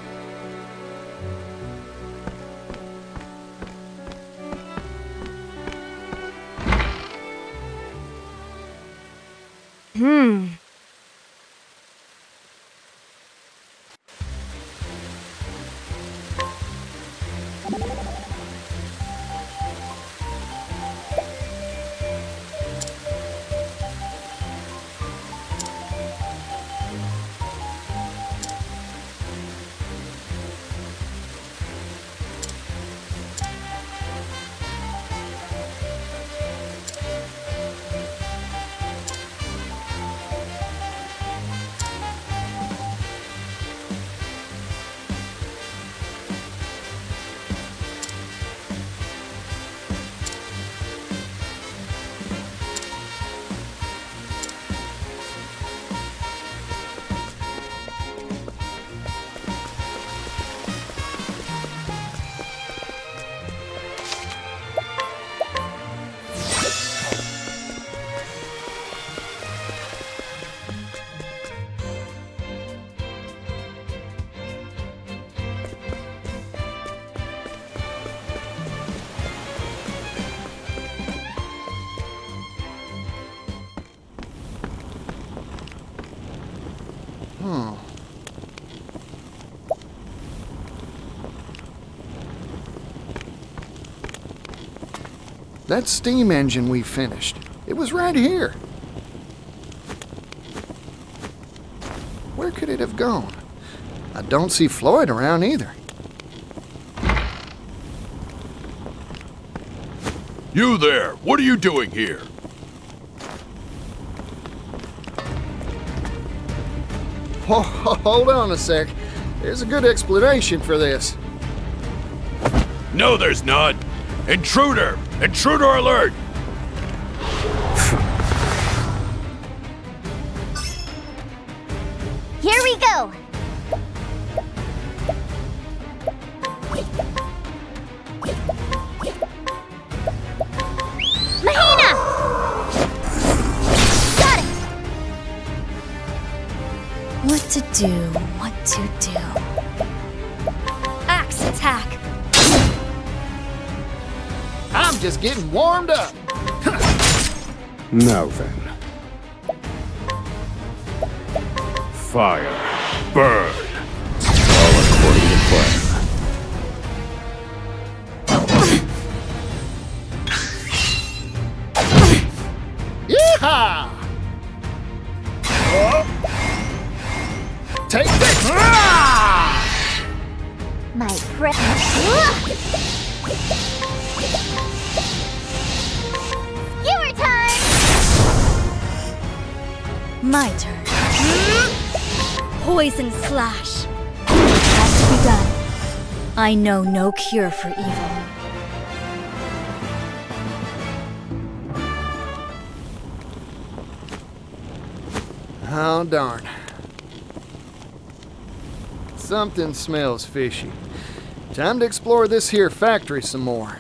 Hmm. Hmm. That steam engine we finished, it was right here. Where could it have gone? I don't see Floyd around either. You there! What are you doing here? Oh, hold on a sec. There's a good explanation for this. No, there's not. Intruder! Intruder alert! Here we go! Mahina! Got it! What to do, what to do. Axe attack! I'm just getting warmed up. Now then. Fire. Burn. All according to plan. Yeehaw! Take this! My precious. Skewer time! My turn. Poison slash. Has to be done. I know no cure for evil. Oh, darn. Something smells fishy. Time to explore this here factory some more.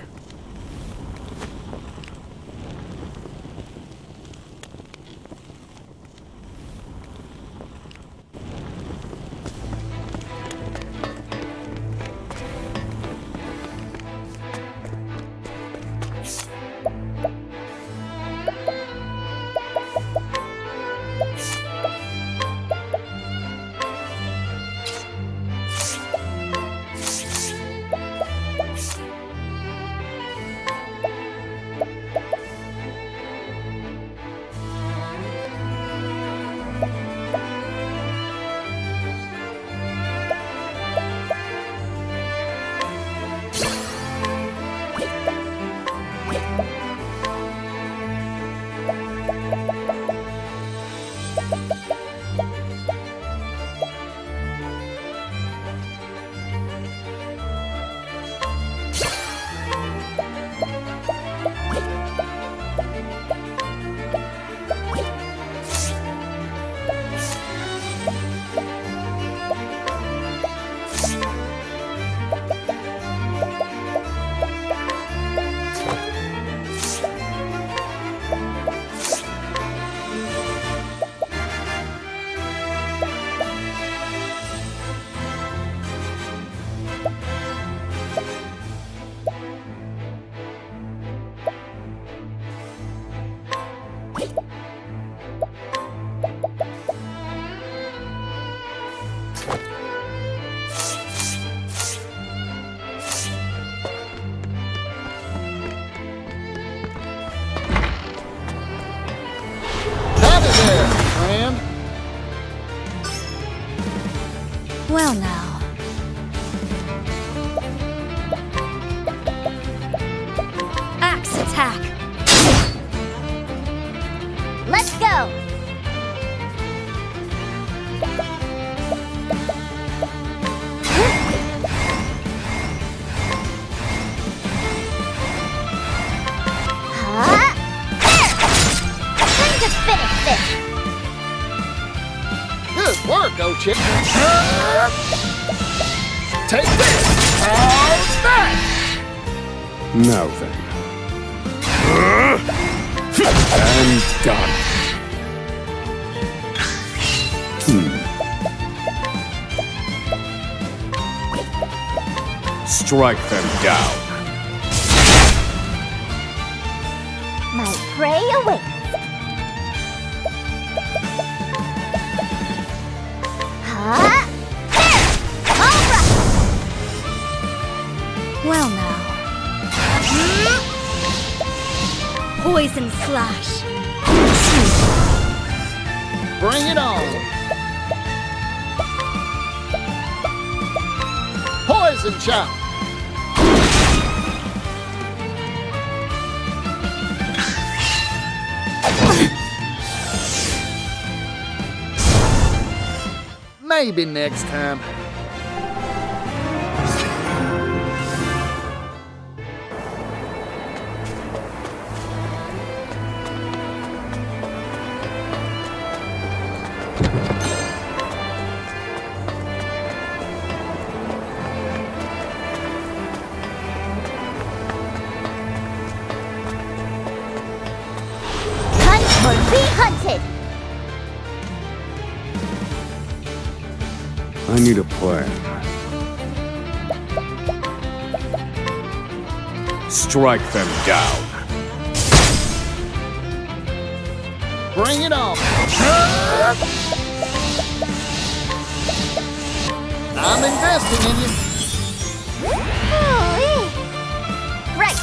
Well now. Axe attack. Let's go. Huh? There! Time to finish this. Good work, O-Chip. Take this! How's that? Now then. And done. Hmm. Strike them down. My prey awaits. Ah! There! All right! Well now. Poison slash. Bring it on! Poison chop! Maybe next time. Hunt or be hunted! I need a plan. Strike them down. Bring it on! I'm investing in you. Right!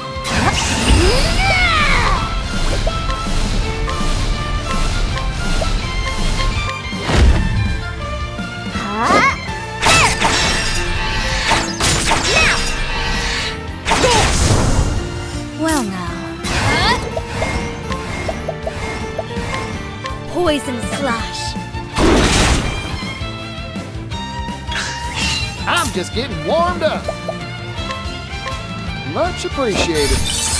Ah! There! Now! Well now. Poison slash. I'm just getting warmed up. Much appreciated.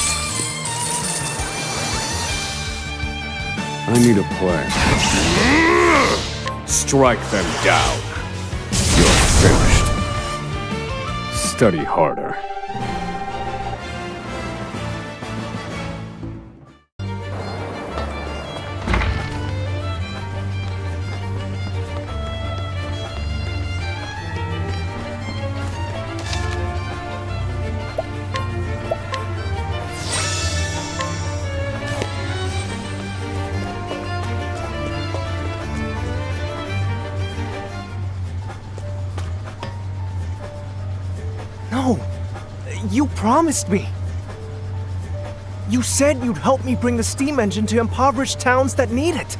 I need a plan. Strike them down. You're finished. Study harder. No! You promised me! You said you'd help me bring the steam engine to impoverished towns that need it!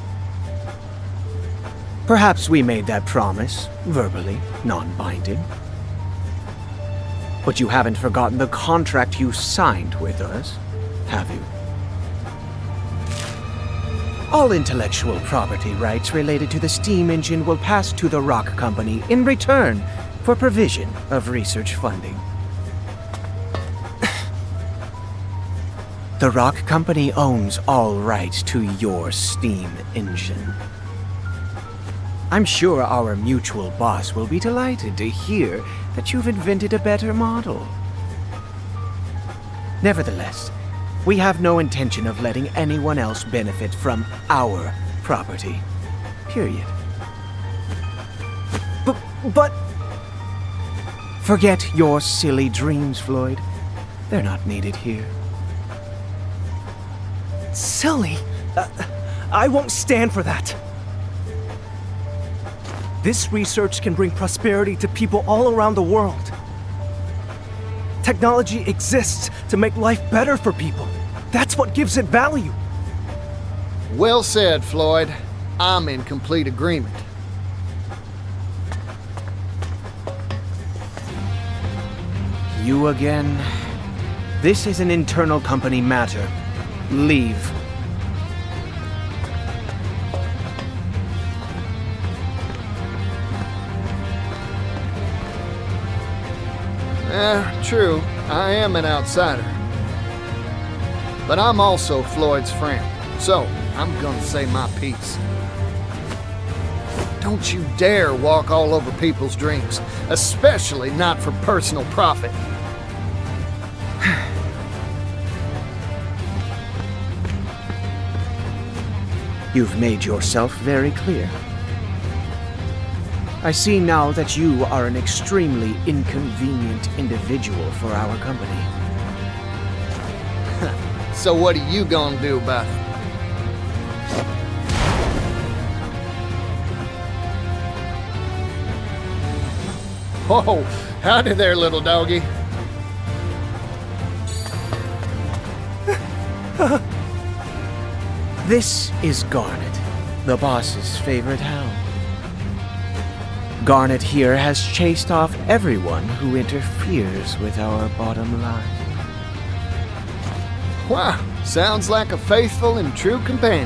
Perhaps we made that promise, verbally, non-binding. But you haven't forgotten the contract you signed with us, have you? All intellectual property rights related to the steam engine will pass to the Rock Company in return for provision of research funding. The Rock Company owns all rights to your steam engine. I'm sure our mutual boss will be delighted to hear that you've invented a better model. Nevertheless, we have no intention of letting anyone else benefit from our property. Period. But, but... Forget your silly dreams, Floyd. They're not needed here. Silly? Uh, I won't stand for that. This research can bring prosperity to people all around the world. Technology exists to make life better for people. That's what gives it value. Well said, Floyd. I'm in complete agreement. You again? This is an internal company matter. Leave. Eh, true. I am an outsider. But I'm also Floyd's friend, so I'm gonna say my piece. Don't you dare walk all over people's dreams, especially not for personal profit. You've made yourself very clear. I see now that you are an extremely inconvenient individual for our company. So what are you gonna do about it? Whoa, howdy there, little doggy. This is Garnet, the boss's favorite hound. Garnet here has chased off everyone who interferes with our bottom line. Wow, sounds like a faithful and true companion.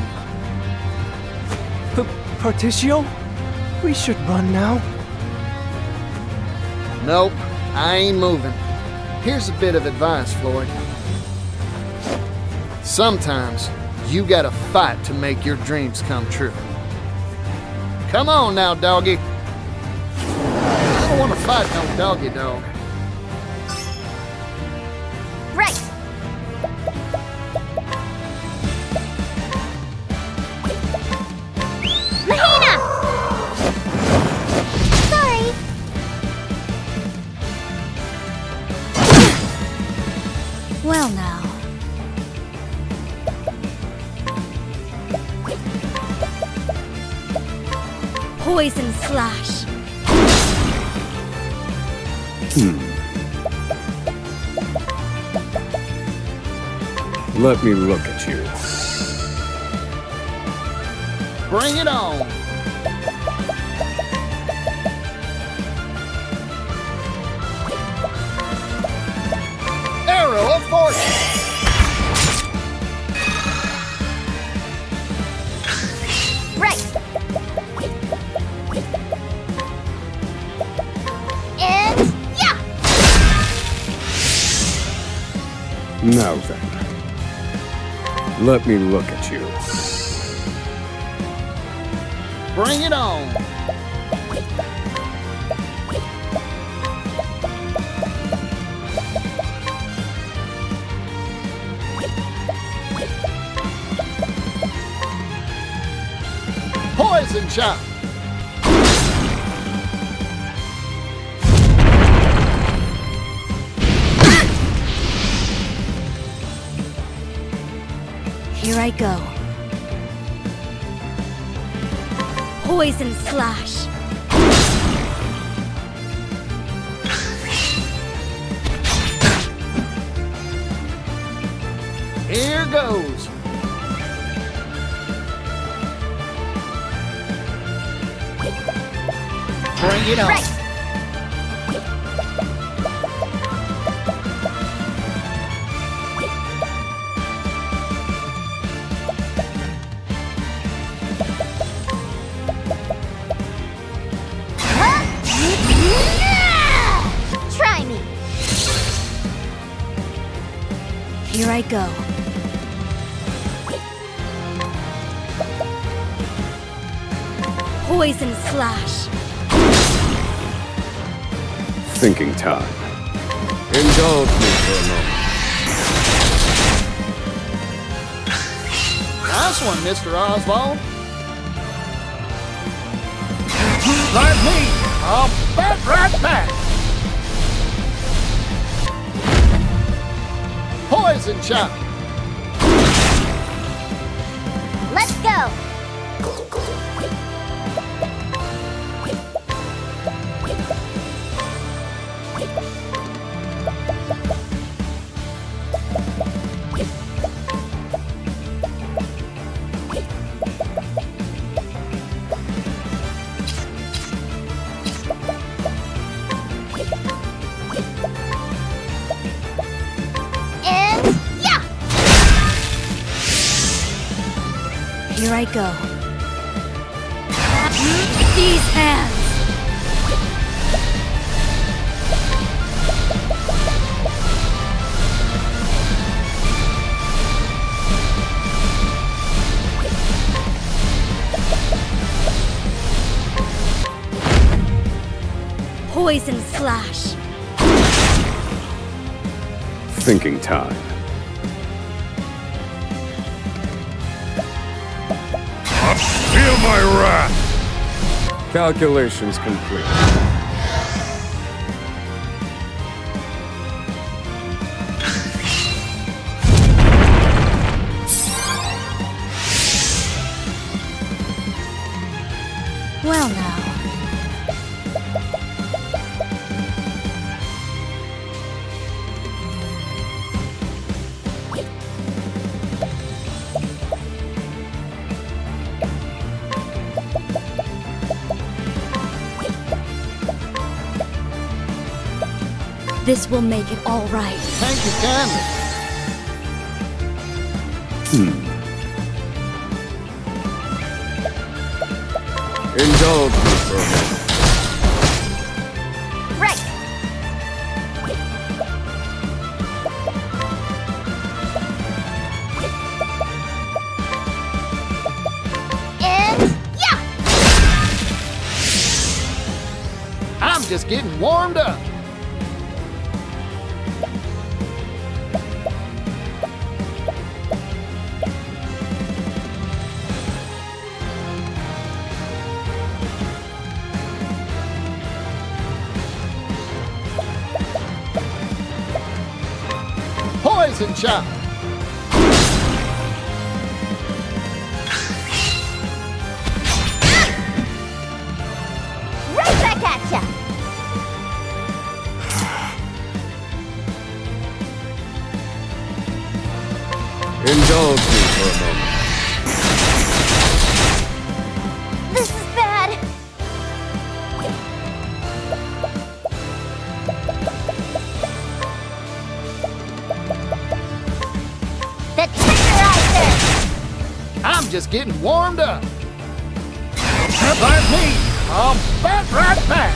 P Particio? We should run now. Nope, I ain't moving. Here's a bit of advice, Floyd. Sometimes, you gotta fight to make your dreams come true. Come on now, doggy. I don't want to fight no doggy dog. Right. Mahina! Sorry. Well now. Poison slash. Hmm. Let me look at you. Bring it on. Arrow of fortune. Right. And yeah. Now then. Let me look at you. Bring it on. Poison shot. Here I go. Poison slash. Here goes. Bring it on. Right. Try me. Here I go. Poison slash. Thinking time. Indulge me for a moment. Nice one, Mister Oswald. Like me, I'll bat right back. Poison shot. Let's go. Here I go. These hands! Poison slash. Thinking time. Feel my wrath! Calculations complete. Well now. This will make it all right. Thank you kindly. Hmm. Indulge me for a moment. Right. And yeah. I'm just getting warmed up. Poison shot. Right back at ya. Indulge me for a moment. This is bad. The tenderizer. I'm just getting warmed up. Like me, I'll bat right back.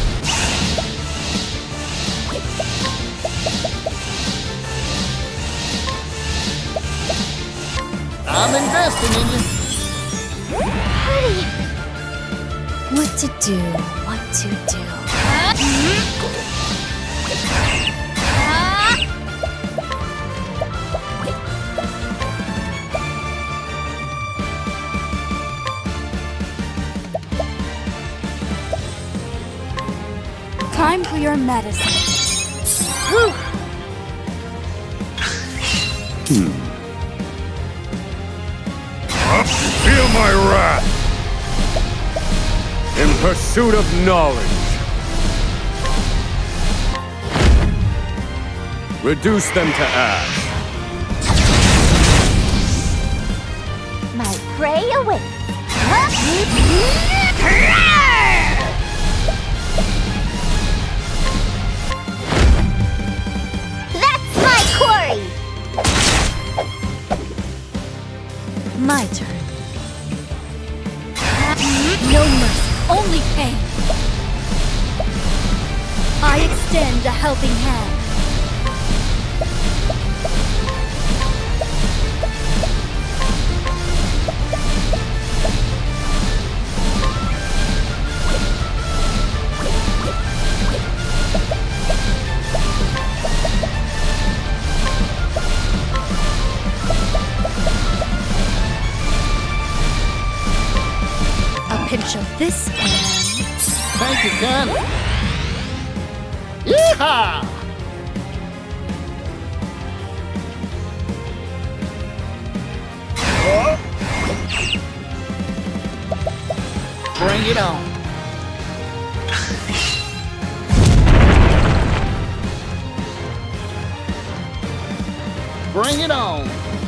I'm investing in you. Hurry. What to do, what to do. Time for your medicine. Whew. Hmm. Feel my wrath! In pursuit of knowledge. Reduce them to ash. My prey awaits. That's my quarry! My turn. No mercy, only pain. I extend a helping hand. Pinch of this and... Thank you, kindly. Yeehaw! Bring it on. Bring it on.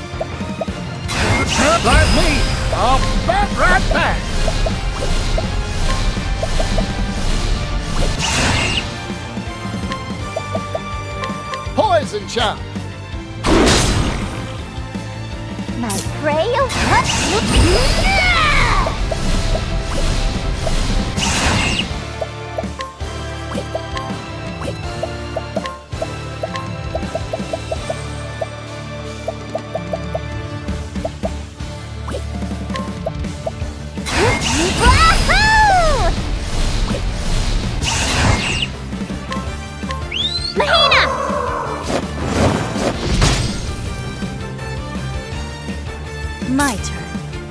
Like me, I'll bat right back. Poison shot. My prey awaits. Mahina! My turn.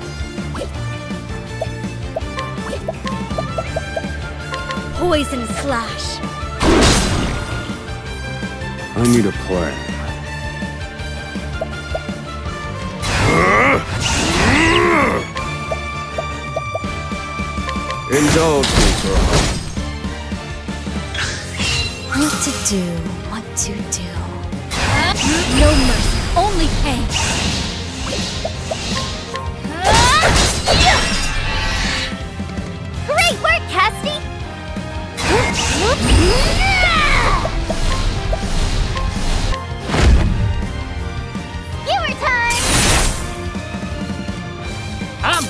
Poison slash. I need a plan. Indulge me for a moment. What to do, what to do. No mercy, only pain. Great work, Casty!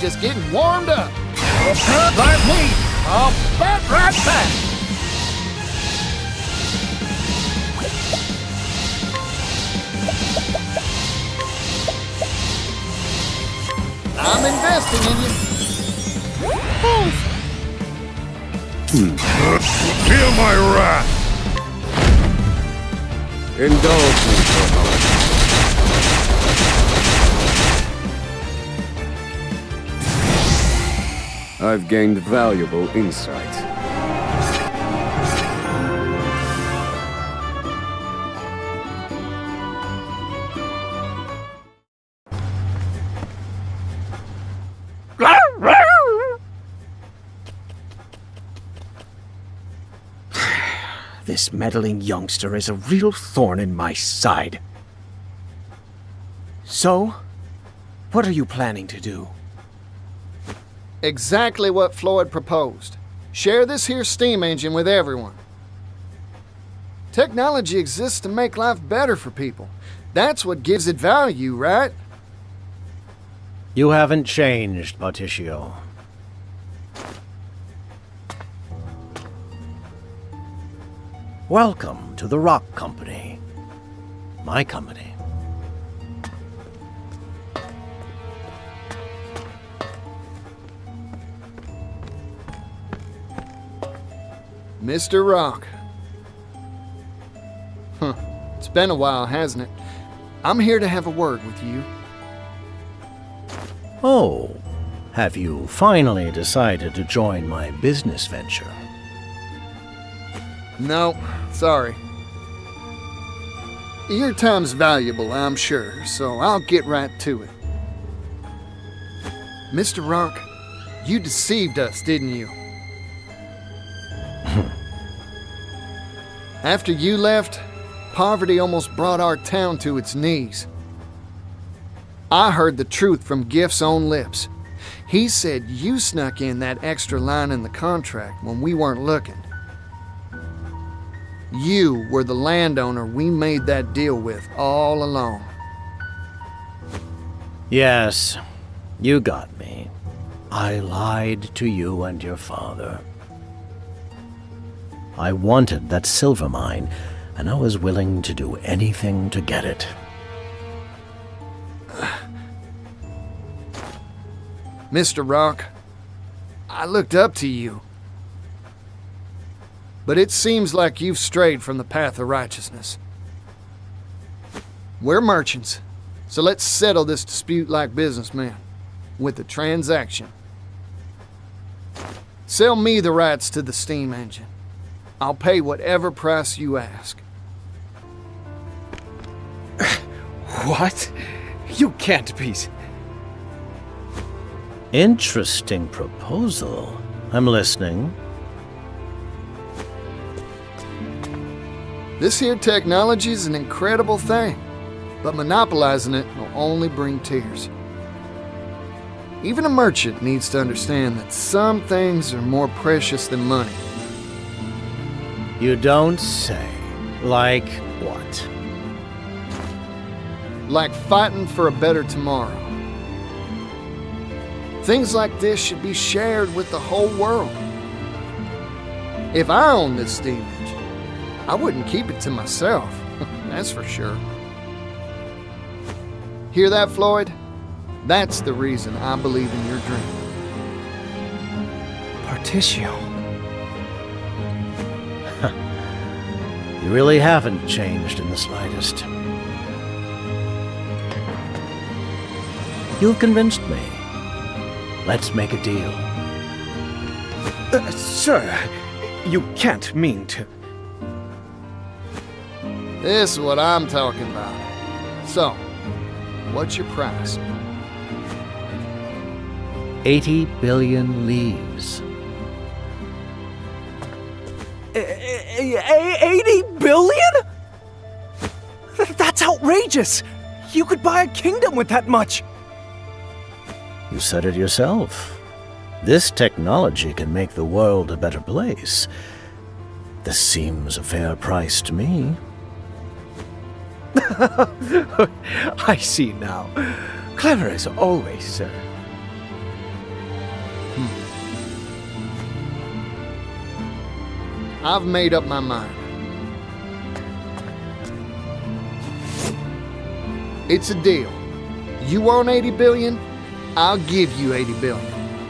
just getting warmed up. Like me, I'll bat right back. I'm investing in you. Thanks. Feel my wrath! Indulge me for a moment. I've gained valuable insight. This meddling youngster is a real thorn in my side. So, what are you planning to do? Exactly what Floyd proposed. Share this here steam engine with everyone. Technology exists to make life better for people. That's what gives it value, right? You haven't changed, Patricio. Welcome to the Rock Company. My company. Mister Rock. Huh. It's been a while, hasn't it? I'm here to have a word with you. Oh, have you finally decided to join my business venture? No, sorry. Your time's valuable, I'm sure, so I'll get right to it. Mister Rock, you deceived us, didn't you? After you left, poverty almost brought our town to its knees. I heard the truth from Gift's own lips. He said you snuck in that extra line in the contract when we weren't looking. You were the landowner we made that deal with all along. Yes, you got me. I lied to you and your father. I wanted that silver mine, and I was willing to do anything to get it. Mister Rock, I looked up to you. But it seems like you've strayed from the path of righteousness. We're merchants, so let's settle this dispute like businessmen, with a transaction. Sell me the rights to the steam engine. I'll pay whatever price you ask. What? You can't be... Interesting proposal. I'm listening. This here technology is an incredible thing, but monopolizing it will only bring tears. Even a merchant needs to understand that some things are more precious than money. You don't say. Like what? Like fighting for a better tomorrow. Things like this should be shared with the whole world. If I owned this steam engine, I wouldn't keep it to myself, that's for sure. Hear that, Floyd? That's the reason I believe in your dream. Patricio. You really haven't changed in the slightest. You've convinced me. Let's make a deal. Uh, sir, you can't mean to... This is what I'm talking about. So, what's your price? Eighty billion leaves. eighty billion? That's outrageous! You could buy a kingdom with that much! You said it yourself. This technology can make the world a better place. This seems a fair price to me. I see now. Clever as always, sir. I've made up my mind. It's a deal. You want eighty billion? I'll give you eighty billion.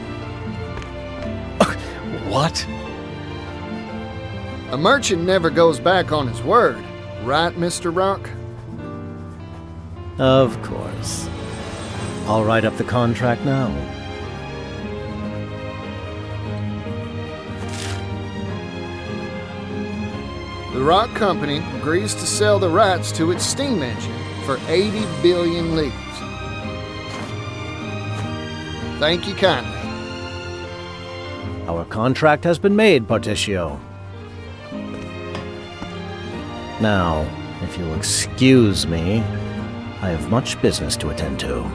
What? A merchant never goes back on his word, right, Mister Rock? Of course. I'll write up the contract now. The Rock Company agrees to sell the rights to its steam engine for eighty billion leaves. Thank you kindly. Our contract has been made, Particio. Now, if you'll excuse me, I have much business to attend to.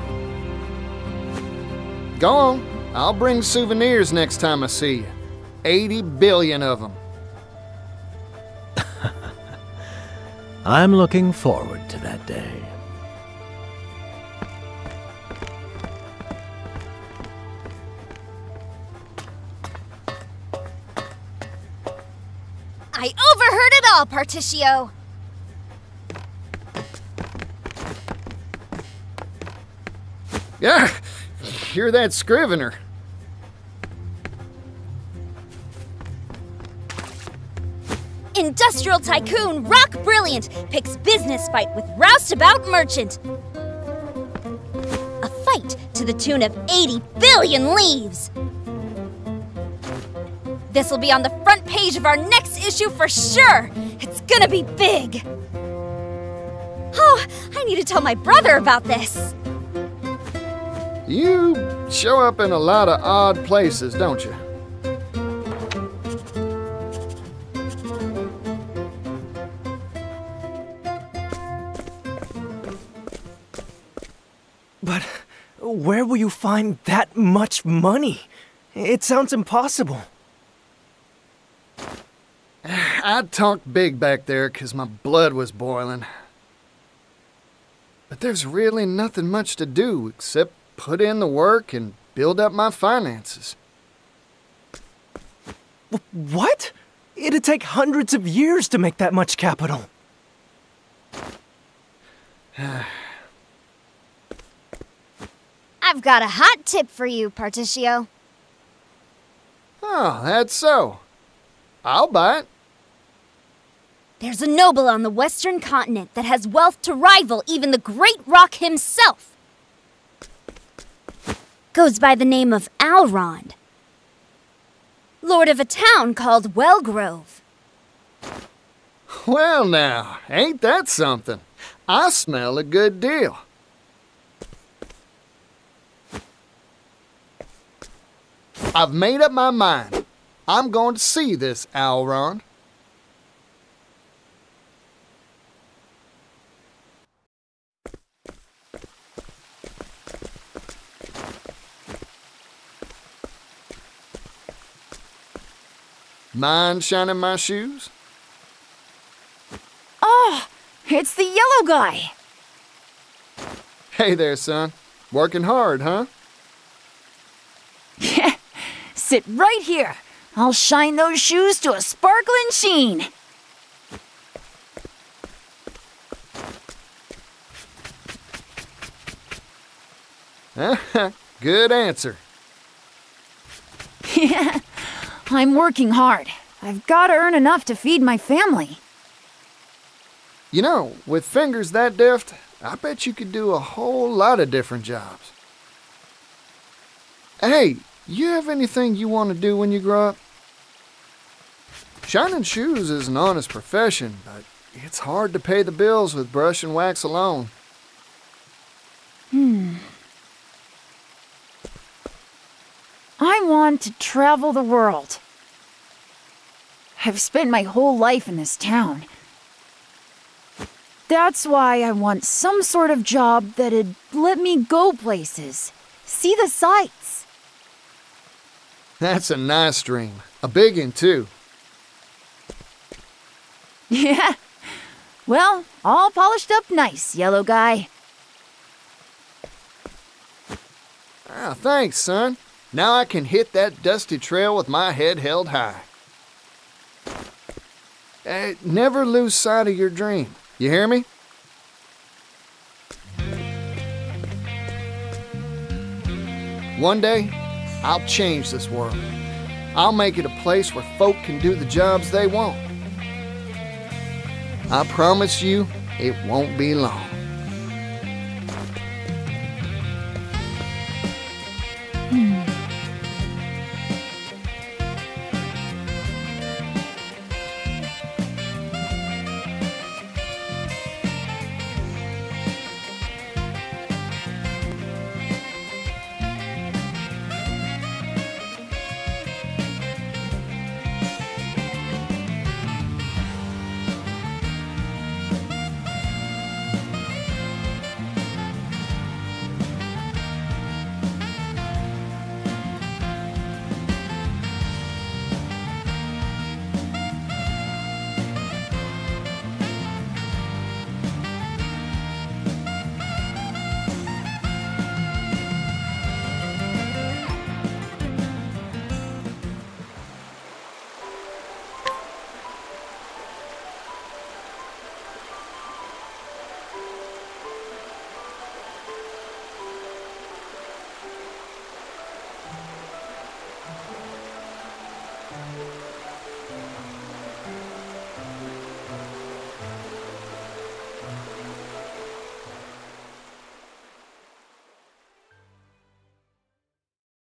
Go on. I'll bring souvenirs next time I see you. eighty billion of them. I'm looking forward to that day. I overheard it all, Particio! Yeah, you're that scrivener. Industrial tycoon Rock Brilliant picks business fight with roustabout merchant. A fight to the tune of eighty billion leaves. This'll be on the front page of our next issue for sure. It's gonna be big. Oh, I need to tell my brother about this. You show up in a lot of odd places, don't you? But where will you find that much money? It sounds impossible. I talked big back there because my blood was boiling. But there's really nothing much to do except put in the work and build up my finances. What? It'd take hundreds of years to make that much capital. I've got a hot tip for you, Particio. Oh, that's so. I'll buy it. There's a noble on the western continent that has wealth to rival even the Great Rock himself. Goes by the name of Alrond. Lord of a town called Wellgrove. Well now, ain't that something? I smell a good deal. I've made up my mind. I'm going to see this Alrond. Mind shining my shoes? Oh, it's the yellow guy. Hey there, son. Working hard, huh? Sit right here. I'll shine those shoes to a sparkling sheen. Good answer. Yeah, I'm working hard. I've got to earn enough to feed my family. You know, with fingers that deft, I bet you could do a whole lot of different jobs. Hey, you have anything you want to do when you grow up? Shining shoes is an honest profession, but it's hard to pay the bills with brush and wax alone. Hmm. I want to travel the world. I've spent my whole life in this town. That's why I want some sort of job that'd let me go places, see the sights. That's a nice dream. A big one, too. Yeah. Well, all polished up nice, yellow guy. Ah, thanks, son. Now I can hit that dusty trail with my head held high. Uh, never lose sight of your dream. You hear me? One day, I'll change this world. I'll make it a place where folk can do the jobs they want. I promise you, it won't be long.